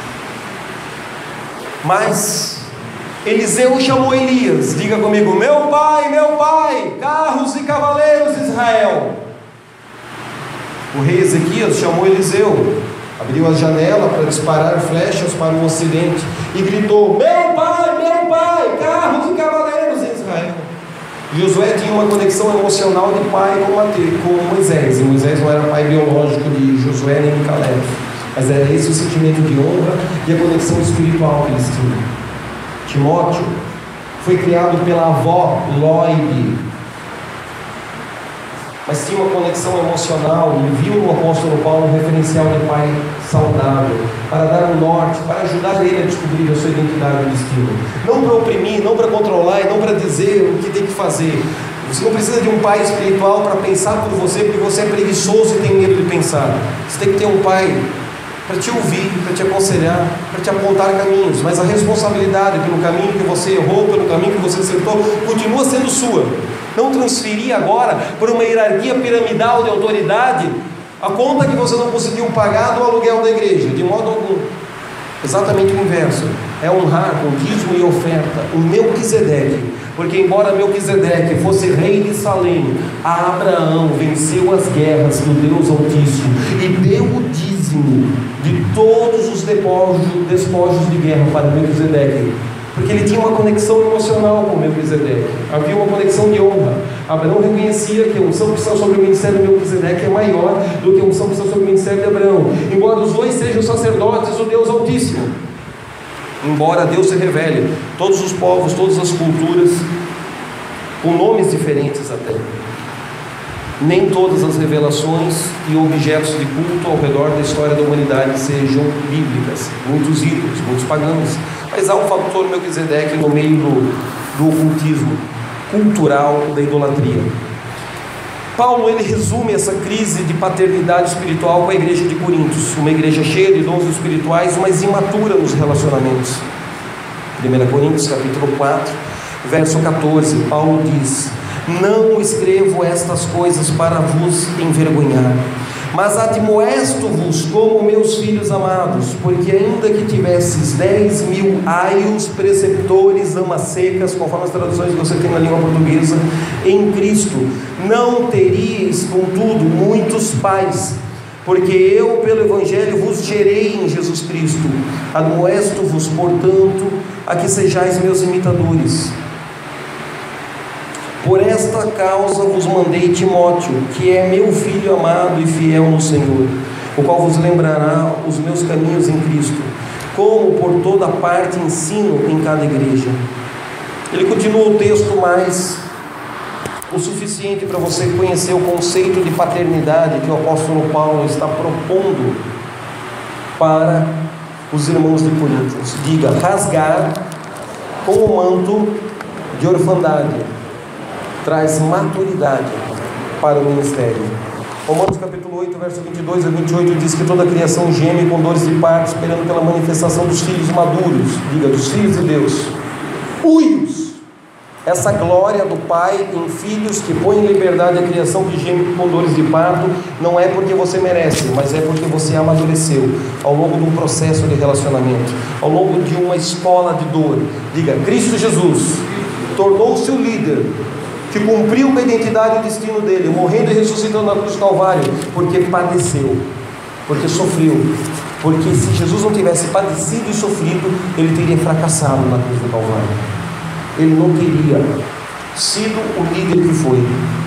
Mas Eliseu chamou Elias. Diga comigo: meu pai, meu pai, carros e cavaleiros de Israel. O rei Ezequias chamou Eliseu, abriu a janela para disparar flechas para o ocidente e gritou: meu pai, meu pai, carros e cavaleiros em Israel. Josué tinha uma conexão emocional de pai com, Mate, com Moisés, e Moisés não era pai biológico de Josué nem de Caleb, mas era esse o sentimento de honra e a conexão espiritual que eles tinham. Timóteo foi criado pela avó Lloyd, mas tinha uma conexão emocional e viu no apóstolo Paulo um referencial de pai saudável, para dar um norte, para ajudar ele a descobrir a sua identidade e destino. Não para oprimir, não para controlar e não para dizer o que tem que fazer. Você não precisa de um pai espiritual para pensar por você, porque você é preguiçoso e tem medo de pensar. Você tem que ter um pai para te ouvir, para te aconselhar, para te apontar caminhos, mas a responsabilidade pelo caminho que você errou, pelo caminho que você acertou, continua sendo sua. Não transferir agora por uma hierarquia piramidal de autoridade a conta que você não conseguiu pagar do aluguel da igreja, de modo algum. Exatamente o inverso, é honrar com dízimo e oferta o Melquisedeque, porque embora Melquisedeque fosse rei de Salém, Abraão venceu as guerras do Deus Altíssimo e deu o dízimo de todos os despojos, despojos de guerra para Melquisedeque, porque ele tinha uma conexão emocional com Melquisedeque, havia uma conexão de honra. Abraão reconhecia que a unção que está sobre o ministério de Melquisedeque é maior do que a unção que está sobre o ministério de Abraão, embora os dois sejam sacerdotes do Deus Altíssimo. Embora Deus se revele, todos os povos, todas as culturas, com nomes diferentes até, nem todas as revelações e objetos de culto ao redor da história da humanidade sejam bíblicas. Muitos ídolos, muitos pagãos, mas há um fator Melquisedeque no meio do, do ocultismo cultural da idolatria. Paulo ele resume essa crise de paternidade espiritual com a igreja de Coríntios, uma igreja cheia de dons espirituais, mas imatura nos relacionamentos. primeira Coríntios capítulo quatro, verso catorze, Paulo diz: não escrevo estas coisas para vos envergonhar, mas admoesto-vos como meus filhos amados, porque ainda que tivesses dez mil aios, preceptores, amas secas, conforme as traduções que você tem na língua portuguesa, em Cristo, não teríeis, contudo, muitos pais, porque eu, pelo Evangelho, vos gerei em Jesus Cristo. Admoesto-vos, portanto, a que sejais meus imitadores. Por esta causa vos mandei Timóteo, que é meu filho amado e fiel no Senhor, o qual vos lembrará os meus caminhos em Cristo, como por toda parte ensino em cada igreja. Ele continua o texto, mas o suficiente para você conhecer o conceito de paternidade que o apóstolo Paulo está propondo para os irmãos de Coríntios. Diga: rasgar com o manto de orfandade traz maturidade para o ministério. Romanos capítulo oito, verso vinte e dois a vinte e oito diz que toda a criação geme com dores de parto, esperando pela manifestação dos filhos maduros. Diga: dos filhos de Deus, uios. Essa glória do Pai em filhos que põe em liberdade a criação que geme com dores de parto, não é porque você merece, mas é porque você amadureceu ao longo de um processo de relacionamento, ao longo de uma escola de dor. Diga: Cristo Jesus tornou-se o líder que cumpriu com a identidade e o destino dele, morrendo e ressuscitando na cruz do Calvário, porque padeceu, porque sofreu, porque se Jesus não tivesse padecido e sofrido, ele teria fracassado na cruz do Calvário, ele não teria sido o líder que foi.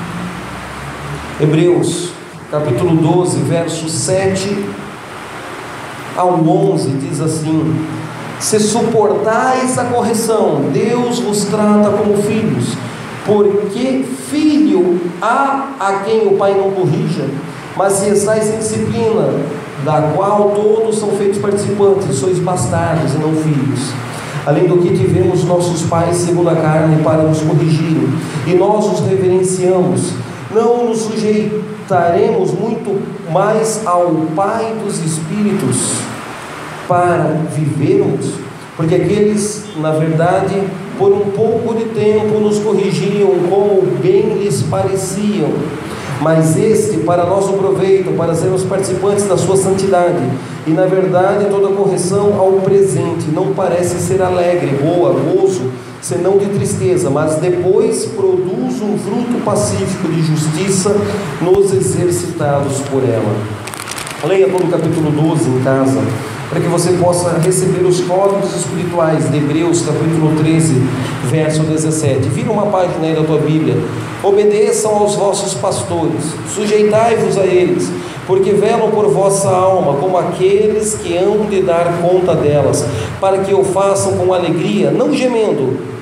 Hebreus capítulo doze, verso sete ao onze diz assim: se suportais a correção, Deus vos trata como filhos. Porque filho há a quem o pai não corrija, mas se estáis em disciplina, da qual todos são feitos participantes, sois bastardos e não filhos. Além do que tivemos nossos pais segundo a carne para nos corrigirem, e nós os reverenciamos, não nos sujeitaremos muito mais ao Pai dos Espíritos para vivermos? Porque aqueles, na verdade, por um pouco de tempo nos corrigiam como bem lhes pareciam, mas este para nosso proveito, para sermos participantes da sua santidade. E na verdade toda correção ao presente não parece ser alegre, boa, gozo, senão de tristeza, mas depois produz um fruto pacífico de justiça nos exercitados por ela. Leia todo o capítulo doze em casa, para que você possa receber os códigos espirituais de Hebreus capítulo treze, verso dezessete. Vira uma página aí da tua Bíblia. Obedeçam aos vossos pastores, sujeitai-vos a eles, porque velam por vossa alma, como aqueles que hão de dar conta delas, para que o façam com alegria, não gemendo,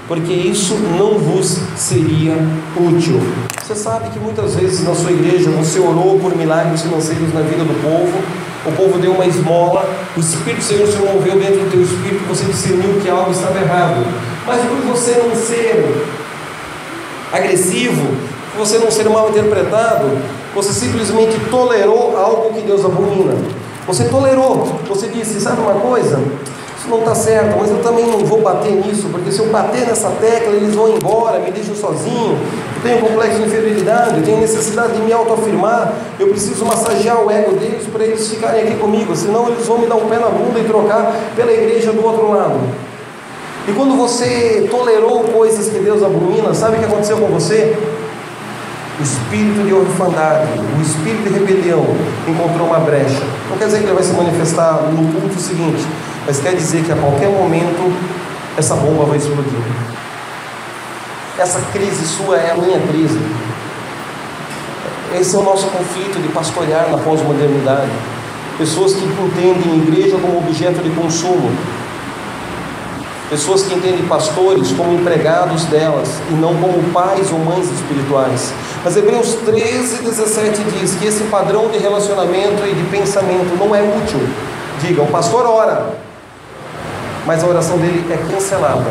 porque isso não vos seria útil. Você sabe que muitas vezes na sua igreja você orou por milagres financeiros na vida do povo, o povo deu uma esmola, o Espírito do Senhor se moveu dentro do teu espírito, você discerniu que algo estava errado, mas por você não ser agressivo, por você não ser mal interpretado, você simplesmente tolerou algo que Deus abomina. Você tolerou, você disse, sabe uma coisa? Isso não está certo, mas eu também não vou bater nisso, porque se eu bater nessa tecla, eles vão embora, me deixam sozinho, eu tenho complexo de inferioridade, eu tenho necessidade de me autoafirmar, eu preciso massagear o ego deles para eles ficarem aqui comigo, senão eles vão me dar um pé na bunda e trocar pela igreja do outro lado. E quando você tolerou coisas que Deus abomina, sabe o que aconteceu com você? O espírito de orfandade, o espírito de rebelião encontrou uma brecha. Não quer dizer que ele vai se manifestar no culto seguinte, mas quer dizer que a qualquer momento essa bomba vai explodir. Essa crise sua é a minha crise. Esse é o nosso conflito de pastorear na pós-modernidade. Pessoas que entendem a igreja como objeto de consumo, pessoas que entendem pastores como empregados delas e não como pais ou mães espirituais. Mas Hebreus treze, dezessete diz que esse padrão de relacionamento e de pensamento não é útil. Diga, o pastor ora, mas a oração dele é cancelada.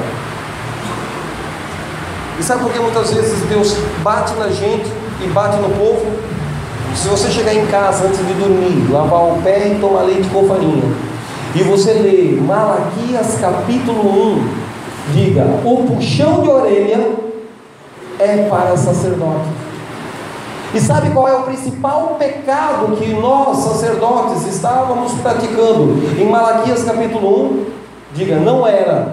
E sabe por que muitas vezes Deus bate na gente e bate no povo? Se você chegar em casa antes de dormir, lavar o pé e tomar leite com farinha, e você lê Malaquias capítulo um, diga, o puxão de orelha é para sacerdote. E sabe qual é o principal pecado que nós, sacerdotes, estávamos praticando? Em Malaquias capítulo um, diga, não era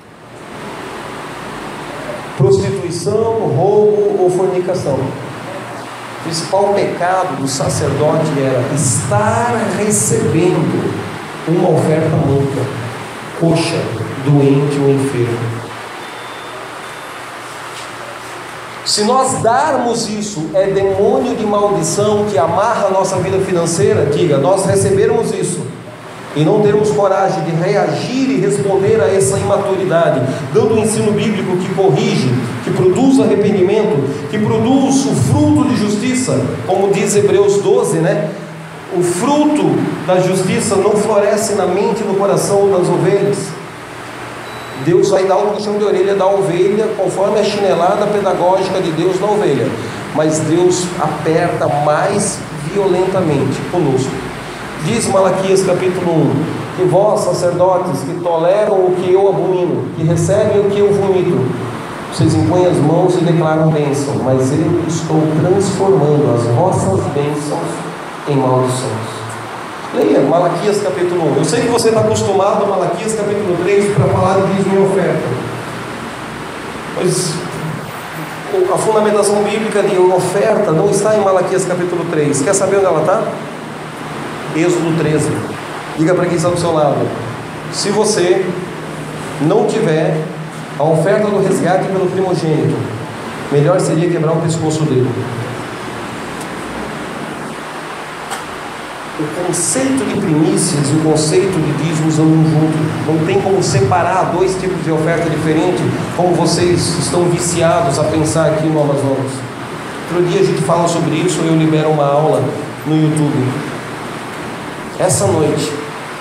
prostituição, roubo ou fornicação. O principal pecado do sacerdote era estar recebendo uma oferta manca, coxa, doente ou enfermo. Se nós darmos isso, é demônio de maldição que amarra a nossa vida financeira. Diga, nós recebermos isso e não termos coragem de reagir e responder a essa imaturidade, dando um ensino bíblico que corrige, que produz arrependimento, que produz o fruto de justiça, como diz Hebreus doze, né? O fruto da justiça não floresce na mente e no coração das ovelhas. Deus vai dar um puxão de orelha da ovelha, conforme a chinelada pedagógica de Deus na ovelha, mas Deus aperta mais violentamente conosco. Diz Malaquias capítulo um, que vós, sacerdotes, que toleram o que eu abomino, que recebem o que eu vomito, vocês impõem as mãos e declaram bênção, mas eu estou transformando as vossas bênçãos em maldições. Leia Malaquias capítulo um. Eu sei que você está acostumado a Malaquias capítulo três para falar de dízimo e oferta, mas a fundamentação bíblica de oferta não está em Malaquias capítulo três. Quer saber onde ela está? Êxodo treze. Diga para quem está do seu lado, se você não tiver a oferta do resgate pelo primogênito, melhor seria quebrar o pescoço dele. O conceito de primícias e o conceito de dízimos andam juntos. Não tem como separar dois tipos de oferta diferentes, como vocês estão viciados a pensar aqui no Amazonas. Outro dia a gente fala sobre isso, eu libero uma aula no YouTube. Essa noite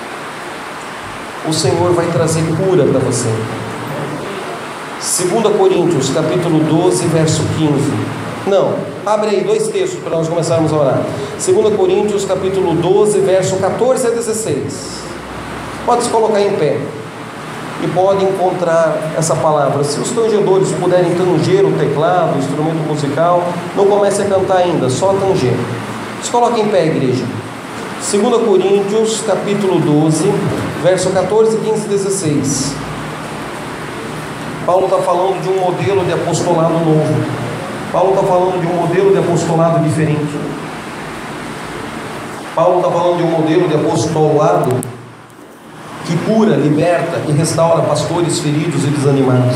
o Senhor vai trazer cura para você. Segunda Coríntios capítulo doze, verso quinze. Não, abre aí dois textos para nós começarmos a orar. Segunda Coríntios capítulo doze, verso catorze a dezesseis. Pode se colocar em pé e pode encontrar essa palavra. Se os tangedores puderem tanger o teclado, o instrumento musical, não comece a cantar ainda, só tanger. Se coloque em pé, igreja. Segunda Coríntios capítulo doze, verso catorze, quinze e dezesseis. Paulo está falando de um modelo de apostolado novo. Paulo está falando de um modelo de apostolado diferente. Paulo está falando de um modelo de apostolado que cura, liberta e restaura pastores feridos e desanimados.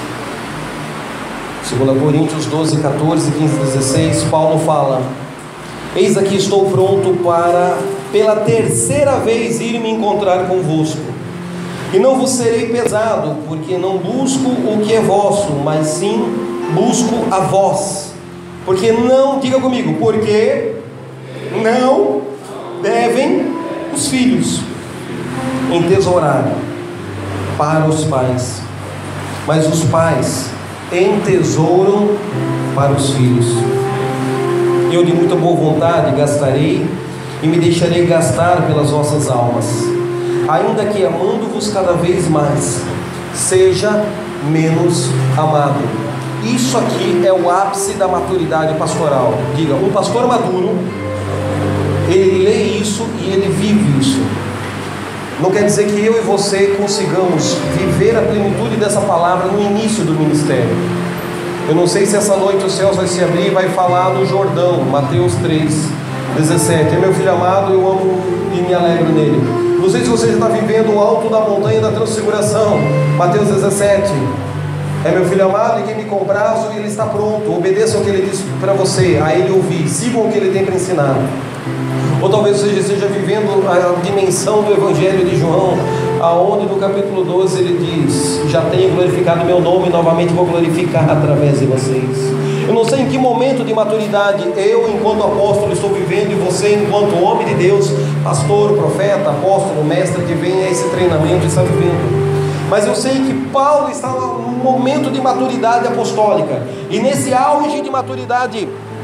Segunda Coríntios doze, catorze, quinze e dezesseis, Paulo fala: eis aqui estou pronto para, pela terceira vez, ir me encontrar convosco, E não vos serei pesado, porque não busco o que é vosso, mas sim busco a vós. Porque não, diga comigo, porque não devem os filhos entesourar para os pais, mas os pais entesouram para os filhos. Eu de muita boa vontade gastarei e me deixarei gastar pelas vossas almas, ainda que amando-vos cada vez mais, seja menos amado. Isso aqui é o ápice da maturidade pastoral. Diga, um pastor maduro, ele lê isso e ele vive isso. Não quer dizer que eu e você consigamos viver a plenitude dessa palavra no início do ministério. Eu não sei se essa noite os céus vai se abrir e vai falar do Jordão, Mateus três, dezessete. É meu filho amado, eu amo e me alegro nele. Não sei se você já está vivendo o alto da montanha da transfiguração, Mateus dezessete. É meu filho amado e quem me compraz, ele está pronto. Obedeça o que ele disse para você, a ele ouvir, sigam o que ele tem para ensinar. Ou talvez você esteja vivendo a dimensão do Evangelho de João, aonde no capítulo doze ele diz: já tenho glorificado meu nome e novamente vou glorificar através de vocês. Eu não sei em que momento de maturidade eu, enquanto apóstolo, estou vivendo, e você, enquanto homem de Deus, pastor, profeta, apóstolo, mestre, que vem a esse treinamento, está vivendo. Mas eu sei que Paulo está num momento de maturidade apostólica, e nesse auge de maturidade,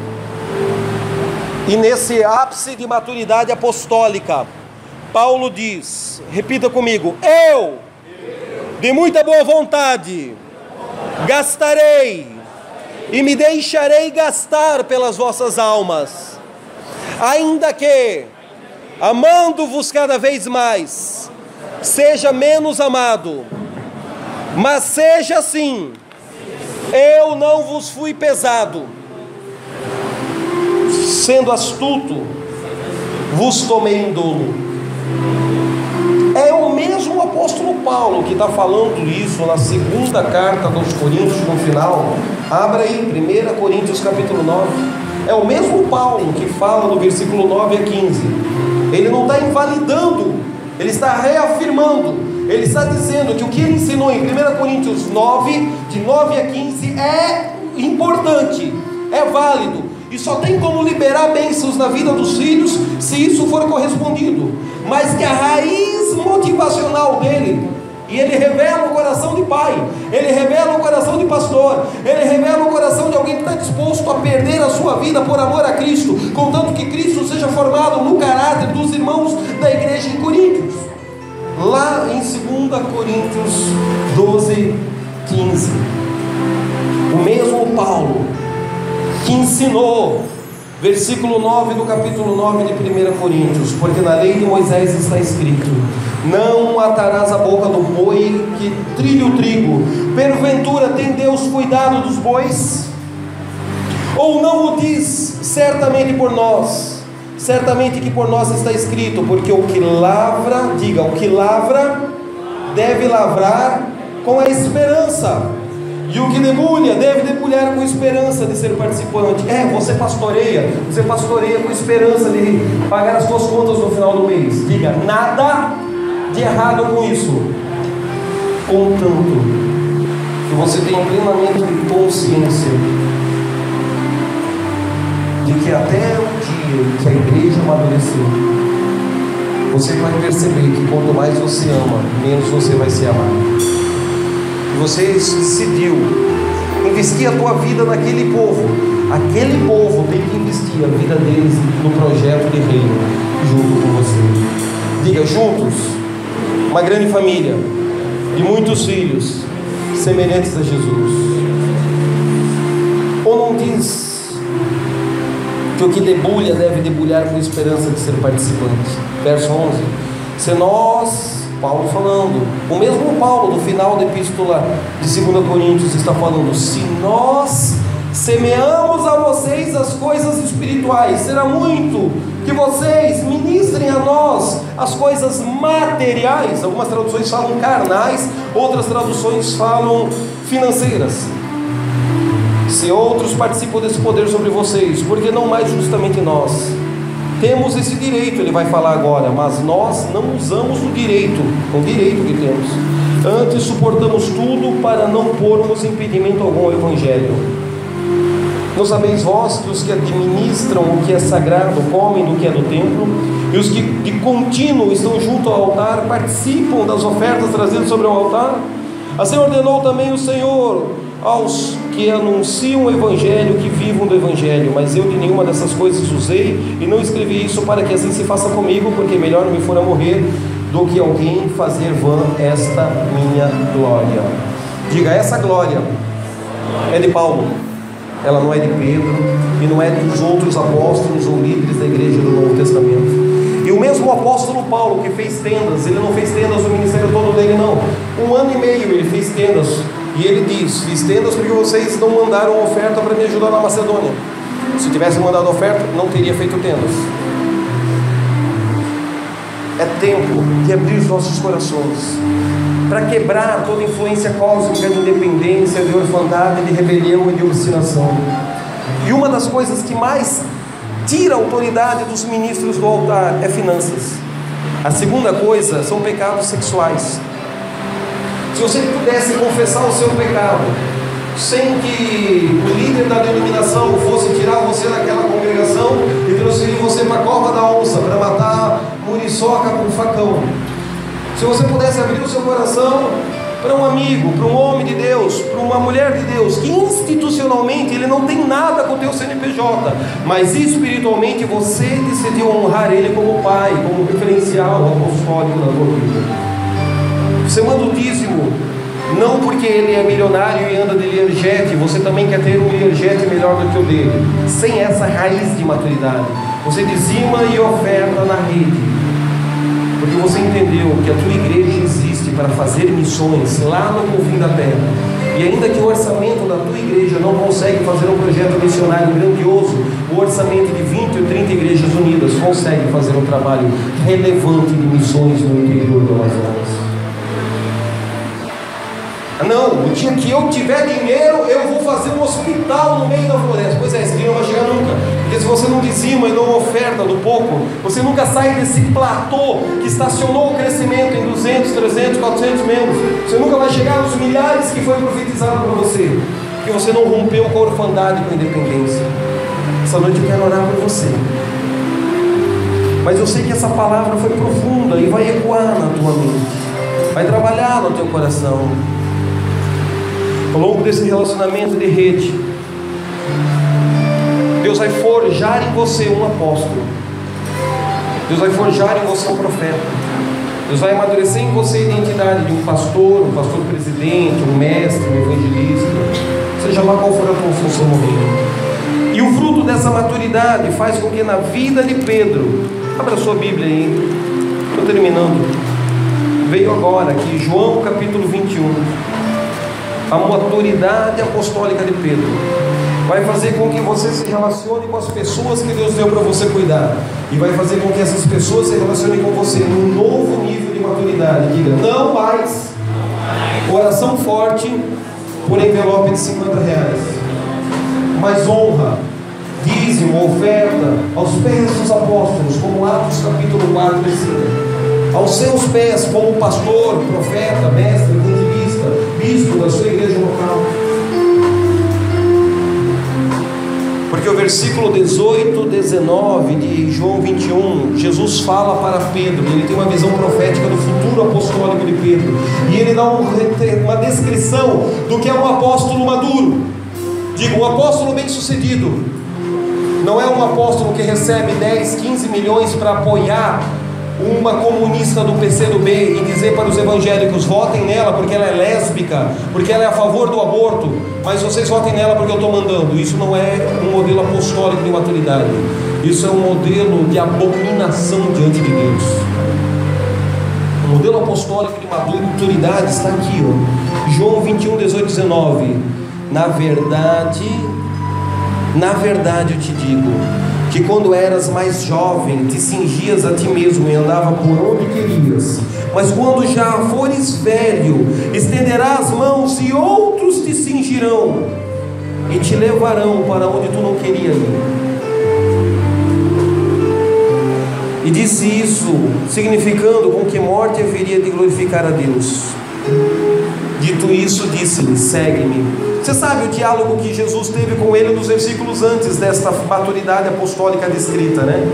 e nesse ápice de maturidade apostólica, Paulo diz, repita comigo: eu, de muita boa vontade, gastarei e me deixarei gastar pelas vossas almas, ainda que, amando-vos cada vez mais, seja menos amado. Mas seja assim, eu não vos fui pesado, sendo astuto, vos tomei em dolo. É o mesmo apóstolo Paulo que está falando isso na segunda carta dos Coríntios, no final. Abra aí, primeira Coríntios capítulo nove. É o mesmo Paulo que fala no versículo nove a quinze. Ele não está invalidando, ele está reafirmando. Ele está dizendo que o que ele ensinou em primeira Coríntios nove, de nove a quinze, é importante, é válido, e só tem como liberar bênçãos na vida dos filhos se isso for correspondido. Mas que a raiz motivacional dele, e ele revela o coração de pai, ele revela o coração de pastor, ele revela o coração de alguém que está disposto a perder a sua vida por amor a Cristo, contanto que Cristo seja formado no caráter dos irmãos da igreja em Coríntios. Lá em segunda Coríntios doze, quinze, o mesmo Paulo que ensinou, versículo nove do capítulo nove de primeira Coríntios: porque na lei de Moisés está escrito: não atarás a boca do boi que trilha o trigo. Porventura tem Deus cuidado dos bois? Ou não o diz certamente por nós? Certamente que por nós está escrito: porque o que lavra, diga, o que lavra deve lavrar com a esperança, e o que debulha deve debulhar com esperança de ser participante. É, você pastoreia, você pastoreia com esperança de pagar as suas contas no final do mês. Diga, nada de errado com isso, contanto que você tenha plenamente consciência de que até o dia que a igreja amadurecer, você vai perceber que quanto mais você ama, menos você vai se amar. E você decidiu investir a tua vida naquele povo. Aquele povo tem que investir a vida deles no projeto de reino junto com você. Diga, juntos, uma grande família de muitos filhos semelhantes a Jesus. Ou não diz que o que debulha deve debulhar com esperança de ser participante? Verso onze: se nós, Paulo falando, o mesmo Paulo do final da epístola de segunda Coríntios está falando: se nós semeamos a vocês as coisas espirituais, será muito que vocês ministrem a nós as coisas materiais. Algumas traduções falam carnais, outras traduções falam financeiras. Se outros participam desse poder sobre vocês, porque não mais justamente nós? Temos esse direito, ele vai falar agora, mas nós não usamos o direito, o direito que temos. Antes suportamos tudo para não pormos impedimento algum ao Evangelho. Não sabeis vós que os que administram o que é sagrado comem do que é do templo, e os que de contínuo estão junto ao altar participam das ofertas trazidas sobre o altar? Assim ordenou também o Senhor aos que anunciam o Evangelho, que vivam do Evangelho. Mas eu de nenhuma dessas coisas usei, e não escrevi isso para que assim se faça comigo, porque melhor me fora morrer do que alguém fazer vã esta minha glória. Diga, essa glória é de Paulo, ela não é de Pedro, e não é dos outros apóstolos ou líderes da igreja do Novo Testamento. E o mesmo apóstolo Paulo, que fez tendas, ele não fez tendas no ministério todo dele, não. Um ano e meio ele fez tendas. E ele diz: fiz tendas porque vocês não mandaram oferta para me ajudar na Macedônia. Se tivesse mandado oferta, não teria feito tendas. É tempo de abrir os nossos corações para quebrar toda influência cósmica de independência, de orfandade, de rebelião e de obstinação. E uma das coisas que mais tira a autoridade dos ministros do altar é finanças. A segunda coisa são pecados sexuais. Se você pudesse confessar o seu pecado sem que o líder da denominação fosse tirar você daquela congregação e transferir você para a cova da onça, para matar muriçoca com facão, se você pudesse abrir o seu coração para um amigo, para um homem de Deus, para uma mulher de Deus, que institucionalmente ele não tem nada com o teu C N P J, mas espiritualmente você decidiu honrar ele como pai, como referencial apostólico na tua vida. Você manda o dízimo, não porque ele é milionário e anda de Learjet, você também quer ter um Learjet melhor do que o dele. Sem essa raiz de maturidade, você dizima e oferta na rede, porque você entendeu que a tua igreja existe para fazer missões lá no confim da terra. E ainda que o orçamento da tua igreja não consegue fazer um projeto missionário grandioso, o orçamento de vinte ou trinta igrejas unidas consegue fazer um trabalho relevante de missões no interior do Amazonas. Não, o dia que eu tiver dinheiro, eu vou fazer um hospital no meio da floresta. Pois é, esse dia não vai chegar nunca, porque se você não dizima e não oferta do pouco, você nunca sai desse platô que estacionou o crescimento em duzentos, trezentos, quatrocentos membros. Você nunca vai chegar nos milhares que foi profetizado para você, porque você não rompeu com a orfandade, com a independência. Essa noite eu quero orar por você, mas eu sei que essa palavra foi profunda e vai ecoar na tua mente, vai trabalhar no teu coração. Ao longo desse relacionamento de rede, Deus vai forjar em você um apóstolo, Deus vai forjar em você um profeta, Deus vai amadurecer em você a identidade de um pastor, um pastor presidente, um mestre, um evangelista, seja lá qual for a tua função no reino. E o fruto dessa maturidade faz com que na vida de Pedro, abra a sua Bíblia aí, estou terminando, veio agora aqui, João capítulo vinte e um. A maturidade apostólica de Pedro vai fazer com que você se relacione com as pessoas que Deus deu para você cuidar, e vai fazer com que essas pessoas se relacionem com você num novo nível de maturidade. Diga, não mais oração forte por envelope de cinquenta reais, mas honra, dízimo, oferta aos pés dos apóstolos, como Atos capítulo quatro ensina, aos seus pés como pastor, profeta, mestre, evangelista, bispo da sua igreja local. Porque o versículo dezoito, dezenove de João vinte e um, Jesus fala para Pedro, ele tem uma visão profética do futuro apostólico de Pedro, e ele dá um, uma descrição do que é um apóstolo maduro. Digo, um apóstolo bem sucedido não é um apóstolo que recebe dez, quinze milhões para apoiar uma comunista do P C do B e dizer para os evangélicos: votem nela porque ela é lésbica, porque ela é a favor do aborto, mas vocês votem nela porque eu estou mandando. Isso não é um modelo apostólico de maturidade, isso é um modelo de abominação diante de Deus. O modelo apostólico de maturidade está aqui, ó. João vinte e um, dezoito, dezenove. Na verdade, na verdade eu te digo, que quando eras mais jovem, te cingias a ti mesmo e andava por onde querias, mas quando já fores velho, estenderás as mãos e outros te cingirão e te levarão para onde tu não querias ir. E disse isso, significando com que morte haveria de glorificar a Deus. Dito isso, disse-lhe: segue-me. Você sabe o diálogo que Jesus teve com ele nos versículos antes desta maturidade apostólica descrita, né?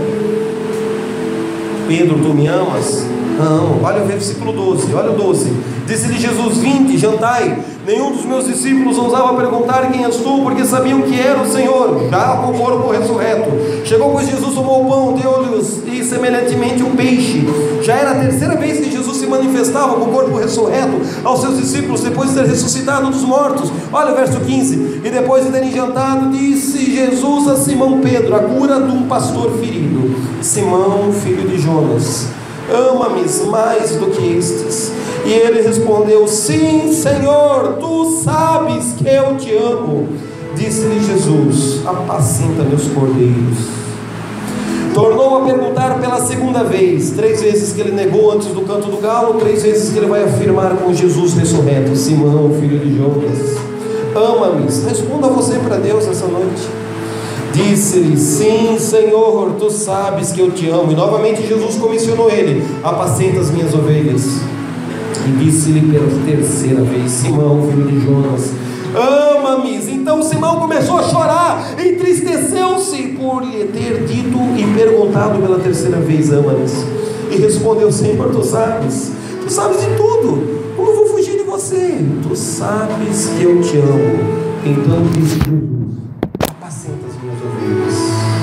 Pedro, tu me amas? Amo. Olha o versículo doze, olha o doze. Disse-lhe Jesus: vinde, jantai. Nenhum dos meus discípulos ousava perguntar: quem és tu? Porque sabiam que era o Senhor, já com o corpo ressurreto. Chegou, pois, Jesus, tomou o pão, deu-lhes e semelhantemente um peixe. Já era a terceira vez que Jesus se manifestava com o corpo ressurreto aos seus discípulos, depois de ter ressuscitado dos mortos. Olha o verso quinze. E depois de terem jantado, disse Jesus a Simão Pedro: a cura de um pastor ferido. Simão, filho de Jonas, ama-me mais do que estes? E ele respondeu: sim, Senhor, tu sabes que eu te amo. Disse-lhe Jesus: apacenta meus cordeiros. Tornou a perguntar pela segunda vez, três vezes que ele negou antes do canto do galo, três vezes que ele vai afirmar com Jesus ressurreto: Simão, filho de Jonas, ama-me? Responda você para Deus essa noite. Disse-lhe: sim, Senhor, tu sabes que eu te amo. E novamente Jesus comissionou ele: apacenta as minhas ovelhas. E disse-lhe pela terceira vez: Simão, filho de Jonas, ama-me? Então Simão começou a chorar, entristeceu-se por lhe ter dito e perguntado pela terceira vez: ama-me? E respondeu: Senhor, tu sabes, tu sabes de tudo, como vou fugir de você? Tu sabes que eu te amo. Então disse Jesus: apacenta as minhas ovelhas.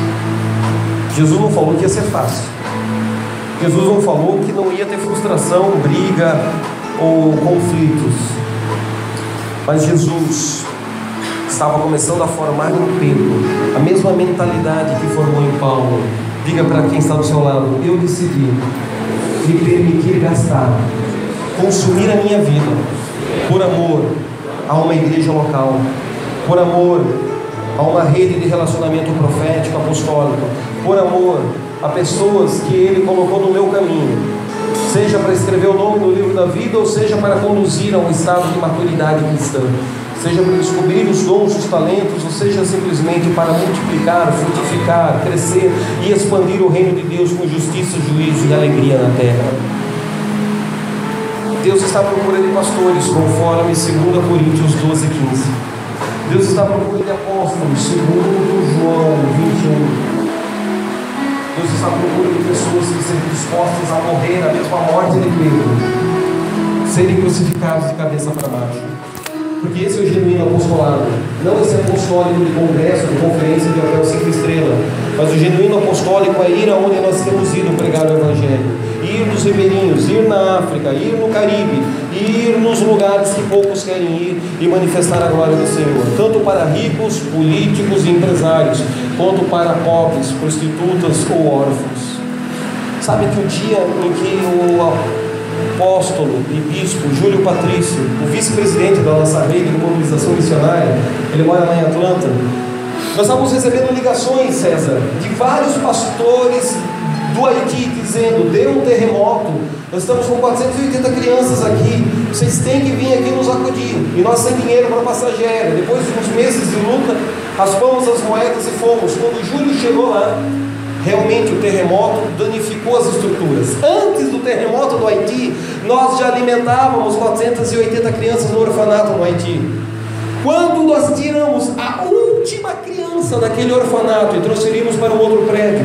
Jesus não falou que ia ser fácil. Jesus não falou que não ia ter frustração, briga ou conflitos. Mas Jesus estava começando a formar em Pedro a mesma mentalidade que formou em Paulo. Diga para quem está do seu lado: eu decidi me permitir gastar, consumir a minha vida por amor a uma igreja local, por amor a uma rede de relacionamento profético, apostólico, por amor a pessoas que Ele colocou no meu caminho, seja para escrever o nome no livro da vida, ou seja para conduzir a um estado de maturidade cristã, seja para descobrir os dons, os talentos, ou seja simplesmente para multiplicar, frutificar, crescer e expandir o reino de Deus com justiça, juízo e alegria na terra. Deus está à procura de pastores, conforme dois Coríntios doze, quinze. Deus está à procura de apóstolos, segundo João vinte e um. Deus está à procura de pessoas que sejam dispostas a morrer a mesma morte de Pedro, serem crucificados de cabeça para baixo. Porque esse é o genuíno apostolado, não esse apostólico de congresso, de conferência de hotel cinco estrelas, mas o genuíno apostólico é ir aonde nós temos ido pregar o Evangelho, ir nos ribeirinhos, ir na África, ir no Caribe, ir nos lugares que poucos querem ir e manifestar a glória do Senhor, tanto para ricos, políticos e empresários, quanto para pobres, prostitutas ou órfãos. Sabe que o dia em que o apóstolo e bispo Júlio Patrício, o vice-presidente da nossa rede de mobilização missionária, ele mora lá em Atlanta, nós estávamos recebendo ligações, César, de vários pastores do Haiti dizendo: deu um terremoto, nós estamos com quatrocentas e oitenta crianças aqui, vocês têm que vir aqui nos acudir, e nós sem dinheiro para passagem aérea. Depois de uns meses de luta, raspamos as moedas e fomos. Quando Júlio chegou lá, realmente o terremoto danificou as estruturas. Antes do terremoto do Haiti, nós já alimentávamos quatrocentas e oitenta crianças no orfanato no Haiti. Quando nós tiramos a última criança daquele orfanato e transferimos para um outro prédio,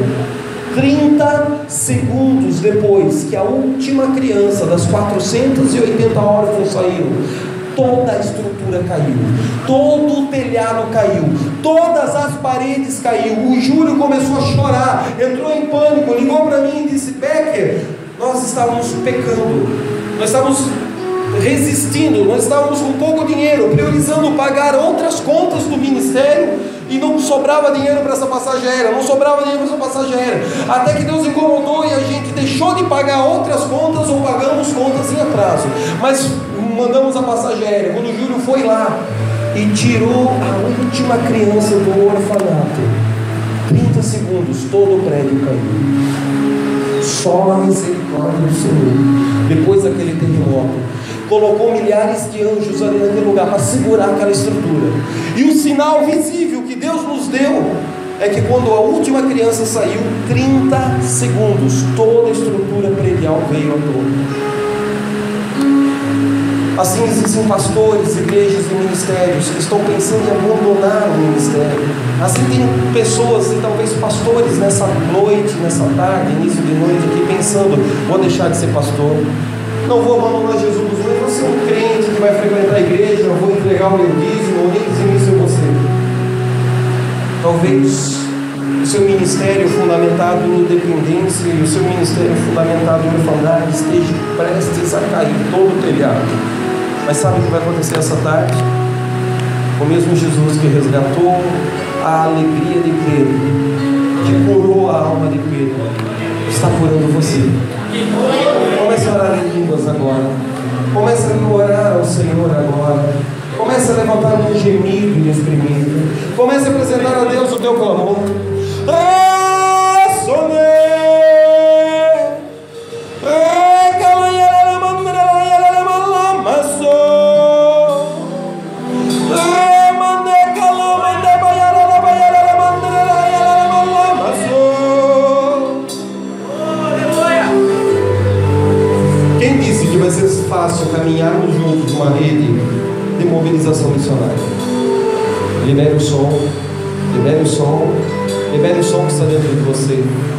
trinta segundos depois que a última criança das quatrocentas e oitenta órfãos saíram, toda a estrutura caiu, todo o telhado caiu, todas as paredes caíram. O Júlio começou a chorar, entrou em pânico, ligou para mim e disse: Becker, nós estávamos pecando, nós estávamos resistindo, nós estávamos com pouco dinheiro, priorizando pagar outras contas do ministério, e não sobrava dinheiro para essa passagem aérea, não sobrava dinheiro para essa passagem aérea, até que Deus incomodou e a gente deixou de pagar outras contas, ou pagamos contas em atraso, mas mandamos a passagem aérea. Quando o Júlio foi lá e tirou a última criança do orfanato, trinta segundos, todo o prédio caiu. Só a misericórdia do Senhor, depois daquele terremoto, colocou milhares de anjos ali naquele lugar para segurar aquela estrutura. E o sinal visível que Deus nos deu é que quando a última criança saiu, trinta segundos, toda a estrutura predial veio à tona. Assim existem pastores, igrejas e ministérios que estão pensando em abandonar o ministério. Assim tem pessoas e talvez pastores nessa noite, nessa tarde, início de noite aqui, pensando: vou deixar de ser pastor, não vou abandonar Jesus, mas vou ser um crente que vai frequentar a igreja, eu vou entregar o meu dízimo, nem dizer isso eu vou ser. Talvez o seu ministério fundamentado em independência e o seu ministério fundamentado em orfandade esteja prestes a cair todo o telhado. Mas sabe o que vai acontecer essa tarde? O mesmo Jesus que resgatou a alegria de Pedro, que curou a alma de Pedro, está curando você. Comece a orar em línguas agora. Comece a orar ao Senhor agora. Comece a levantar um gemido inexprimido. Comece a apresentar a Deus o teu clamor. Ah, sonê! Fácil caminharmos juntos numa rede de mobilização missionária. Libere o som, libere o som, libere o som que está dentro de você.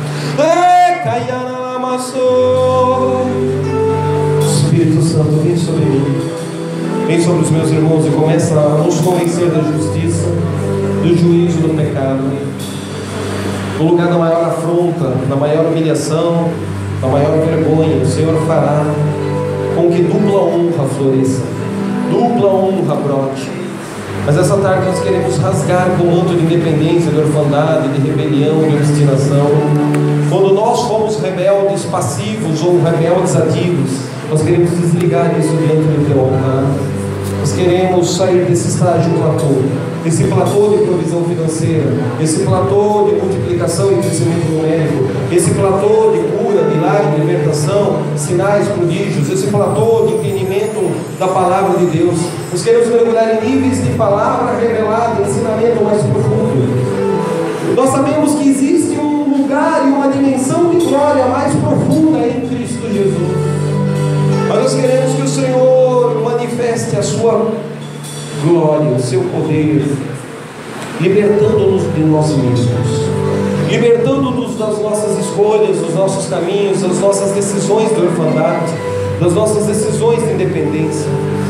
Espírito Santo, vem sobre mim, vem sobre os meus irmãos e começa a nos convencer da justiça, do juízo do pecado. No lugar da maior afronta, da maior humilhação, da maior vergonha, o Senhor fará com que dupla honra floresça, dupla honra brote. Mas essa tarde nós queremos rasgar com o manto de independência, de orfandade, de rebelião, de obstinação. Quando nós fomos rebeldes passivos ou rebeldes ativos, nós queremos desligar isso diante do teu altar. Nós queremos sair desse estágio platô, esse platô de provisão financeira, esse platô de multiplicação e crescimento numérico, esse platô de cura, milagre, libertação, sinais, prodígios, esse platô de entendimento da palavra de Deus. Nós queremos mergulhar em níveis de palavra revelada, ensinamento mais profundo. Nós sabemos que existe um lugar e uma dimensão de glória mais profunda em Cristo Jesus. Mas nós queremos que o Senhor manifeste a sua glória, o seu poder, libertando-nos de nós mesmos, libertando-nos das nossas escolhas, dos nossos caminhos, das nossas decisões de orfandade, das nossas decisões de independência.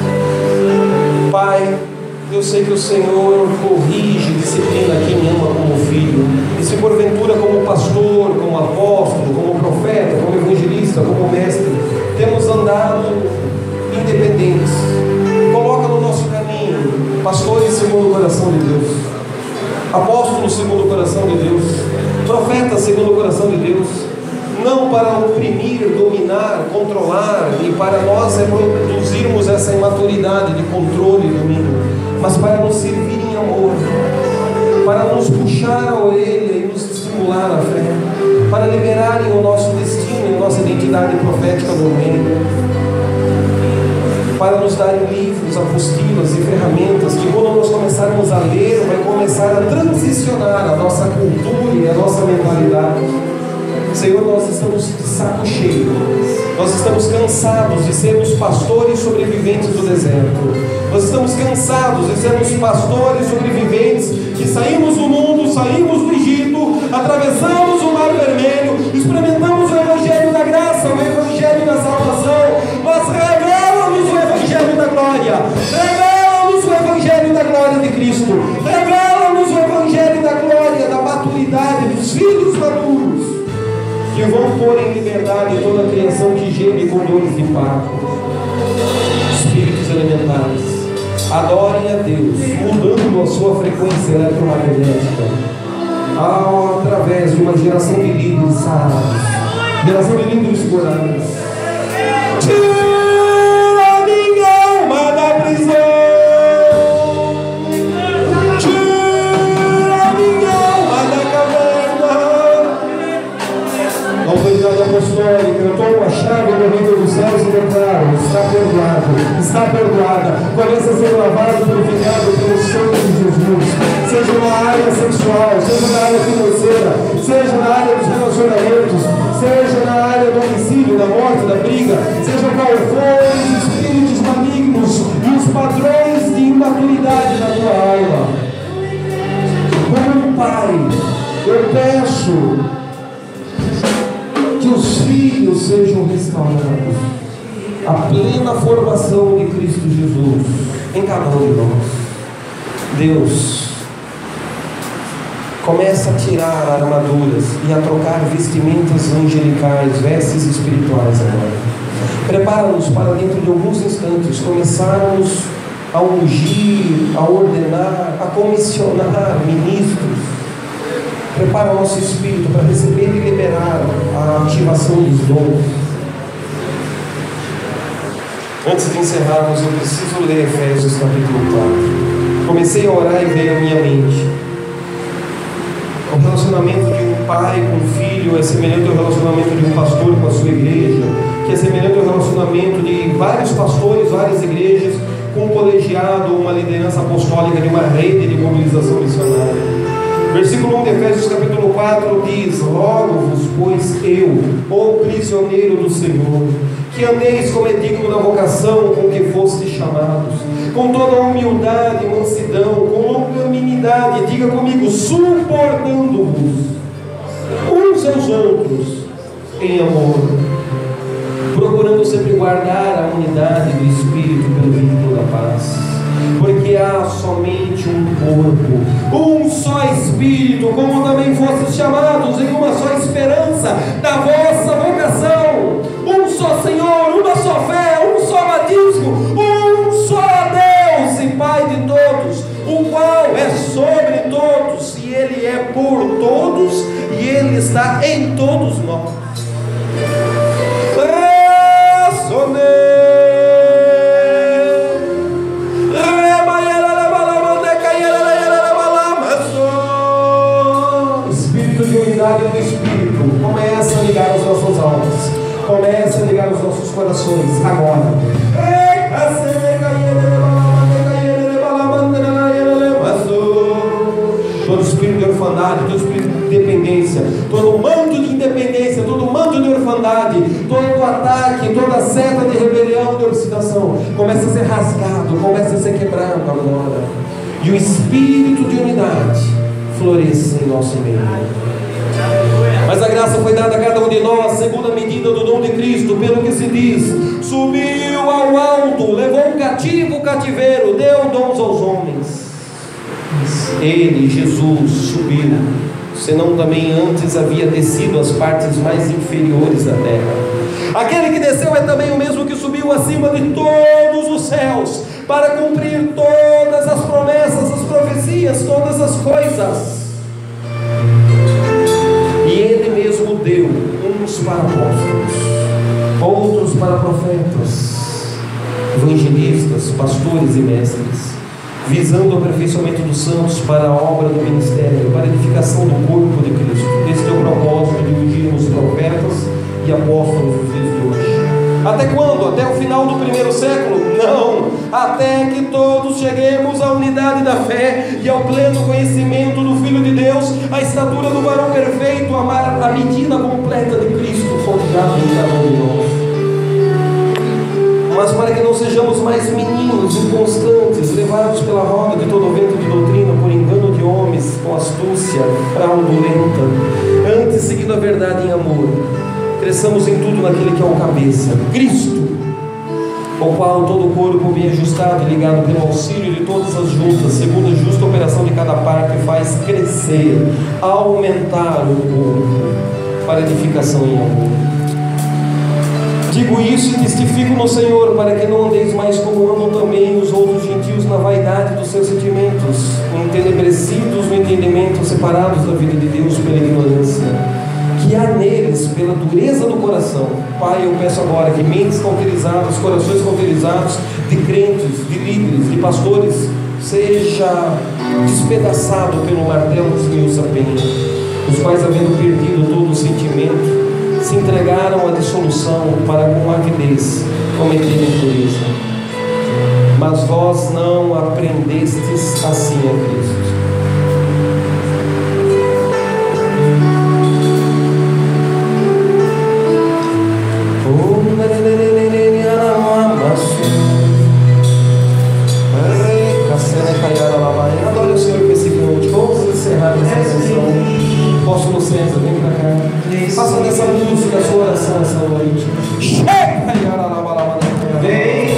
Pai, eu sei que o Senhor corrige, disciplina quem ama como filho, e se porventura como pastor, como apóstolo, como profeta, como evangelista, como mestre, temos andado independentes, coloca no nosso caminho pastores segundo o coração de Deus, apóstolos segundo o coração de Deus, profetas segundo o coração de Deus, não para oprimir, dominar, controlar e para nós reproduzirmos essa imaturidade de controle e domínio, mas para nos servir em amor, para nos puxar a orelha e nos estimular a fé, para liberarem o nosso destino e a nossa identidade profética do reino, para nos darem livros, apostilas e ferramentas que, quando nós começarmos a ler, vai começar a transicionar a nossa cultura e a nossa mentalidade. Senhor, nós estamos de saco cheio, nós estamos cansados de sermos pastores sobreviventes do deserto, nós estamos cansados de sermos pastores sobreviventes que saímos do mundo, saímos do Egito, atravessamos o Mar Vermelho, experimentamos o Evangelho da graça, o Evangelho da salvação, mas revela-nos o Evangelho da glória, revela-nos o Evangelho da glória de Cristo, revela-nos o Evangelho da glória, da maturidade dos filhos maduros, que vão pôr em liberdade toda a criação que geme com dores de parto. Espíritos elementares, adorem a Deus, mudando a sua frequência eletromagnética, ao, através de uma geração de líderes sarados, geração de líderes curados. Tira a minha alma da prisão, tira a minha alma da caverna. Autoridade apostólica, eu tomo a chave do reino dos céus e declaro: está perdoado, está perdoada. Comece a ser lavado, purificado pelo sangue de Jesus. Seja na área sexual, seja na área financeira, seja na área dos relacionamentos, seja na área do homicídio, da morte, da briga, seja qual for os espíritos malignos e os padrões de imaturidade na tua alma. Como um pai, eu peço que os filhos sejam restaurados, a plena formação de Cristo Jesus em cada um de nós. Deus, começa a tirar armaduras e a trocar vestimentas angelicais, vestes espirituais agora. Prepara-nos para dentro de alguns instantes começarmos a ungir, a ordenar, a comissionar ministros. Prepara o nosso espírito para receber e liberar a ativação dos dons. Antes de encerrarmos, eu preciso ler Efésios capítulo quatro. Comecei a orar e veio à minha mente. O relacionamento de um pai com um filho é semelhante ao relacionamento de um pastor com a sua igreja, que é semelhante ao relacionamento de vários pastores, várias igrejas, com um colegiado, uma liderança apostólica de uma rede de mobilização missionária. Versículo um de Efésios capítulo quatro diz: rogo-vos, pois eu, o prisioneiro do Senhor, que andeis como é digno da vocação com que fostes chamados, com toda a humildade e mansidão, com longanimidade, diga comigo, suportando-vos uns aos outros em amor, procurando sempre guardar a unidade do Espírito pelo vínculo da paz, porque há somente um corpo, um só Espírito, como também fostes chamados em uma só esperança da vossa vocação, um só Senhor, uma só fé, um só batismo, um só Deus e Pai de todos, o qual é sobre todos, e Ele é por todos, e Ele está em todos nós. Espírito de unidade do Espírito, começa a ligar as nossas almas, começa a ligar os nossos corações agora. Todo espírito de orfandade, todo espírito de dependência, todo manto de independência, todo manto de orfandade, todo ataque, toda seta de rebelião, de obstinação, começa a ser rasgado, começa a ser quebrado agora, e o espírito de unidade floresça em nosso meio. Mas a graça foi dada a cada um de nós segundo a medida do dom de Cristo, pelo que se diz: subiu ao alto, levou um cativo o cativeiro, deu dons aos homens. Ele, Jesus, subiu, senão também antes havia descido às partes mais inferiores da terra. Aquele que desceu é também o mesmo que subiu acima de todos os céus, para cumprir todas as promessas, as profecias, todas as coisas. E Ele mesmo deu uns para apóstolos, outros para profetas, evangelistas, pastores e mestres, visando o aperfeiçoamento dos santos para a obra do ministério, para a edificação do corpo de Cristo. Este é o propósito de ungirmos profetas e apóstolos nos dias de hoje. Até quando? Até o final do primeiro século? Não! Até que todos cheguemos à unidade da fé e ao pleno conhecimento do Filho de Deus, à estatura do varão perfeito, a medida completa de Cristo forjado em cada um de nós. Mas para que não sejamos mais meninos inconstantes, levados pela roda de todo vento de doutrina, por engano de homens, com astúcia fraudulenta, antes seguindo a verdade em amor, cresçamos em tudo naquele que é o cabeça, Cristo, o qual todo o corpo bem ajustado e ligado pelo auxílio de todas as juntas, segundo a justa operação de cada parte, faz crescer, aumentar o corpo, para edificação em amor. Digo isso e testifico no Senhor, para que não andeis mais como andam também os outros gentios na vaidade dos seus sentimentos, entenebrecidos no entendimento, separados da vida de Deus pela ignorância que há neles, pela dureza do coração. Pai, eu peço agora que mentes cauterizadas, corações cauterizados de crentes, de líderes, de pastores, seja despedaçado pelo martelo dos mil sapenhas, os quais, havendo perdido todo o sentimento, se entregaram à dissolução para com avidez cometerem impureza. mas vós não aprendestes assim a Cristo. Adore o Senhor com esse cântico. Vamos encerrar essa sessão. Apóstolo César, vem pra cá. Faça dessa música a sua oração essa noite. Vem,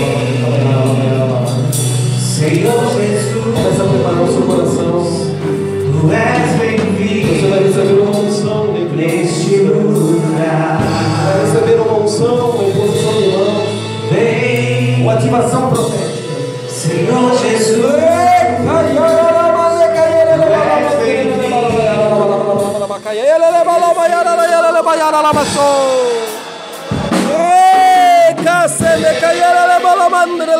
Senhor Jesus. Começa a preparar o seu coração. Tu és bem-vindo. Você vai receber uma unção dentro deste lugar. Vai receber uma unção, uma imposição de mãos. Vem, uma ativação profética. Senhor Jesus. Ei,